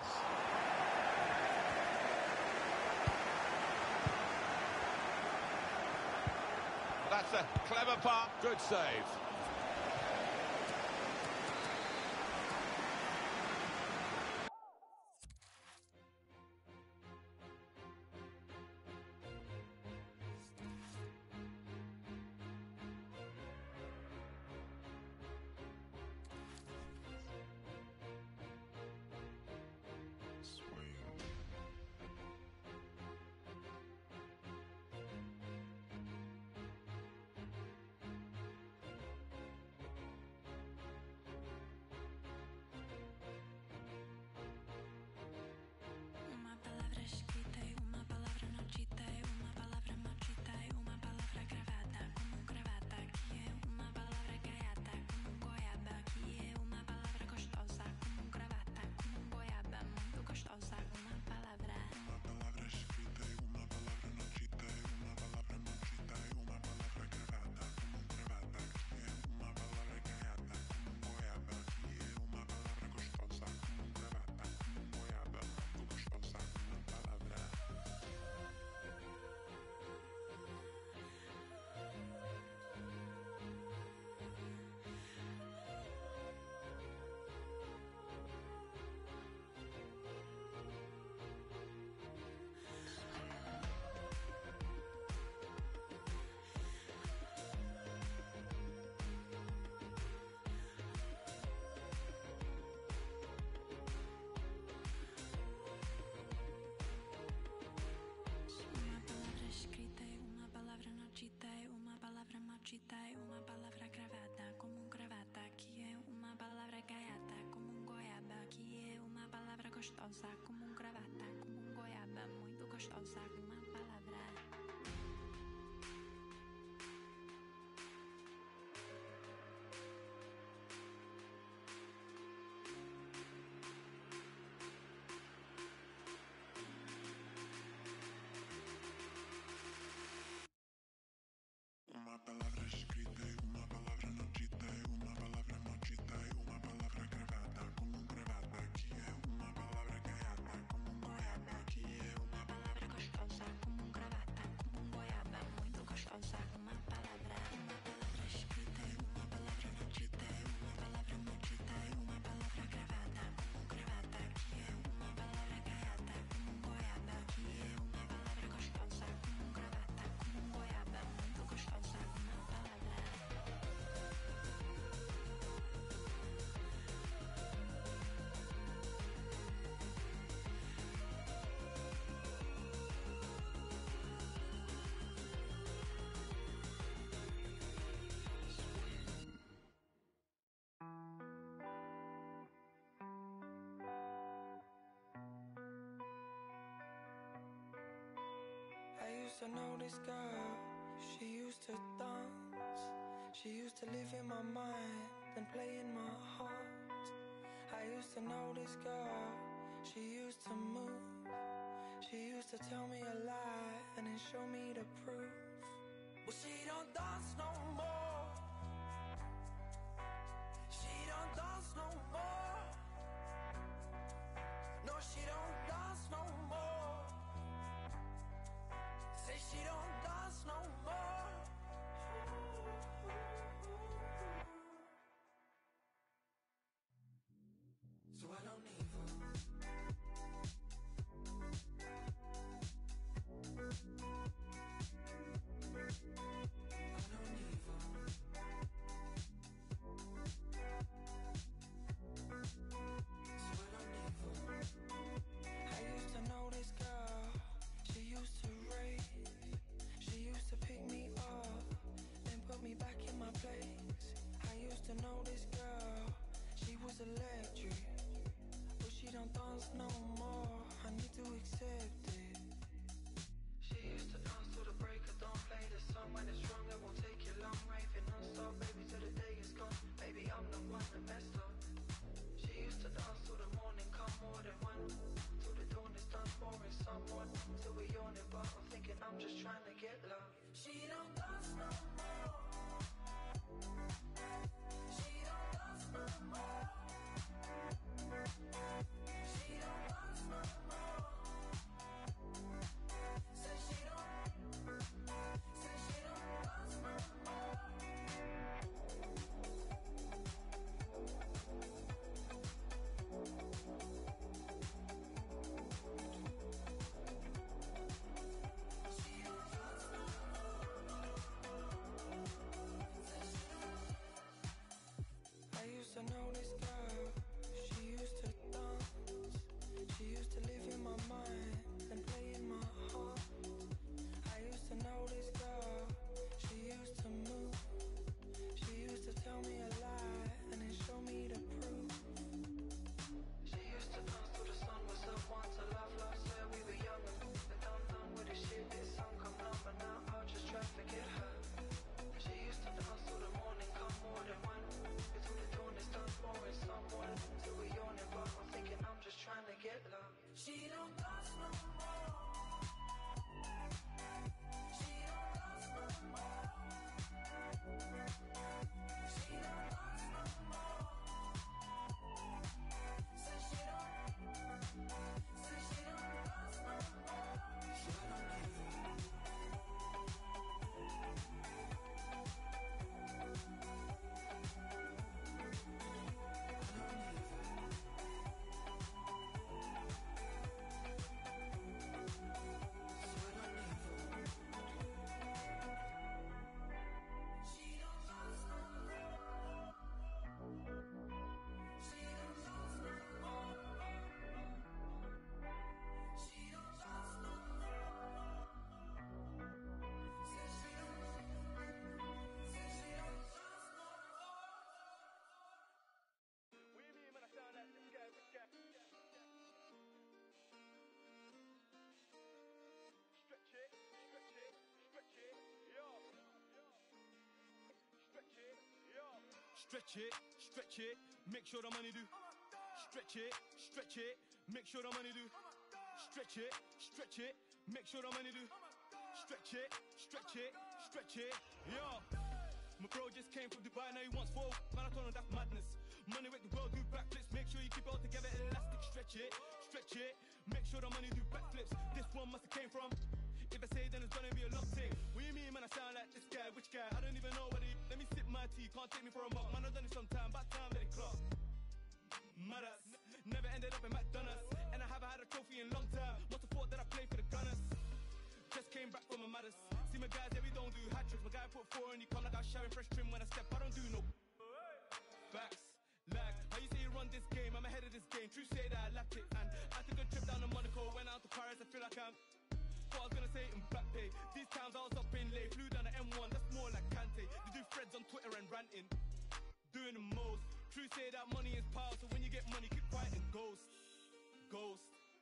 That's a clever pass. Good save.
Uma palavra escrita e uma palavra não dita e uma palavra maldita e uma palavra gravada como gravata, que é uma palavra gaiata como goiaba, que é uma palavra gostosa como gravata, como goiaba, muito gostosa, uma palavra.
Uma palavra escrita e uma palavra não dita e uma palavra maldita e uma palavra gravada como gravata, que é uma palavra gaiata como goiaba, que é uma palavra gostosa como gravata, como goiaba, muito gostosa, uma palavra.
Uma palavra escrita e uma palavra não dita e uma palavra maldita e uma palavra gravada como gravata, que é uma palavra gaiata como goiaba, que é uma palavra gostosa como gravata, como goiaba, muito gostosa, uma palavra.
Uma palavra escrita e uma palavra não dita e uma palavra maldita e uma palavra gravada como gravata, que é uma palavra gaiata como goiaba, que é uma palavra
Gostosa como gravata, como goiaba, muito gostosa, uma palavra. Uma palavra escrita e uma palavra não dita e uma palavra maldita e uma palavra gravada como gravata, que é uma palavra gaiata como goiaba, que é uma palavra gostosa como gravata, como goiaba, muito gostosa, uma palavra.
I used to know this girl, she used to dance. She used to live in my mind and play in my heart. I used to know this girl, she used to move. She used to tell me a lie and then show me the proof. But she don't dance no more. She don't dance no more. No, she don't dance no more. Say she don't dance no more. So I don't need her. To know this girl, she was electric, but she don't dance no more. I need to accept it. She used to dance till the break of dawn. Play the song when it's wrong, it won't take you long. Raving non-stop, baby, till the day is gone. Maybe I'm the one that messed up. She used to dance till the morning, come more than one. Till the dawn is done, pouring someone. Till we own it, but I'm thinking I'm just trying to get love. She don't dance no more. She don't dance no more. She don't dance no more. Say she don't dance no more. I used to know this girl, she used to dance. She used to live in my mind and play in my heart. I used to know this girl, she used to move. She used to tell me a lie and then show me the proof. She used to dance till the sun was up. Once a love lost her, we were young and done with the shit. This song come on, but now I'll just try to forget her. She used to dance till the morning, come more than one. Till the dawn is done, pouring someone. Till we own it, but I'm thinking I'm just trying to get love. She don't dance no more. She don't dance no more. She don't dance no more. Say she don't dance no more. So I don't need her.
Stretch it, make sure the money do. Stretch it, make sure the money do. Stretch it, make sure the money do. Stretch it, yo. My bro just came from Dubai, now he wants 4. Man, I told him that's madness. Money make the world do backflips, make sure you keep it all together, elastic. Stretch it, make sure the money do backflips. This one must have came from. If I say then it's gonna be a long thing. What you mean, man, I sound like this guy? Which guy? I don't even know what he. Let me sip my tea, can't take me for a mug. Man, I've done it sometime, about time let it clock. Madass, never ended up in McDonald's. And I haven't had a trophy in a long time. Must have thought that I played for the Gunners. Just came back from a Maddest. See my guys, yeah, we don't do hat tricks. My guy put 4 and he come like I was showering fresh trim when I step. I don't do no facts. Like, how you say you run this game? I'm ahead of this game. True say that I lapped it. And I took a trip down to Monaco. Went out to Paris, I feel like I'm. Thought I was gonna say it in black pay. These times I was up in late. Flew down the M1, that's more like Kante. They do threads on Twitter and ranting. Doing the most. True say that money is power. So when you get money, keep quiet and ghost. I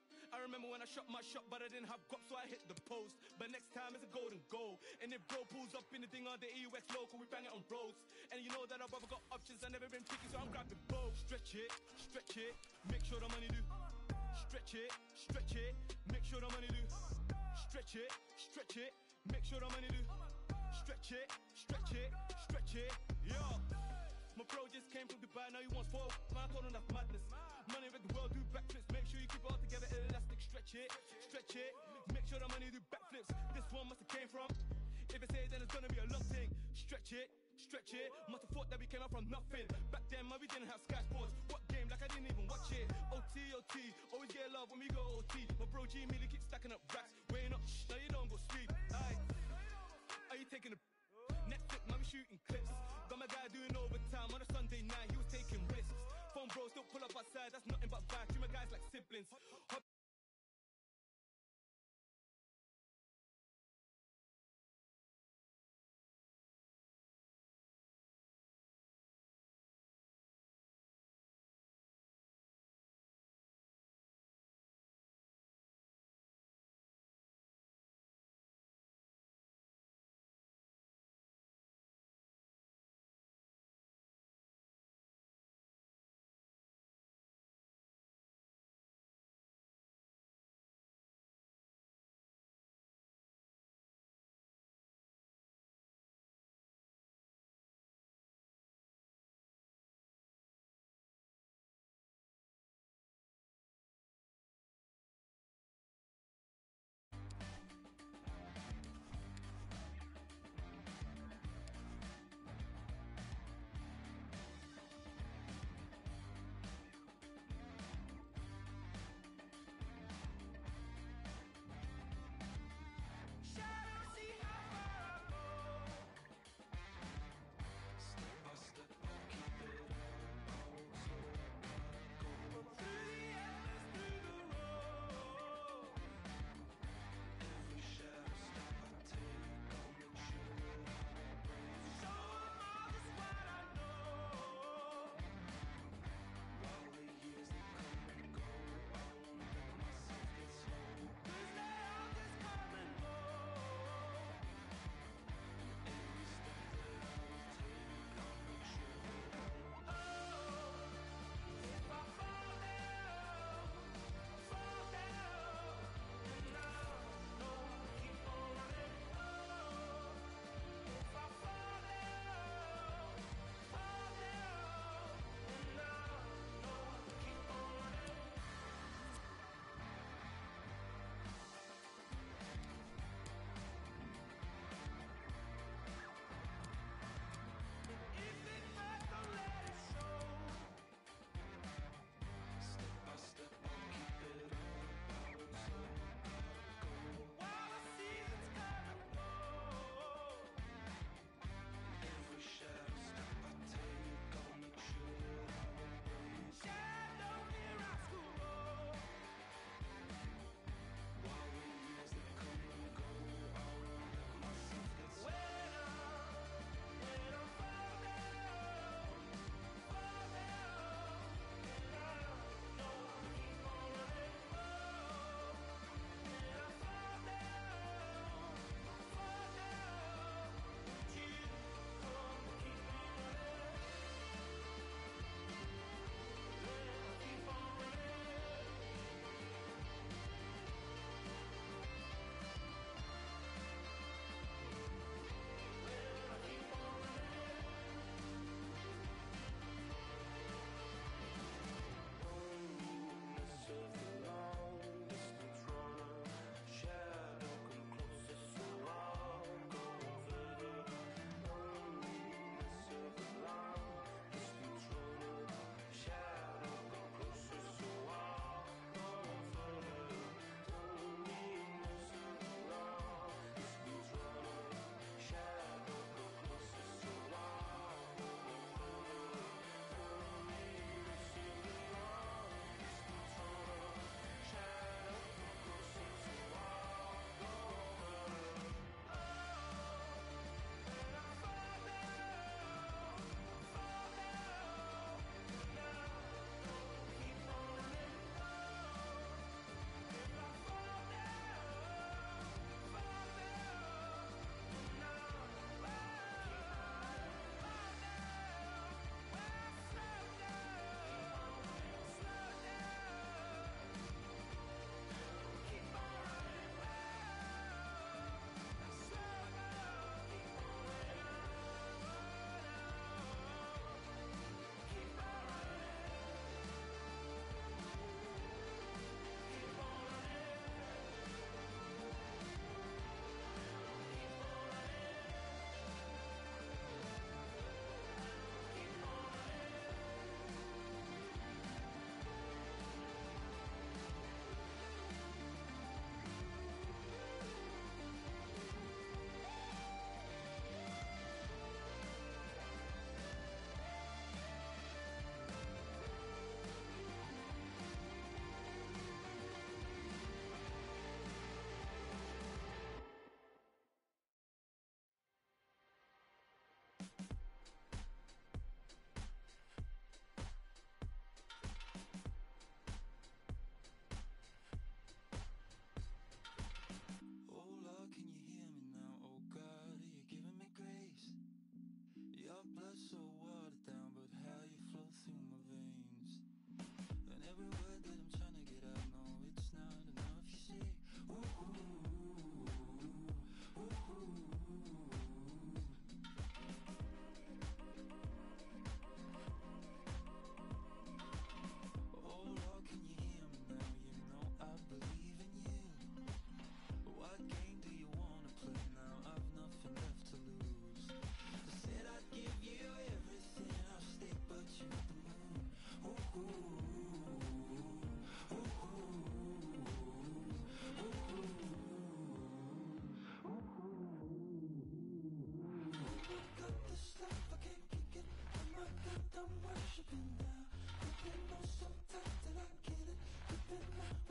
remember when I shot my shot, but I didn't have guap, so I hit the post. But next time it's a golden goal. And if bro pulls up in the thing on the EUX local, we bang it on roads. And you know that I've ever got options, I never been picky, so I'm grabbing both. Stretch it, make sure the money do. Stretch it, make sure the money do. Stretch it, make sure the money do. Stretch it, yo. My bro just came from Dubai, now he wants 4. Man, I told him that's madness. Money with the world, do backflips. Make sure you keep it all together, elastic. Stretch it. Make sure the money do backflips. This one must have came from. If it says, then it's gonna be a long thing. Stretch it. Must have thought that we came out from nothing. Back then, man, we didn't have Sky Sports. What game? Like I didn't even watch it. OT. Always get love when we go OT. My bro G Millie keeps stacking up racks. Weighing up, now you don't go sleep. Aye. Are you taking a Netflix, man, we shooting clips. Got my guy doing overtime on a Sunday night, he was taking risks. Phone bros don't pull up outside, that's nothing but bad. Treat my guys like siblings.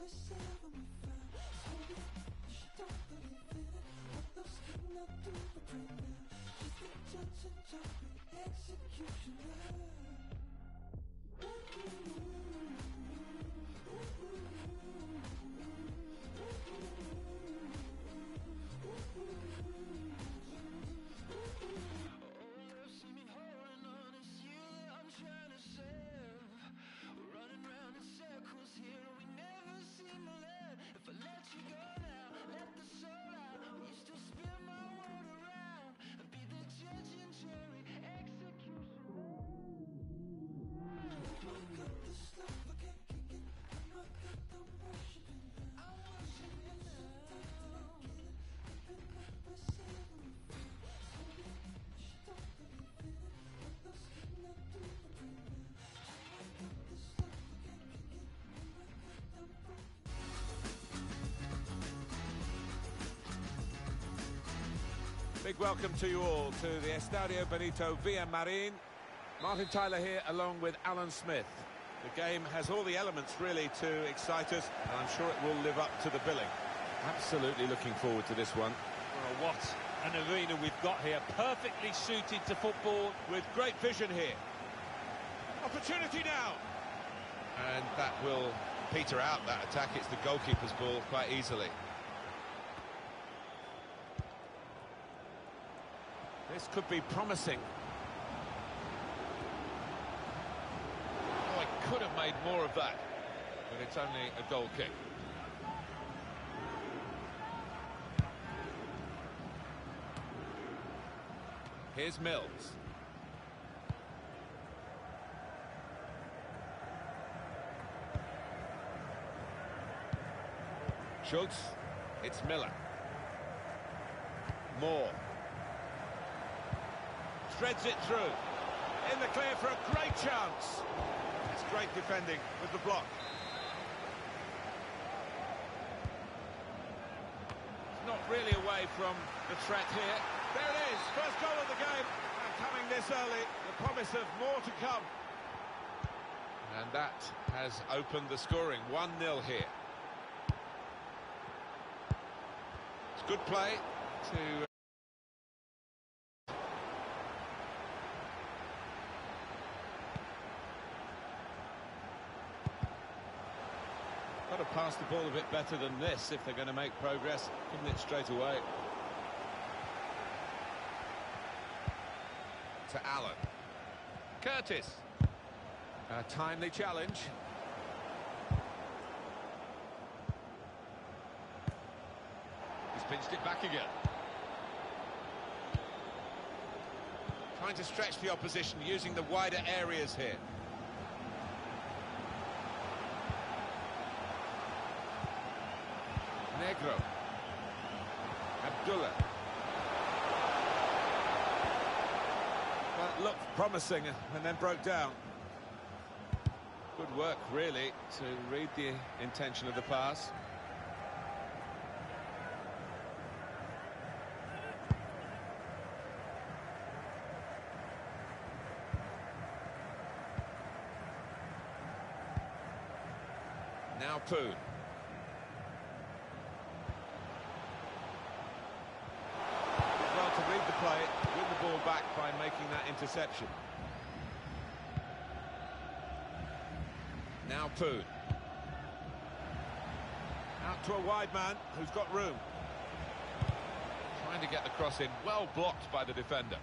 Big welcome to you all to the Estadio Benito Villamarin. Martin Tyler here along with Alan Smith. The game has all the elements really to excite us, and I'm sure it will live up to the billing. Absolutely looking forward to this one.
Well, what an arena we've got here, perfectly suited to football.
With great vision here. Opportunity now. And that will peter out that attack. It's the goalkeeper's ball quite easily. This could be promising. Oh, I could have made more of that, but it's only a goal kick. Here's Mills. Schultz. It's Miller. Moore. Threads it through. In the clear for a great chance. It's great defending with the block. It's not really away from the threat here. There it is, first goal of the game. And coming this early, the promise of more to come. And that has opened the scoring. 1-0 here. It's good play to... Got to pass the ball a bit better than this if they're going to make progress, giving it straight away. To Allen. Curtis. A timely challenge. He's pinched it back again. Trying to stretch the opposition, using the wider areas here. Negro. Abdullah. Well, it looked promising and then broke down. Good work, really, to read the intention of the pass. Now Poon. To read the play, win the ball back by making that interception. Now Poon. Out to a wide man who's got room. Trying to get the cross in, well blocked by the defender.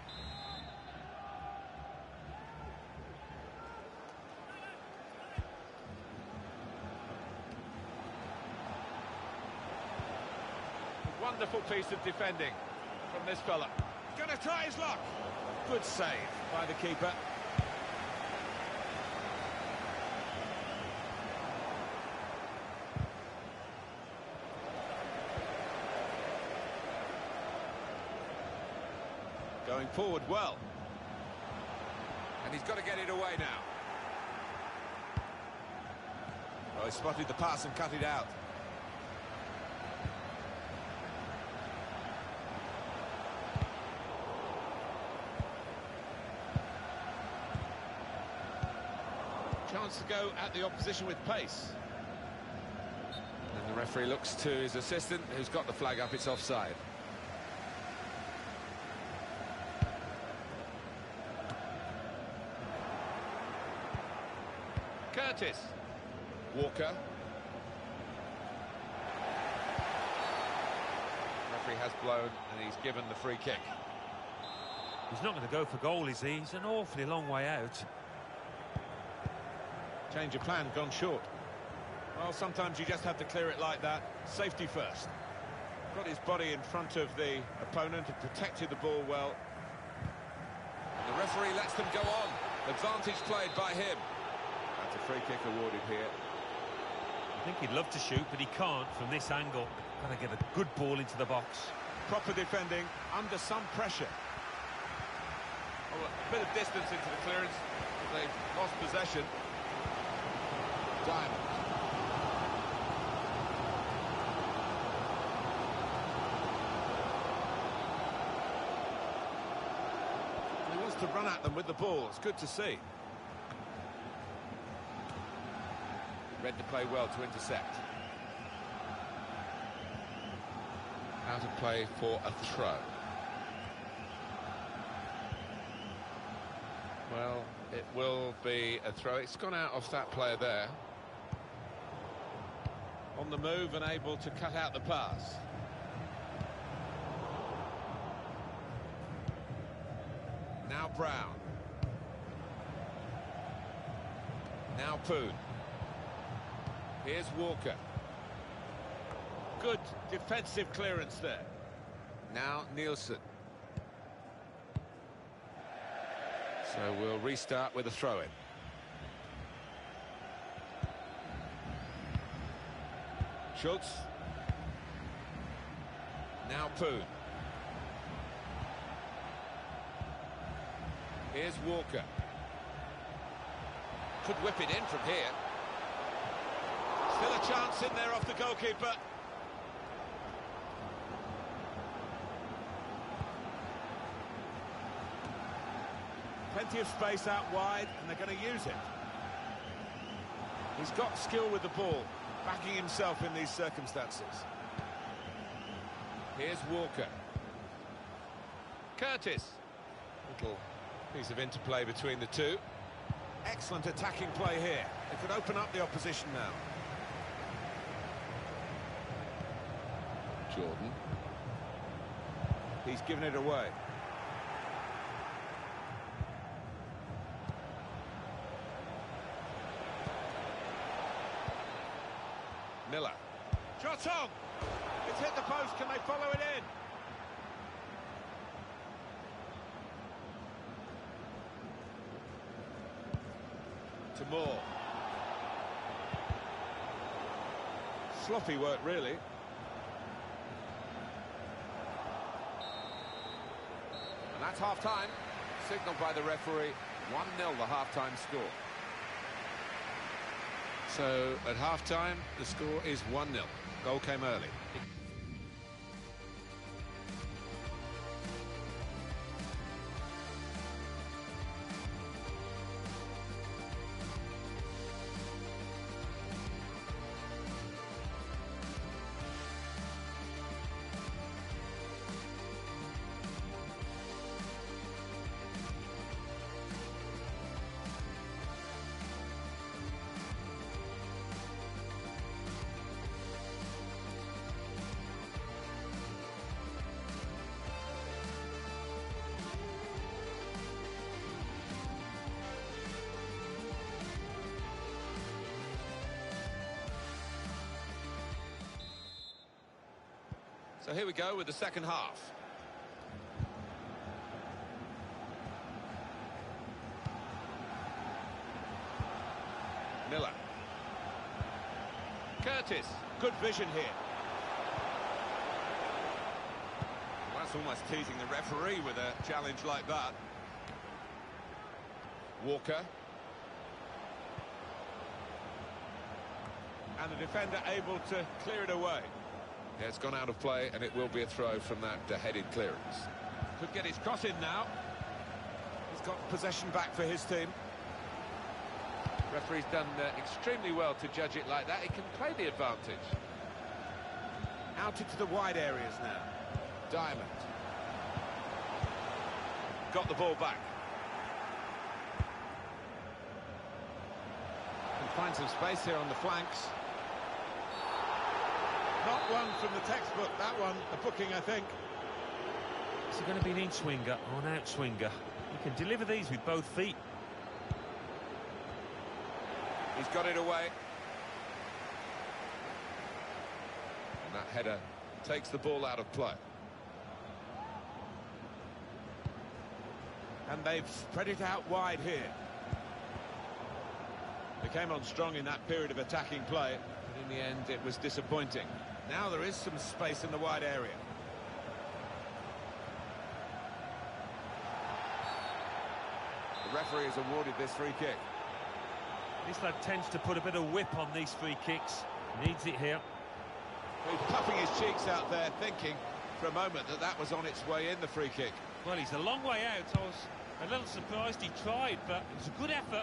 A wonderful piece of defending from this fella. Gonna try his luck. Good save by the keeper. Going forward well. And he's got to get it away now. Oh, he spotted the pass and cut it out. Chance to go at the opposition with pace. Referee looks to his assistant, who's got the flag up. It's offside. Curtis. Walker. Referee has blown and he's given the free kick.
He's not going to go for goal, is he? He's an awfully long way out.
Change of plan, gone short. Well, sometimes you just have to clear it like that. Safety first. Got his body in front of the opponent and protected the ball well. And the referee lets them go on. Advantage played by him. That's a free kick awarded here.
I think he'd love to shoot, but he can't from this angle. Got to get a good ball into the box.
Proper defending, under some pressure. Oh, a bit of distance into the clearance. They've lost possession. Diamond. He wants to run at them with the ball. It's good to see. Read the play well to intercept. Out of play for a throw. Well, it will be a throw. It's gone out off that player there. On the move and able to cut out the pass. Now Brown. Now Poon. Here's Walker. Good defensive clearance there. Now Nielsen. So we'll restart with a throw-in. Schultz. Now Poon. Here's Walker. Could whip it in from here. Still a chance in there off the goalkeeper. Plenty of space out wide, and they're going to use it. He's got skill with the ball, backing himself in these circumstances. Here's Walker. Curtis. Little piece of interplay between the two. Excellent attacking play here. They could open up the opposition now. Jordan. He's given it away. Miller. Shot on! It's hit the post, can they follow it in? To Moore. Sloppy work, really. And that's half-time, signalled by the referee. 1-0 the half-time score. So, at half-time, the score is 1-0. Goal came early. So here we go with the second half. Miller. Curtis. Good vision here. Well, that's almost teasing the referee with a challenge like that. Walker. And the defender able to clear it away. Yeah, it's gone out of play, and it will be a throw from that headed clearance. Could get his cross in now. He's got possession back for his team. Referee's done extremely well to judge it like that. He can play the advantage. Out into the wide areas now. Diamond. Got the ball back. Can find some space here on the flanks. Not one from the textbook, that one. A booking, I think.
Is it going to be an in-swinger or an out-swinger? He can deliver these with both feet.
He's got it away. And that header takes the ball out of play. And they've spread it out wide here. They came on strong in that period of attacking play, but in the end it was disappointing. Now there is some space in the wide area. The referee has awarded this free kick.
This lad tends to put a bit of whip on these free kicks. Needs it here.
He's puffing his cheeks out there, thinking for a moment that that was on its way in, the free kick.
Well, he's a long way out. I was a little surprised he tried, but it was a good effort.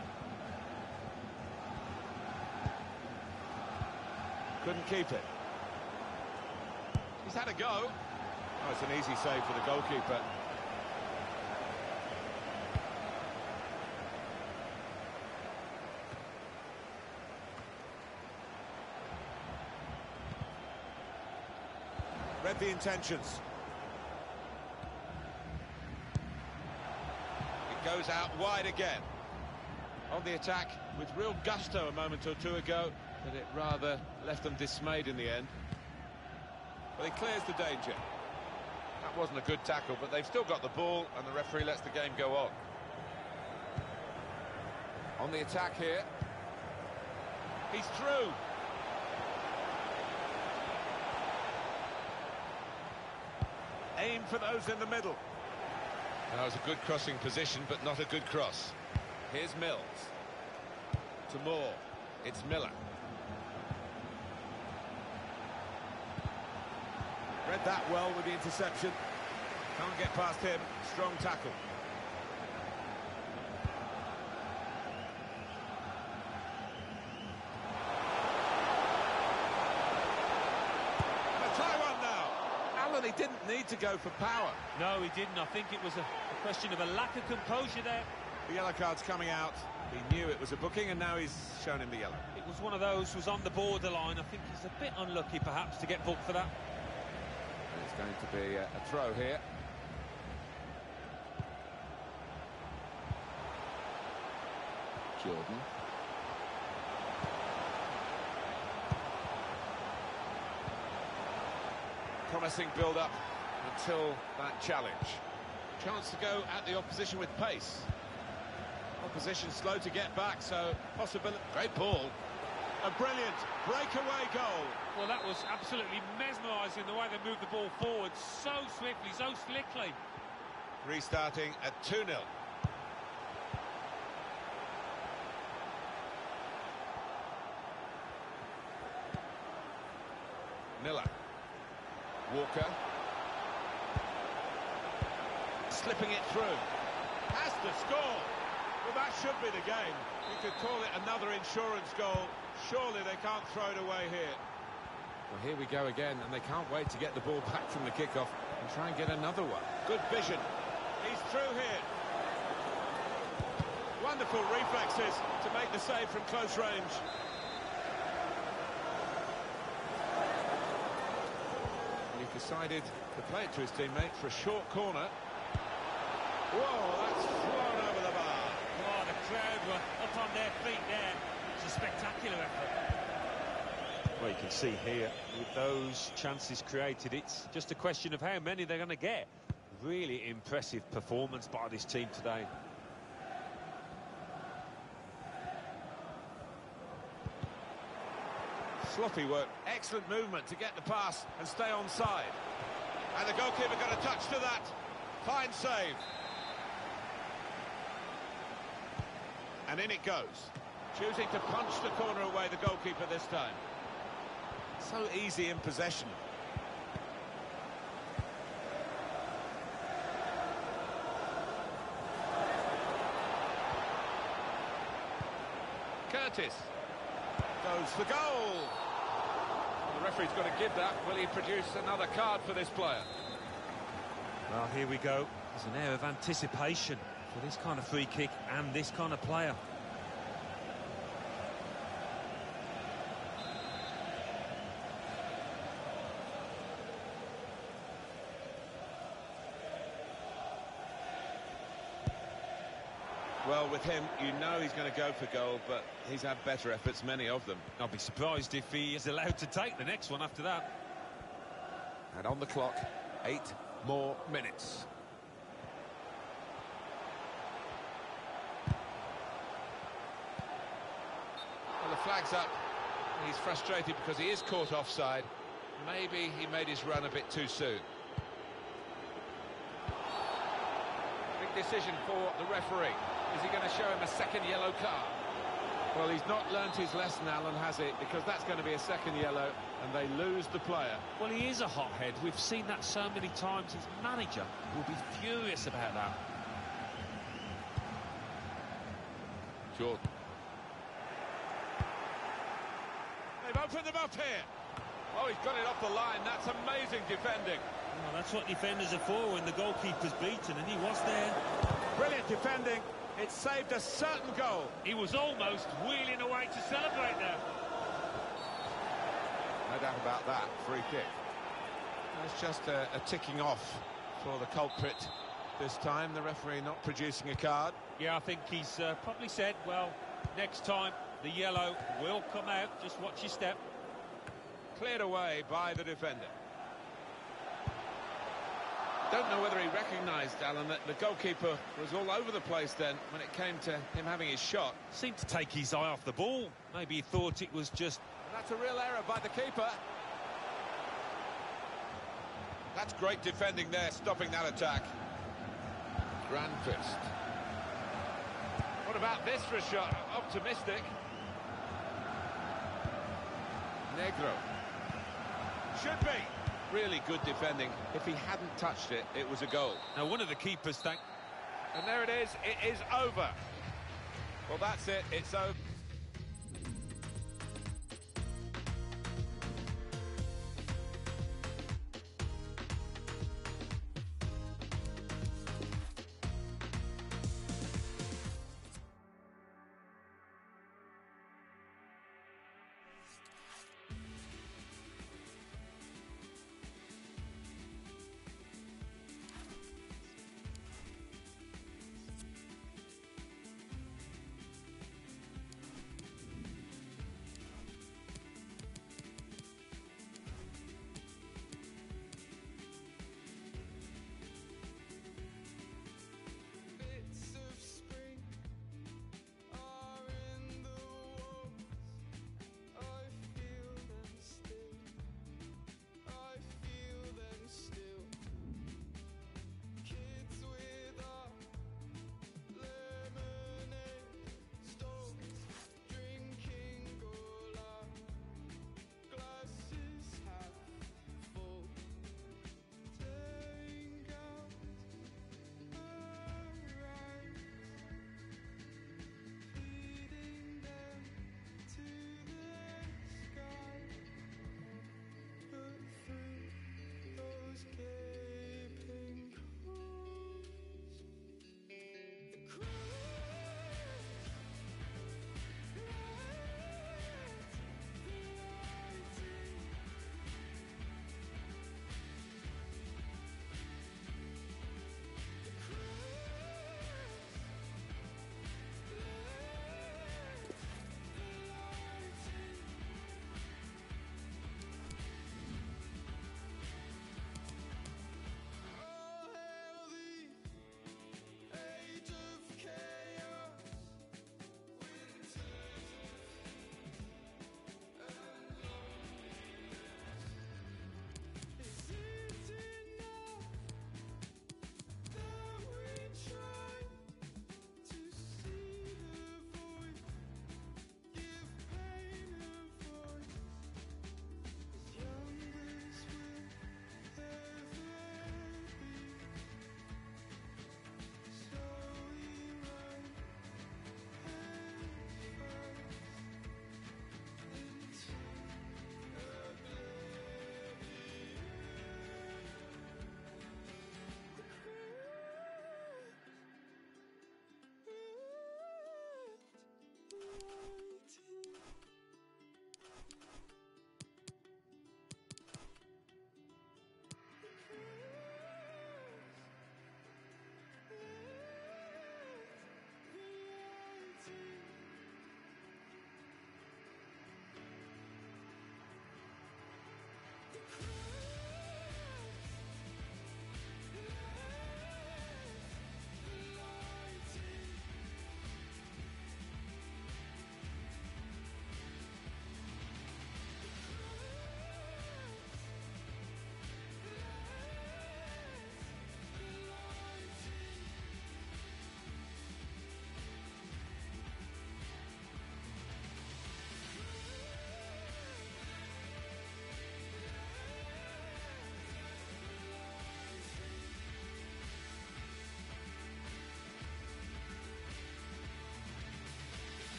Couldn't keep it. He's had a go. Oh, it's an easy save for the goalkeeper. Read the intentions. It goes out wide again. On the attack with real gusto a moment or two ago, but it rather left them dismayed in the end. Well, he clears the danger. That wasn't a good tackle, but they've still got the ball, and the referee lets the game go on. On the attack here. He's through. Aim for those in the middle. That was a good crossing position, but not a good cross. Here's Mills. To Moore. It's Miller. Read that well with the interception. Can't get past him. Strong tackle. Let's try one now. Alan, he didn't need to go for power.
No, he didn't. I think it was a question of a lack of composure there.
The yellow card's coming out. He knew it was a booking, and now he's shown him the yellow.
It was one of those, was on the borderline. I think he's a bit unlucky, perhaps, to get booked for that.
It's going to be a throw here. Jordan. Promising build-up until that challenge. Chance to go at the opposition with pace. Opposition slow to get back, so possibility. Great ball. A brilliant breakaway goal.
Well, that was absolutely mesmerising, the way they moved the ball forward so swiftly, so slickly.
Restarting at 2-0. Miller. Walker. Slipping it through. Has to score. Well, that should be the game. You could call it another insurance goal. Surely they can't throw it away here. Well, here we go again, and they can't wait to get the ball back from the kickoff and try and get another one. Good vision. He's through here. Wonderful reflexes to make the save from close range. And he decided to play it to his teammate for a short corner. Whoa, that's flown over the bar.
Oh, the crowd were up on their feet there. It's a spectacular effort. Well, you can see here, with those chances created, it's just a question of how many they're going to get. Really impressive performance by this team today.
Sloppy work, excellent movement to get the pass and stay onside. And the goalkeeper got a touch to that. Fine save. And in it goes. Choosing to punch the corner away, the goalkeeper this time. So easy in possession. Curtis goes for goal. The Referee's got to give that. Will he produce another card for this player?
Well, here we go. There's an air of anticipation for this kind of free kick and this kind of player.
Well, with him, you know he's going to go for goal, but he's had better efforts, many of them.
I'll be surprised if he is allowed to take the next one after that.
And on the clock, 8 more minutes. Well, the flag's up. He's frustrated because he is caught offside. Maybe he made his run a bit too soon. Big decision for the referee. Is he going to show him a second yellow card? Well, he's not learnt his lesson, Alan, has it? Because that's going to be a second yellow, and they lose the player.
Well, he is a hothead. We've seen that so many times. His manager will be furious about that.
Jordan. They've opened them up here. Oh, he's got it off the line. That's amazing defending.
Well, that's what defenders are for when the goalkeeper's beaten, and he was there.
Brilliant defending. It saved a certain goal.
He was almost wheeling away to celebrate there.
No doubt about that. Free kick. It's just a ticking off for the culprit this time. The referee not producing a card.
Yeah, I think he's probably said, well, next time the yellow will come out. Just watch your step.
Cleared away by the defender. Don't know whether he recognised, Alan, that the goalkeeper was all over the place then when it came to him having his shot.
Seemed to take his eye off the ball. Maybe he thought it was just...
And that's a real error by the keeper. That's great defending there, stopping that attack. Grandfist. What about this for a shot? Optimistic. Negro. Should be. Really good defending. If he hadn't touched it, it was a goal.
Now, one of the keepers thanked...
And there it is. It is over. Well, that's it. It's over.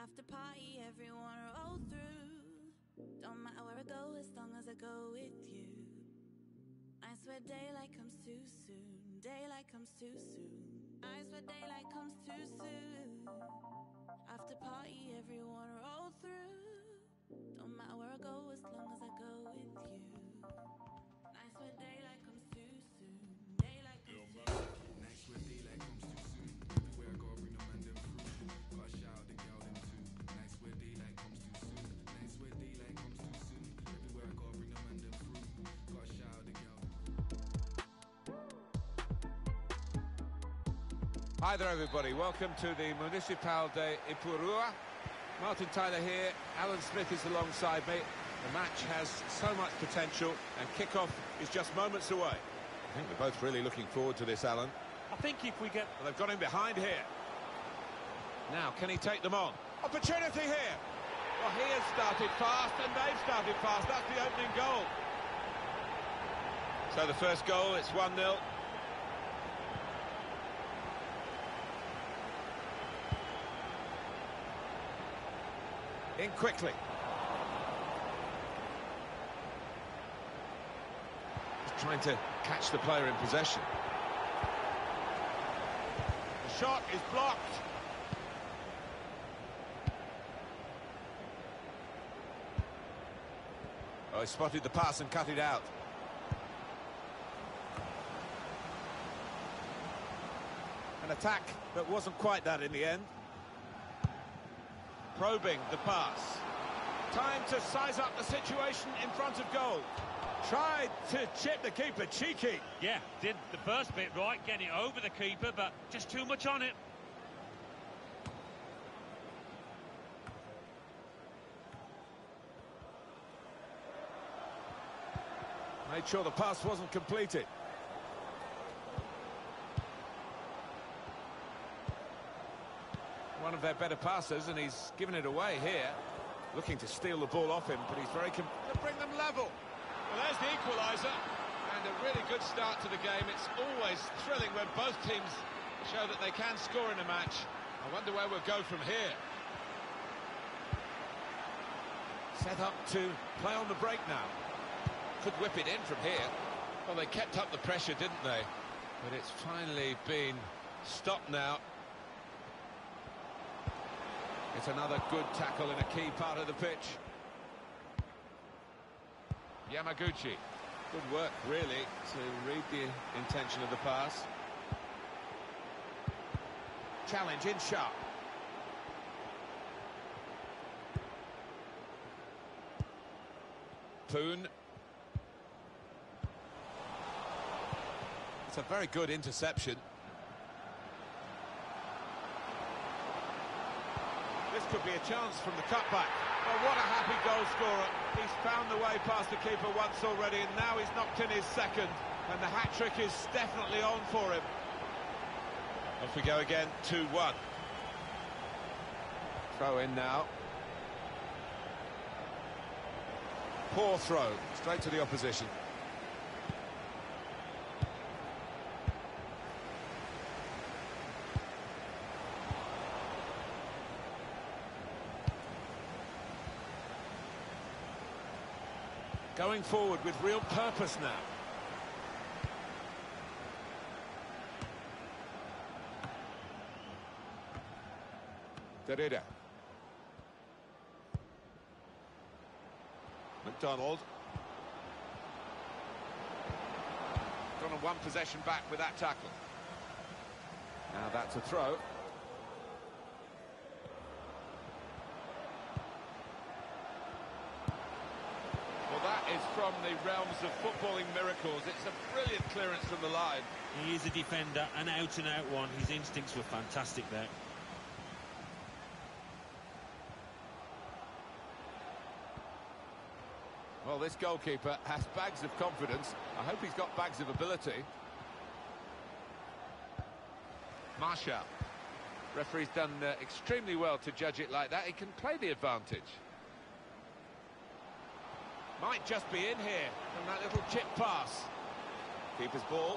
After party, everyone roll through. Don't matter where I go, as long as I go with you. I swear daylight comes too soon. Daylight comes too soon. I swear daylight comes too soon. After party, everyone roll through. Don't matter where I go, as long as I go with you. I swear daylight comes too soon. Daylight comes too soon.
Night swear daylight comes too soon. Everywhere I go, I bring the man them through. Gotta shout out the girl them too. Night swear daylight comes too soon. Night swear daylight comes too soon. Everywhere I go, I bring the man them through. Gotta shout out the girl.
Hi there, everybody. Welcome to the Municipal de Ipurua. Martin Tyler here. Alan Smith is alongside me. The match has so much potential, and kick-off is just moments away. I think we're both really looking forward to this, Alan.
I think if we get...
Well, they've got him behind here. Now, can he take them on? Opportunity here! Well, he has started fast, and they've started fast. That's the opening goal. So the first goal, it's 1-0. In quickly. He's trying to catch the player in possession. The shot is blocked. Oh, he spotted the pass and cut it out. An attack that wasn't quite that in the end. Probing the pass. Time to size up the situation in front of goal. Tried to chip the keeper, cheeky.
Yeah, did the first bit right, getting it over the keeper, but just too much on it.
Made sure the pass wasn't completed. One of their better passers, and he's given it away here. Looking to steal the ball off him, but he's very to bring them level.
Well, there's the equaliser, and a really good start to the game. It's always thrilling when both teams show that they can score in a match. I wonder where we'll go from here.
Set up to play on the break now. Could whip it in from here.
Well, they kept up the pressure, didn't they? But it's finally been stopped now.
It's another good tackle in a key part of the pitch.
Yamaguchi.
Good work, really, to read the intention of the pass. Challenge in sharp.
Poon.
It's a very good interception. This could be a chance from the cutback. Oh, what a happy goal scorer. He's found the way past the keeper once already, and now he's knocked in his second, and the hat-trick is definitely on for him.
Off we go again, 2-1.
Throw in now. Poor throw, straight to the opposition. Going forward with real purpose now. Derrida. McDonald. Gone on one possession back with that tackle. Now that's a throw.
That is from the realms of footballing miracles. It's a brilliant clearance from the line.
He is a defender, an out-and-out one. His instincts were fantastic there.
Well, this goalkeeper has bags of confidence. I hope he's got bags of ability.
Marshall. Referee's done extremely well to judge it like that. He can play the advantage.
Might just be in here from that little chip pass. Keeper's ball.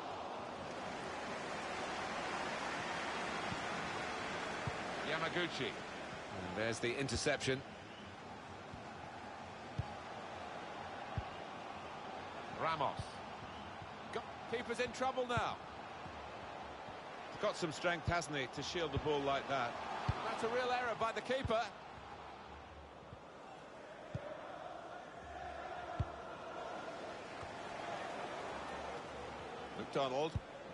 Yamaguchi.
And there's the interception. Ramos. Keeper's in trouble now. He's got some strength, hasn't he, to shield the ball like that. That's a real error by the keeper. McDonald.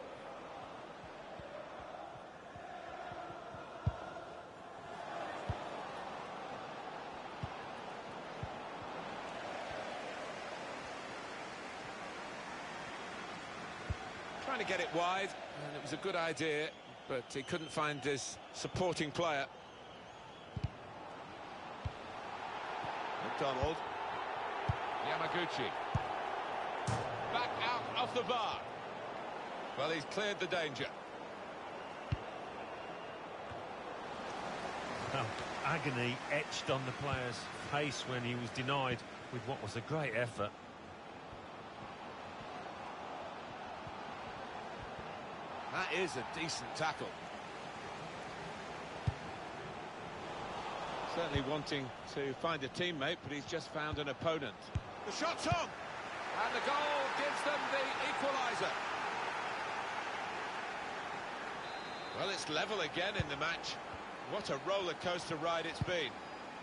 Trying to get it wide, and it was a good idea, but he couldn't find his supporting player. McDonald. Yamaguchi. Back out off the bar. Well, he's cleared the danger.
Well, agony etched on the player's face when he was denied with what was a great effort.
That is a decent tackle. Certainly wanting to find a teammate, but he's just found an opponent. The shot's on! And the goal gives them the equaliser. Well, it's level again in the match. What a roller coaster ride it's been.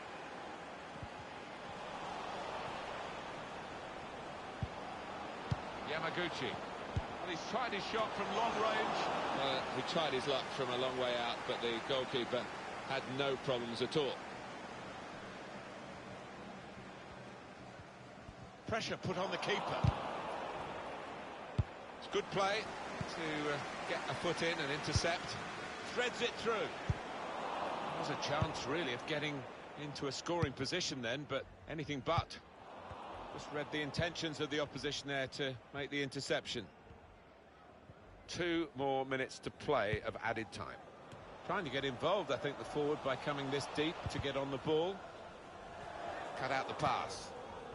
Yamaguchi. Well, he's tried his shot from long range. He tried his luck from a long way out, but the goalkeeper had no problems at all. Pressure put on the keeper. It's good play to get a foot in and intercept. Threads it through. There was a chance, really, of getting into a scoring position then, but anything but. Just read the intentions of the opposition there to make the interception. 2 more minutes to play of added time. Trying to get involved, I think, the forward by coming this deep to get on the ball. Cut out the pass.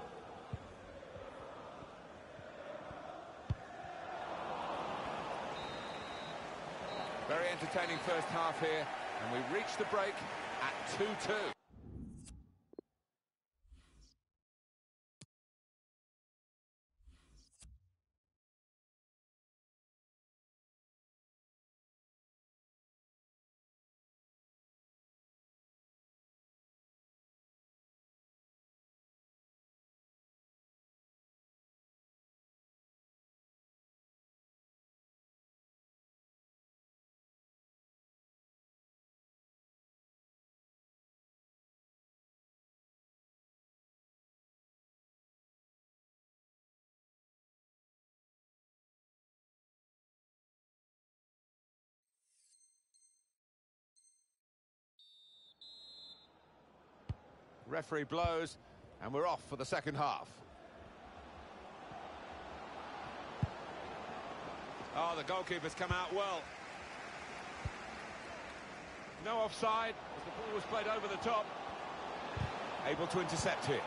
Very entertaining first half here, and we reach the break at 2-2. Referee blows, and we're off for the second half. Oh, the goalkeeper's come out well. No offside, as the ball was played over the top. Able to intercept it.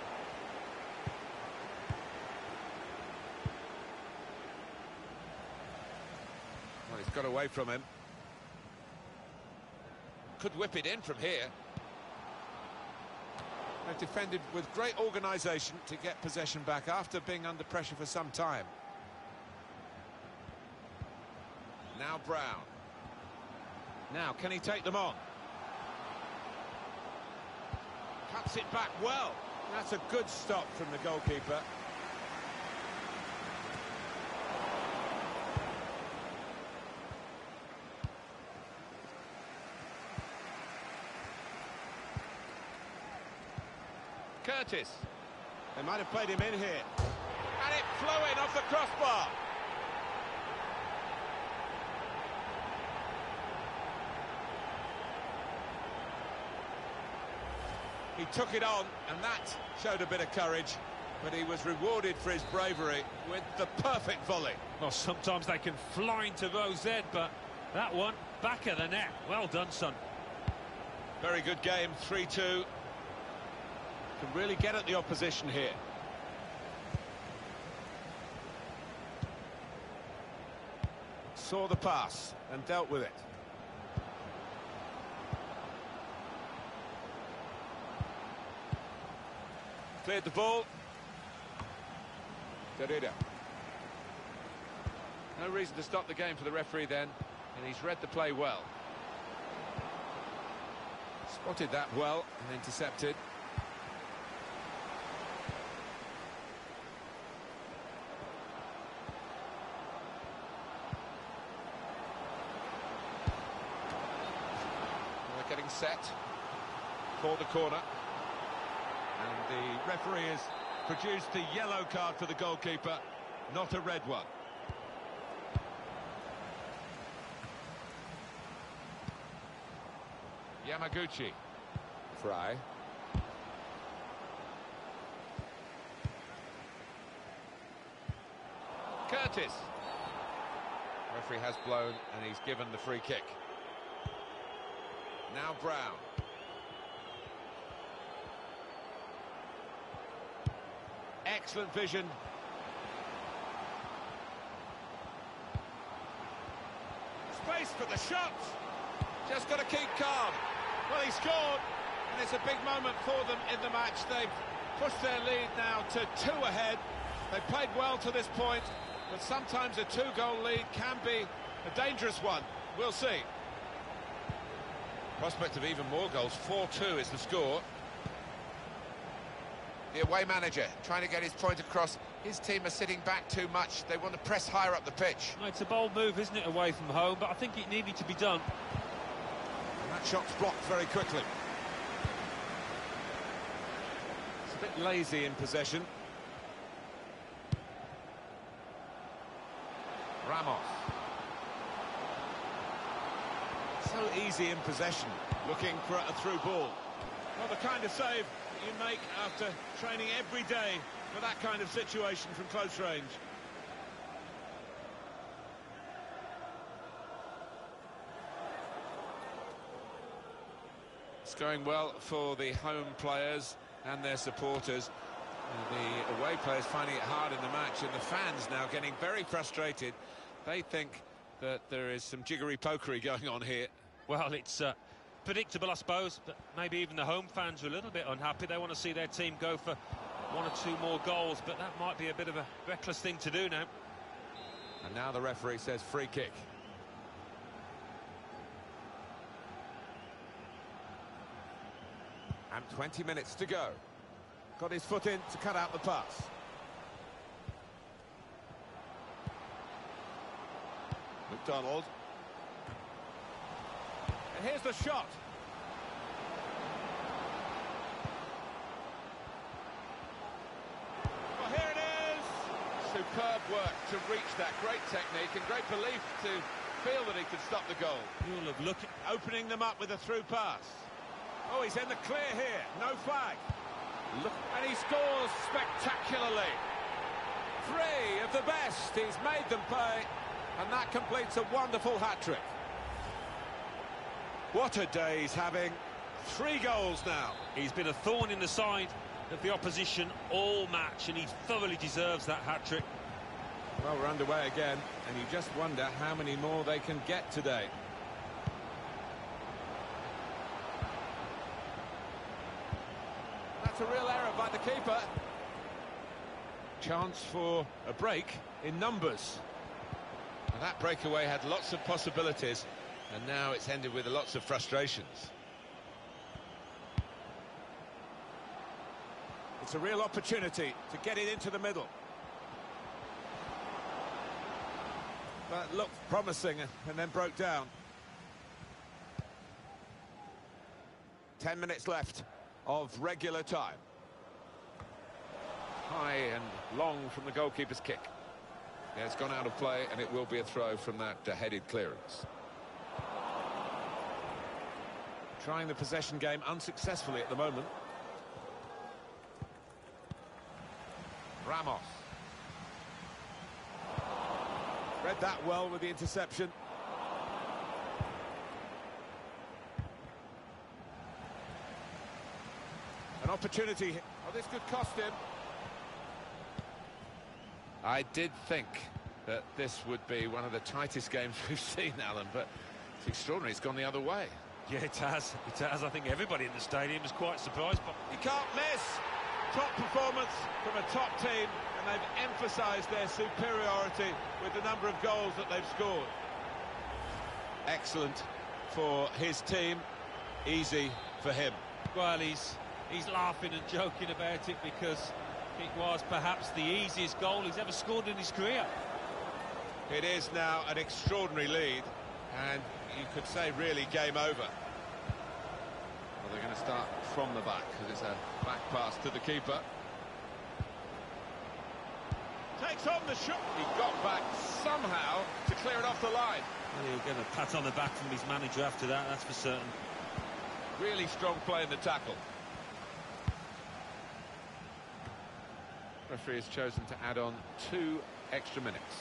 Well, he's got away from him. Could whip it in from here. They've defended with great organisation to get possession back after being under pressure for some time. Now Brown. Now, can he take them on? Cuts it back well. That's a good stop from the goalkeeper. Curtis. They might have played him in here. And it flew in off the crossbar. He took it on, and that showed a bit of courage, but he was rewarded for his bravery with the perfect volley.
Well, sometimes they can fly into Rose Ed, but that one, back of the net. Well done, son.
Very good game, 3-2. Can really get at the opposition here. Saw the pass and dealt with it. Cleared the ball. Derrida. No reason to stop the game for the referee then, and he's read the play well. Spotted that well and intercepted. They're getting set for the corner. And the referee has produced the yellow card for the goalkeeper, not a red one. Yamaguchi. Fry. Curtis. Referee has blown and he's given the free kick. Now Brown. Excellent vision. Space for the shot. Just got to keep calm. Well, he scored, and it's a big moment for them in the match. They've pushed their lead now to 2 ahead. They've played well to this point, but sometimes a 2-goal lead can be a dangerous one. We'll see. Prospect of even more goals. 4-2 is the score. The away manager trying to get his point across. His team are sitting back too much. They want to press higher up the pitch.
Well, it's a bold move, isn't it, away from home, but I think it needed to be done.
That shot's blocked very quickly. It's a bit lazy in possession. Ramos. So easy in possession, looking for a through ball. Well, the kind of save you make after training every day for that kind of situation from close range. It's going well for the home players and their supporters. The away players finding it hard in the match, and the fans now getting very frustrated. They think that there is some jiggery-pokery going on here.
Well, it's predictable, I suppose, but maybe even the home fans are a little bit unhappy. They want to see their team go for 1 or 2 more goals, but that might be a bit of a reckless thing to do now.
And now the referee says free kick. And 20 minutes to go. Got his foot in to cut out the pass. McDonald. And here's the shot. Well, here it is. Superb work to reach that. Great technique and great belief to feel that he could stop the goal.
You'll have looked,
opening them up with a through pass. Oh, he's in the clear here. No flag. Look, and he scores spectacularly. 3 of the best. He's made them pay. And that completes a wonderful hat-trick. What a day he's having. 3 goals now.
He's been a thorn in the side of the opposition all match, and he thoroughly deserves that hat-trick.
Well, we're underway again, and you just wonder how many more they can get today. That's a real error by the keeper. Chance for a break in numbers. And that breakaway had lots of possibilities, and now it's ended with lots of frustrations. It's a real opportunity to get it into the middle. But looked promising and then broke down. 10 minutes left of regular time. High and long from the goalkeeper's kick. Yeah, it's gone out of play, and it will be a throw from that headed clearance. Trying the possession game unsuccessfully at the moment. Ramos. Read that well with the interception. An opportunity. Oh, this could cost him. I did think that this would be one of the tightest games we've seen, Alan, but it's extraordinary. It's gone the other way.
Yeah, it has. It has. I think everybody in the stadium is quite surprised. But
he can't miss. Top performance from a top team, and they've emphasised their superiority with the number of goals that they've scored. Excellent for his team, easy for him.
Well, he's laughing and joking about it because it was perhaps the easiest goal he's ever scored in his career.
It is now an extraordinary lead, and you could say really game over. Well, they're going to start from the back because it's a back pass to the keeper. Takes on the shot. He got back somehow to clear it off the line.
Well, he'll get a pat on the back from his manager after that, that's for certain.
Really strong play in the tackle. Referee has chosen to add on 2 extra minutes.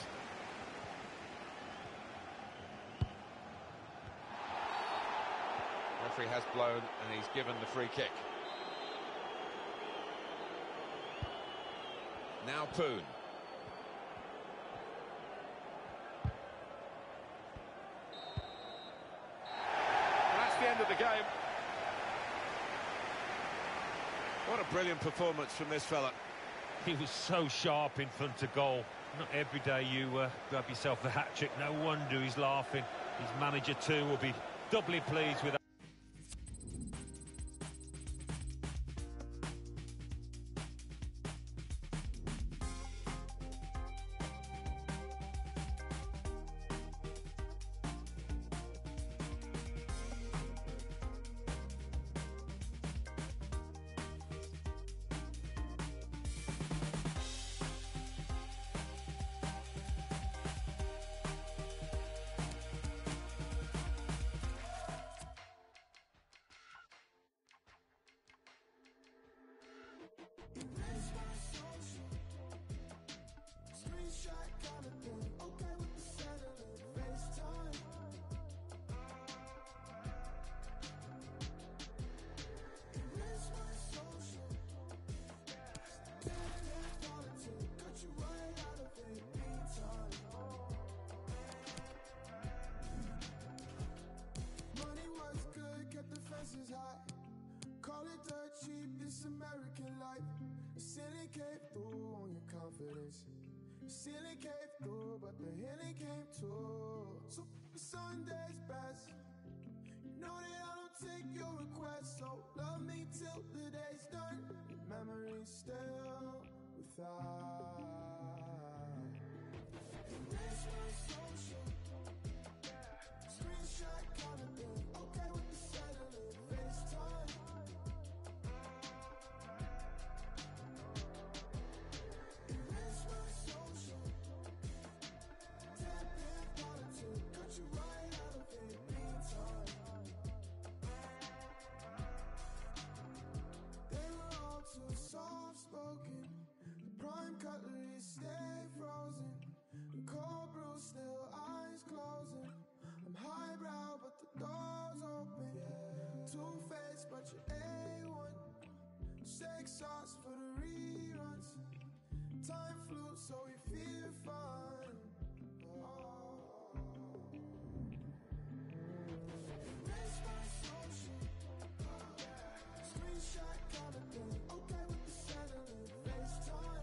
Referee has blown and he's given the free kick. Now Poon. That's the end of the game. What a brilliant performance from this fella.
He was so sharp in front of goal. Not every day you grab yourself a hat-trick. No wonder he's laughing. His manager too will be doubly pleased with that.
Call it dirt cheap, this American life. The ceiling came through on your confidence. The ceiling came through, but the healing came too. So Sunday's best. You know that I don't take your requests, so love me till the day's done. Memories still without. And this was social. Screenshot kind of thing. Okay with the satellite FaceTime. And this was social. Tap in politics. Cut you right out of it. Meantime. They were all too soft-spoken. The prime cutlery stay frozen. The cold brew still eyes closing. I'm highbrow, but the door's open. Two-faced, but you're A1. Steak sauce for the reruns. Time flew, so we feel fun. This my social. Screenshot kind of thing. Okay with the satellite FaceTime.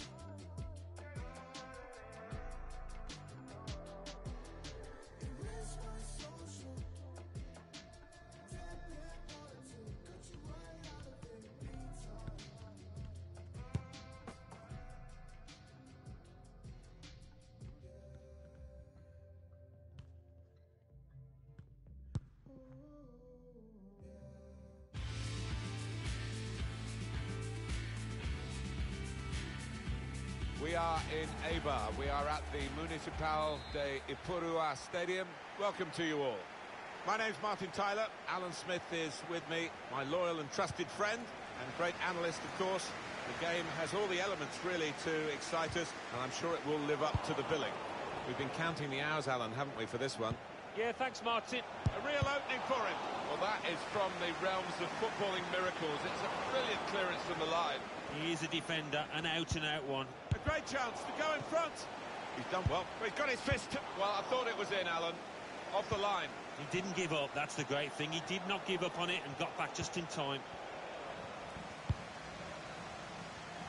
We are in Eibar. We are at the Municipal de Ipurua Stadium. Welcome to you all. My name's Martin Tyler. Alan Smith is with me, my loyal and trusted friend and great analyst, of course. The game has all the elements, really, to excite us, and I'm sure it will live up to the billing. We've been counting the hours, Alan, haven't we, for this one?
Yeah, thanks, Martin.
A real opening for him. Well, that is from the realms of footballing miracles. It's a brilliant clearance from the line.
He is a defender, an out-and-out one.
A great chance to go in front. He's done well. He's got his fist. Well, I thought it was in, Alan. Off the line.
He didn't give up, that's the great thing. He did not give up on it and got back just in time.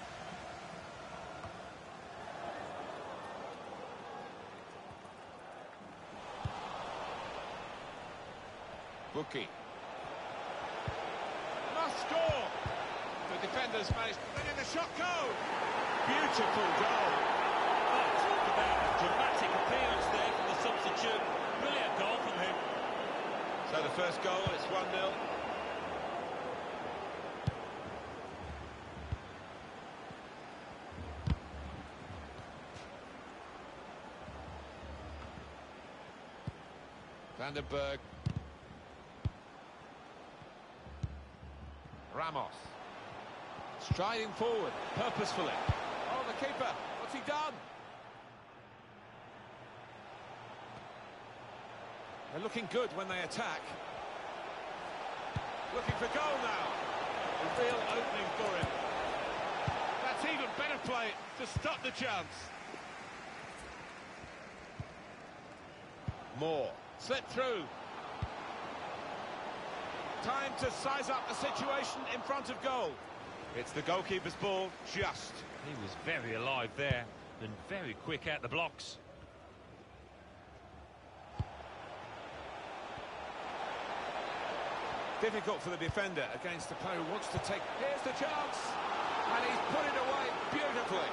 Buki. Must score! The defenders managed, letting the shot go! Beautiful goal!
Oh, talk about a dramatic appearance there from the substitute. Brilliant goal from him.
So the first goal, it's 1-0. Vandenberg. Ramos. Striding forward, purposefully. Oh, the keeper, what's he done? They're looking good when they attack. Looking for goal now. A real opening for him. That's even better play to stop the chance. Moore. Slip through. Time to size up the situation in front of goal. It's the goalkeeper's ball, just.
He was very alive there and very quick out the blocks.
Difficult for the defender against the player who wants to take... Here's the chance! And he's put it away beautifully.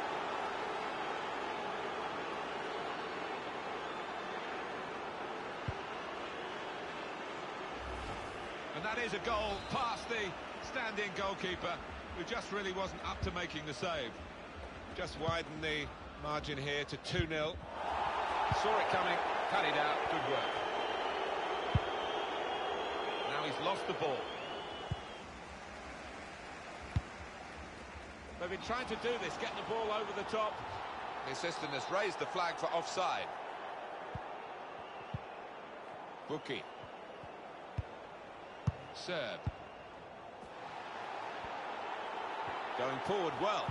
And that is a goal past the standing goalkeeper, who just really wasn't up to making the save. Just widen the margin here to 2-0. Saw it coming, cut it out, good work. Now he's lost the ball. They've been trying to do this, get the ball over the top. The assistant has raised the flag for offside. Buki. Serb. Going forward well.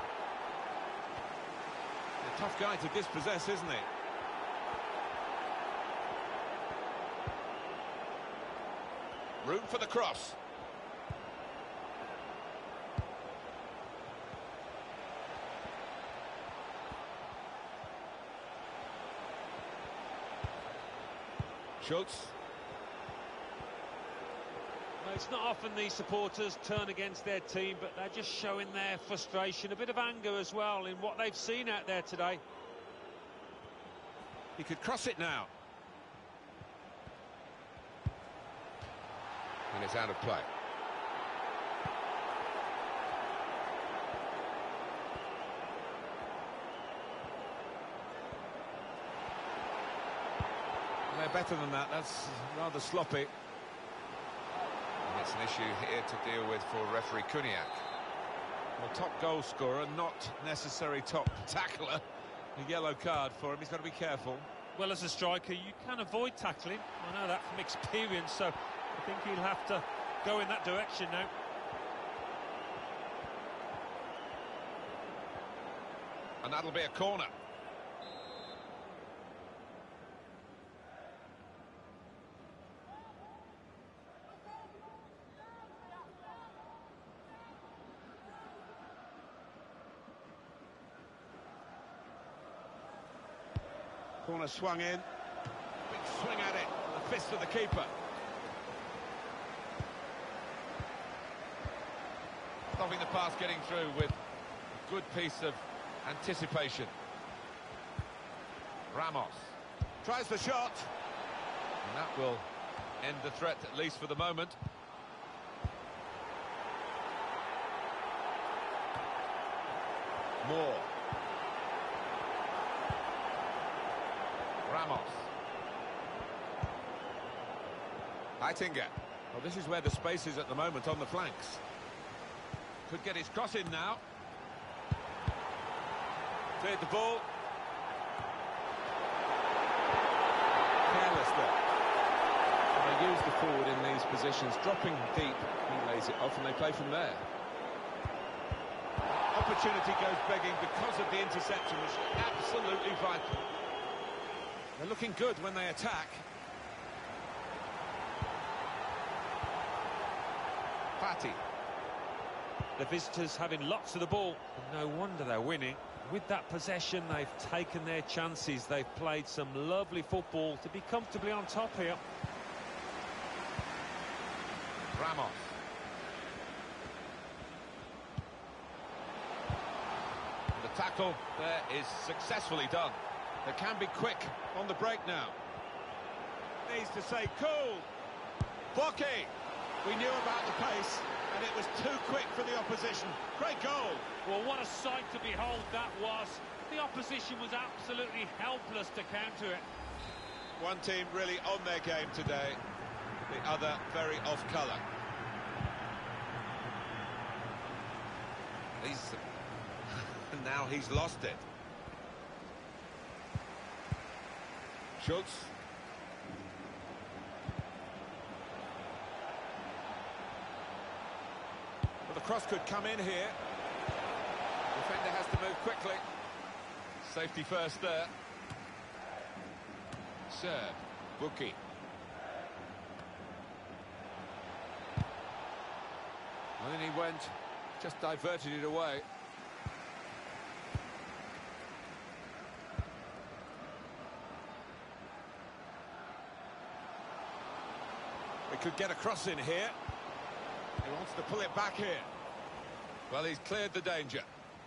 A tough guy to dispossess, isn't he? Room for the cross. Schultz.
Well, it's not often these supporters turn against their team, but they're just showing their frustration, a bit of anger as well in what they've seen out there today.
He could cross it now. And it's out of play. They're better than that. That's rather sloppy. And it's an issue here to deal with for referee Kuniak. Well, top goal scorer, not necessary top tackler. A yellow card for him. He's got to be careful.
Well, as a striker, you can avoid tackling. I know that from experience, so I think he'll have to go in that direction now.
And that'll be a corner. Corner swung in. Big swing at it. The fist of the keeper. Stopping the pass getting through with a good piece of anticipation. Ramos tries the shot. And that will end the threat, at least for the moment. Moore. Ramos. Heitinger. Well, this is where the space is at the moment on the flanks. Could get his cross in now. Cleared the ball. Careless there. And they use the forward in these positions. Dropping deep, he lays it off and they play from there. Opportunity goes begging because of the interception, which is absolutely vital. They're looking good when they attack. Fati.
The visitors having lots of the ball. No wonder they're winning. With that possession, they've taken their chances. They've played some lovely football to be comfortably on top here.
Ramos. The tackle there is successfully done. They can be quick on the break now. Needs to say cool. Boki. We knew about the pace, and it was too quick for the opposition. Great goal.
Well, what a sight to behold that was. The opposition was absolutely helpless to counter it.
One team really on their game today, the other very off colour. Now he's lost it. Schultz. Well, the cross could come in here. Defender has to move quickly. Safety first there. Serve. Buki. And then he went, just diverted it away. He could get a cross in here. He wants to pull it back here. Well, he's cleared the danger.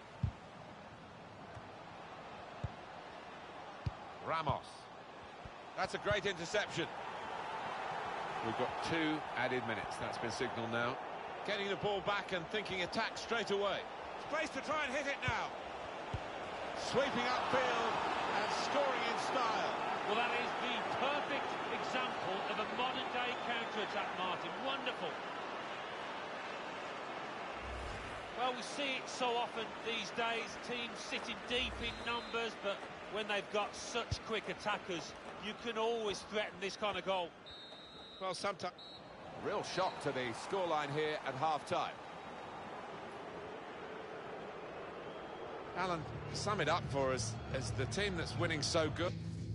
Ramos. That's a great interception. We've got 2 added minutes. That's been signalled now. Getting the ball back and thinking attack straight away. Space to try and hit it now. Sweeping upfield and scoring in style.
Well, that is the perfect example of a modern-day counter-attack, Martin. Wonderful. Well, we see it so often these days, teams sitting deep in numbers, but when they've got such quick attackers, you can always threaten this kind of goal.
Well, sometimes... Real shock to the scoreline here at half-time. Alan, sum it up for us as the team that's winning so good.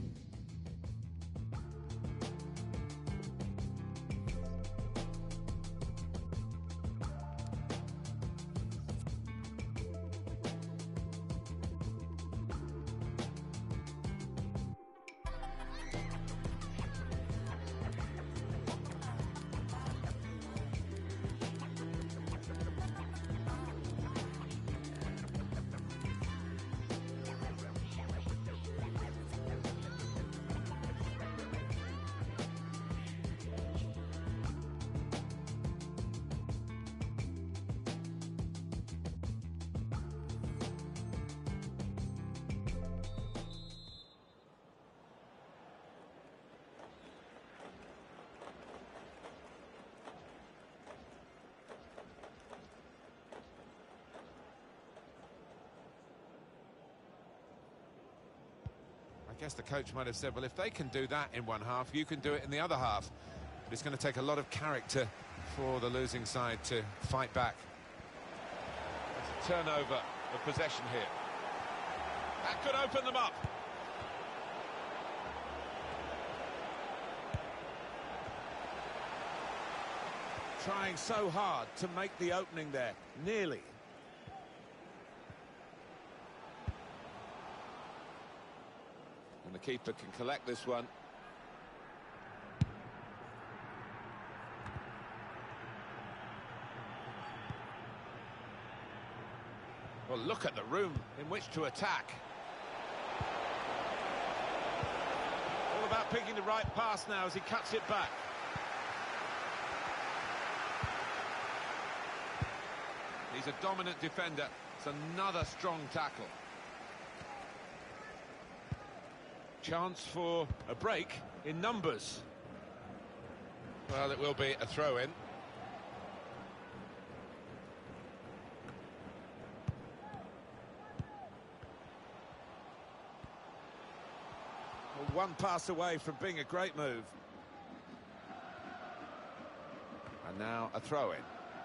I guess the coach might have said, well, if they can do that in one half, you can do it in the other half. But it's going to take a lot of character for the losing side to fight back. It's a turnover of possession here. That could open them up. Trying so hard to make the opening there. Nearly. And the keeper can collect this one. Well, look at the room in which to attack. All about picking the right pass now as he cuts it back. He's a dominant defender. It's another strong tackle. Chance for a break in numbers. Well, it will be a throw-in. Well, one pass away from being a great move. And now a throw-in.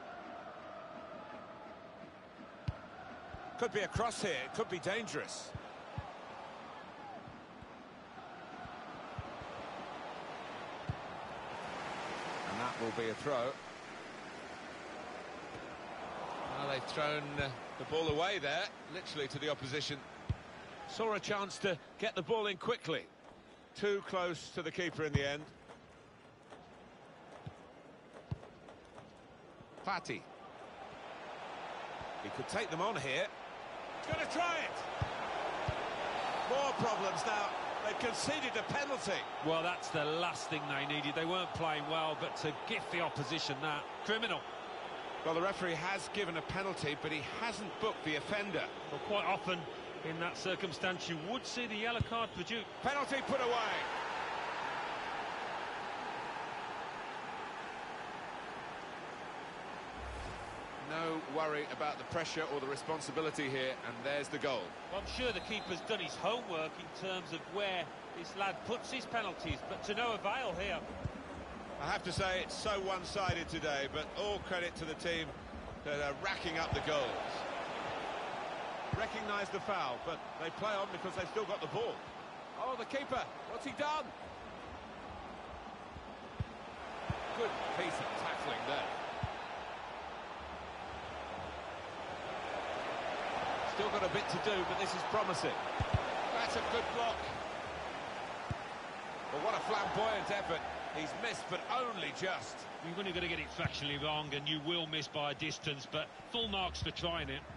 Could be a cross here, it could be dangerous. And that will be a throw. Well, they've thrown the ball away there, literally to the opposition. Saw a chance to get the ball in quickly. Too close to the keeper in the end. Fati. He could take them on here. He's going to try it. More problems now. They've conceded a penalty.
Well, that's the last thing they needed. They weren't playing well, but to gift the opposition that, criminal.
Well, the referee has given a penalty, but he hasn't booked the offender.
Well, quite often in that circumstance, you would see the yellow card produced.
Penalty put away. No worry about the pressure or the responsibility here, and there's the goal.
Well, I'm sure the keeper's done his homework in terms of where this lad puts his penalties, but to no avail here.
I have to say it's so one-sided today, but all credit to the team that are racking up the goals. Recognise the foul, but they play on because they've still got the ball. Oh, the keeper, what's he done? Good piece of tackling there. Still got a bit to do, but this is promising. That's a good block. But what a flamboyant effort. He's missed, but only just.
You're only going to get it fractionally wrong, and you will miss by a distance, but full marks for trying it.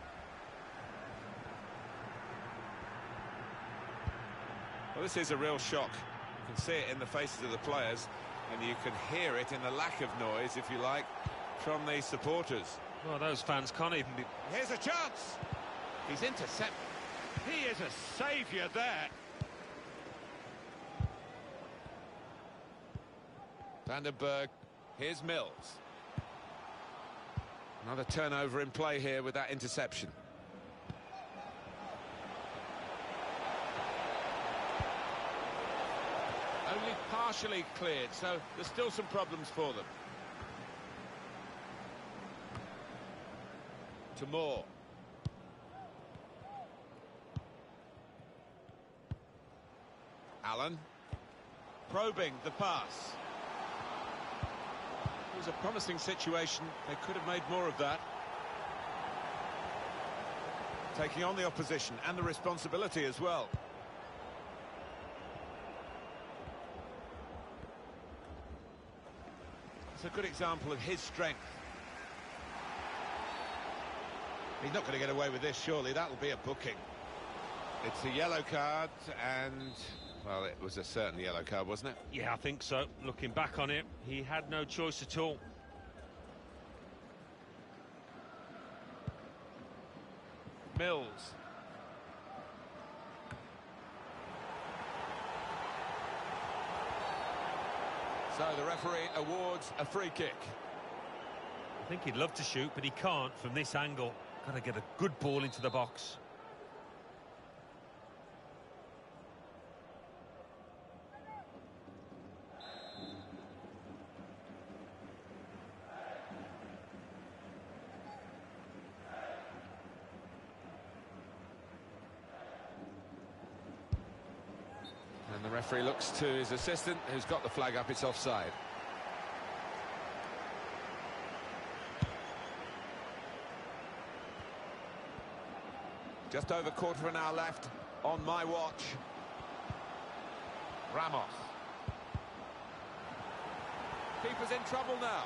Well, this is a real shock. You can see it in the faces of the players, and you can hear it in the lack of noise, if you like, from the supporters.
Well, those fans can't even be...
Here's a chance! He's intercepted. He is a saviour there. Van der Berg, here's Mills. Another turnover in play here with that interception. Only partially cleared, so there's still some problems for them. To Moore. Allen. Probing the pass. It was a promising situation. They could have made more of that. Taking on the opposition and the responsibility as well. It's a good example of his strength. He's not going to get away with this, surely. That'll be a booking. It's a yellow card and... well, it was a certain yellow card, wasn't it?
Yeah, I think so. Looking back on it, he had no choice at all.
Mills. So the referee awards a free kick.
I think he'd love to shoot, but he can't from this angle. Got to get a good ball into the box.
And the referee looks to his assistant, who's got the flag up. It's offside. Just over quarter of an hour left on my watch. Ramos. Keeper's in trouble now.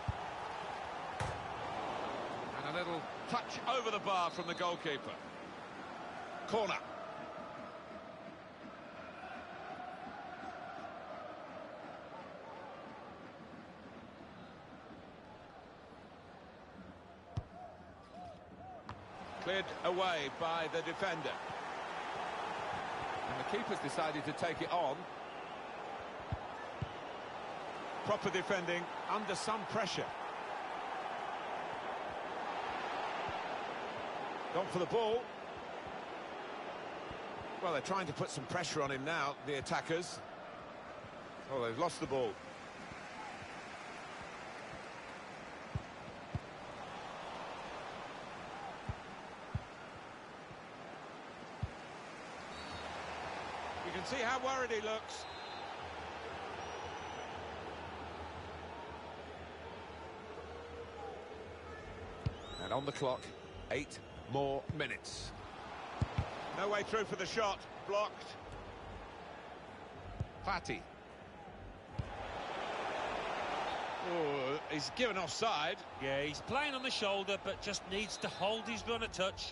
And a little touch over the bar from the goalkeeper. Corner. Cleared away by the defender. And the keeper's decided to take it on. Proper defending under some pressure. Gone for the ball. Well, they're trying to put some pressure on him now, the attackers. Oh, they've lost the ball. You can see how worried he looks. And on the clock, 8 more minutes. No way through for the shot. Blocked. Fati. Oh, he's given offside.
Yeah, he's playing on the shoulder, but just needs to hold his run a touch.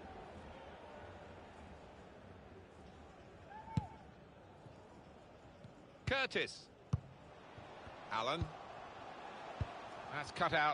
Curtis. Allen. That's cut out.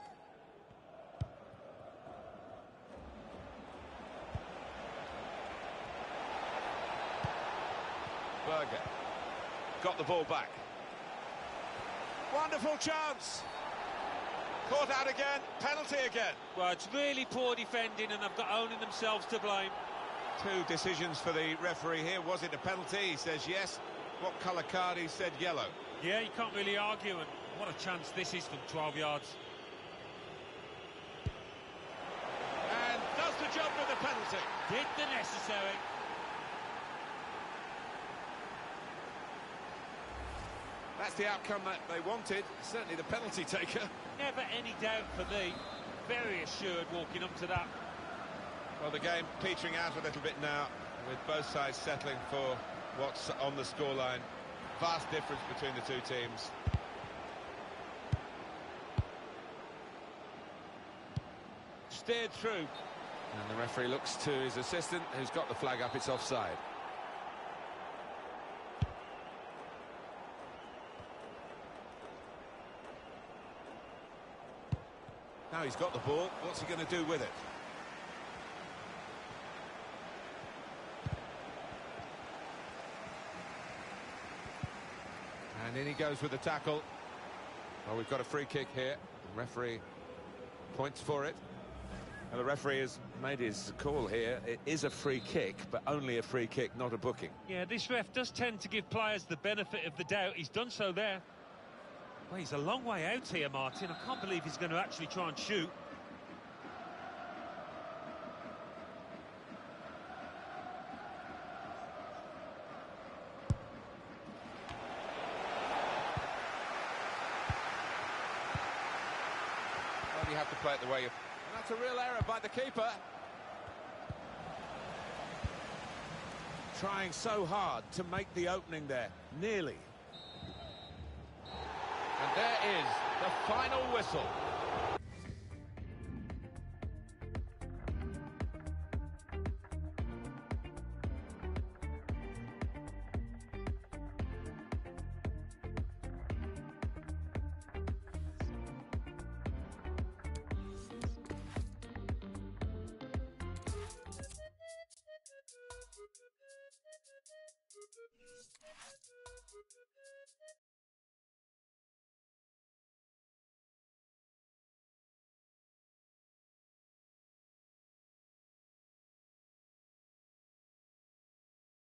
Berger. Got the ball back. Wonderful chance. Caught out again. Penalty again.
Well, it's really poor defending, and they've got only themselves to blame.
Two decisions for the referee here. Was it a penalty? He says yes. What colour card? He said yellow.
Yeah, you can't really argue, and what a chance this is from 12 yards.
And does the job with the penalty.
Did the necessary.
That's the outcome that they wanted. Certainly the penalty taker.
Never any doubt for me. Very assured walking up to that.
Well, the game petering out a little bit now, with both sides settling for what's on the scoreline. Vast difference between the two teams. Steered through. And the referee looks to his assistant, who's got the flag up. It's offside. Now he's got the ball. What's he going to do with it? And in he goes with the tackle. Well, we've got a free kick here. The referee points for it. Well, the referee has made his call here. It is a free kick, but only a free kick, not a booking.
Yeah, this ref does tend to give players the benefit of the doubt. He's done so there. Well, he's a long way out here, Martin. I can't believe he's going to actually try and shoot.
Well, you have to play it the way you... And that's a real error by the keeper. Trying so hard to make the opening there. Nearly. And there is the final whistle.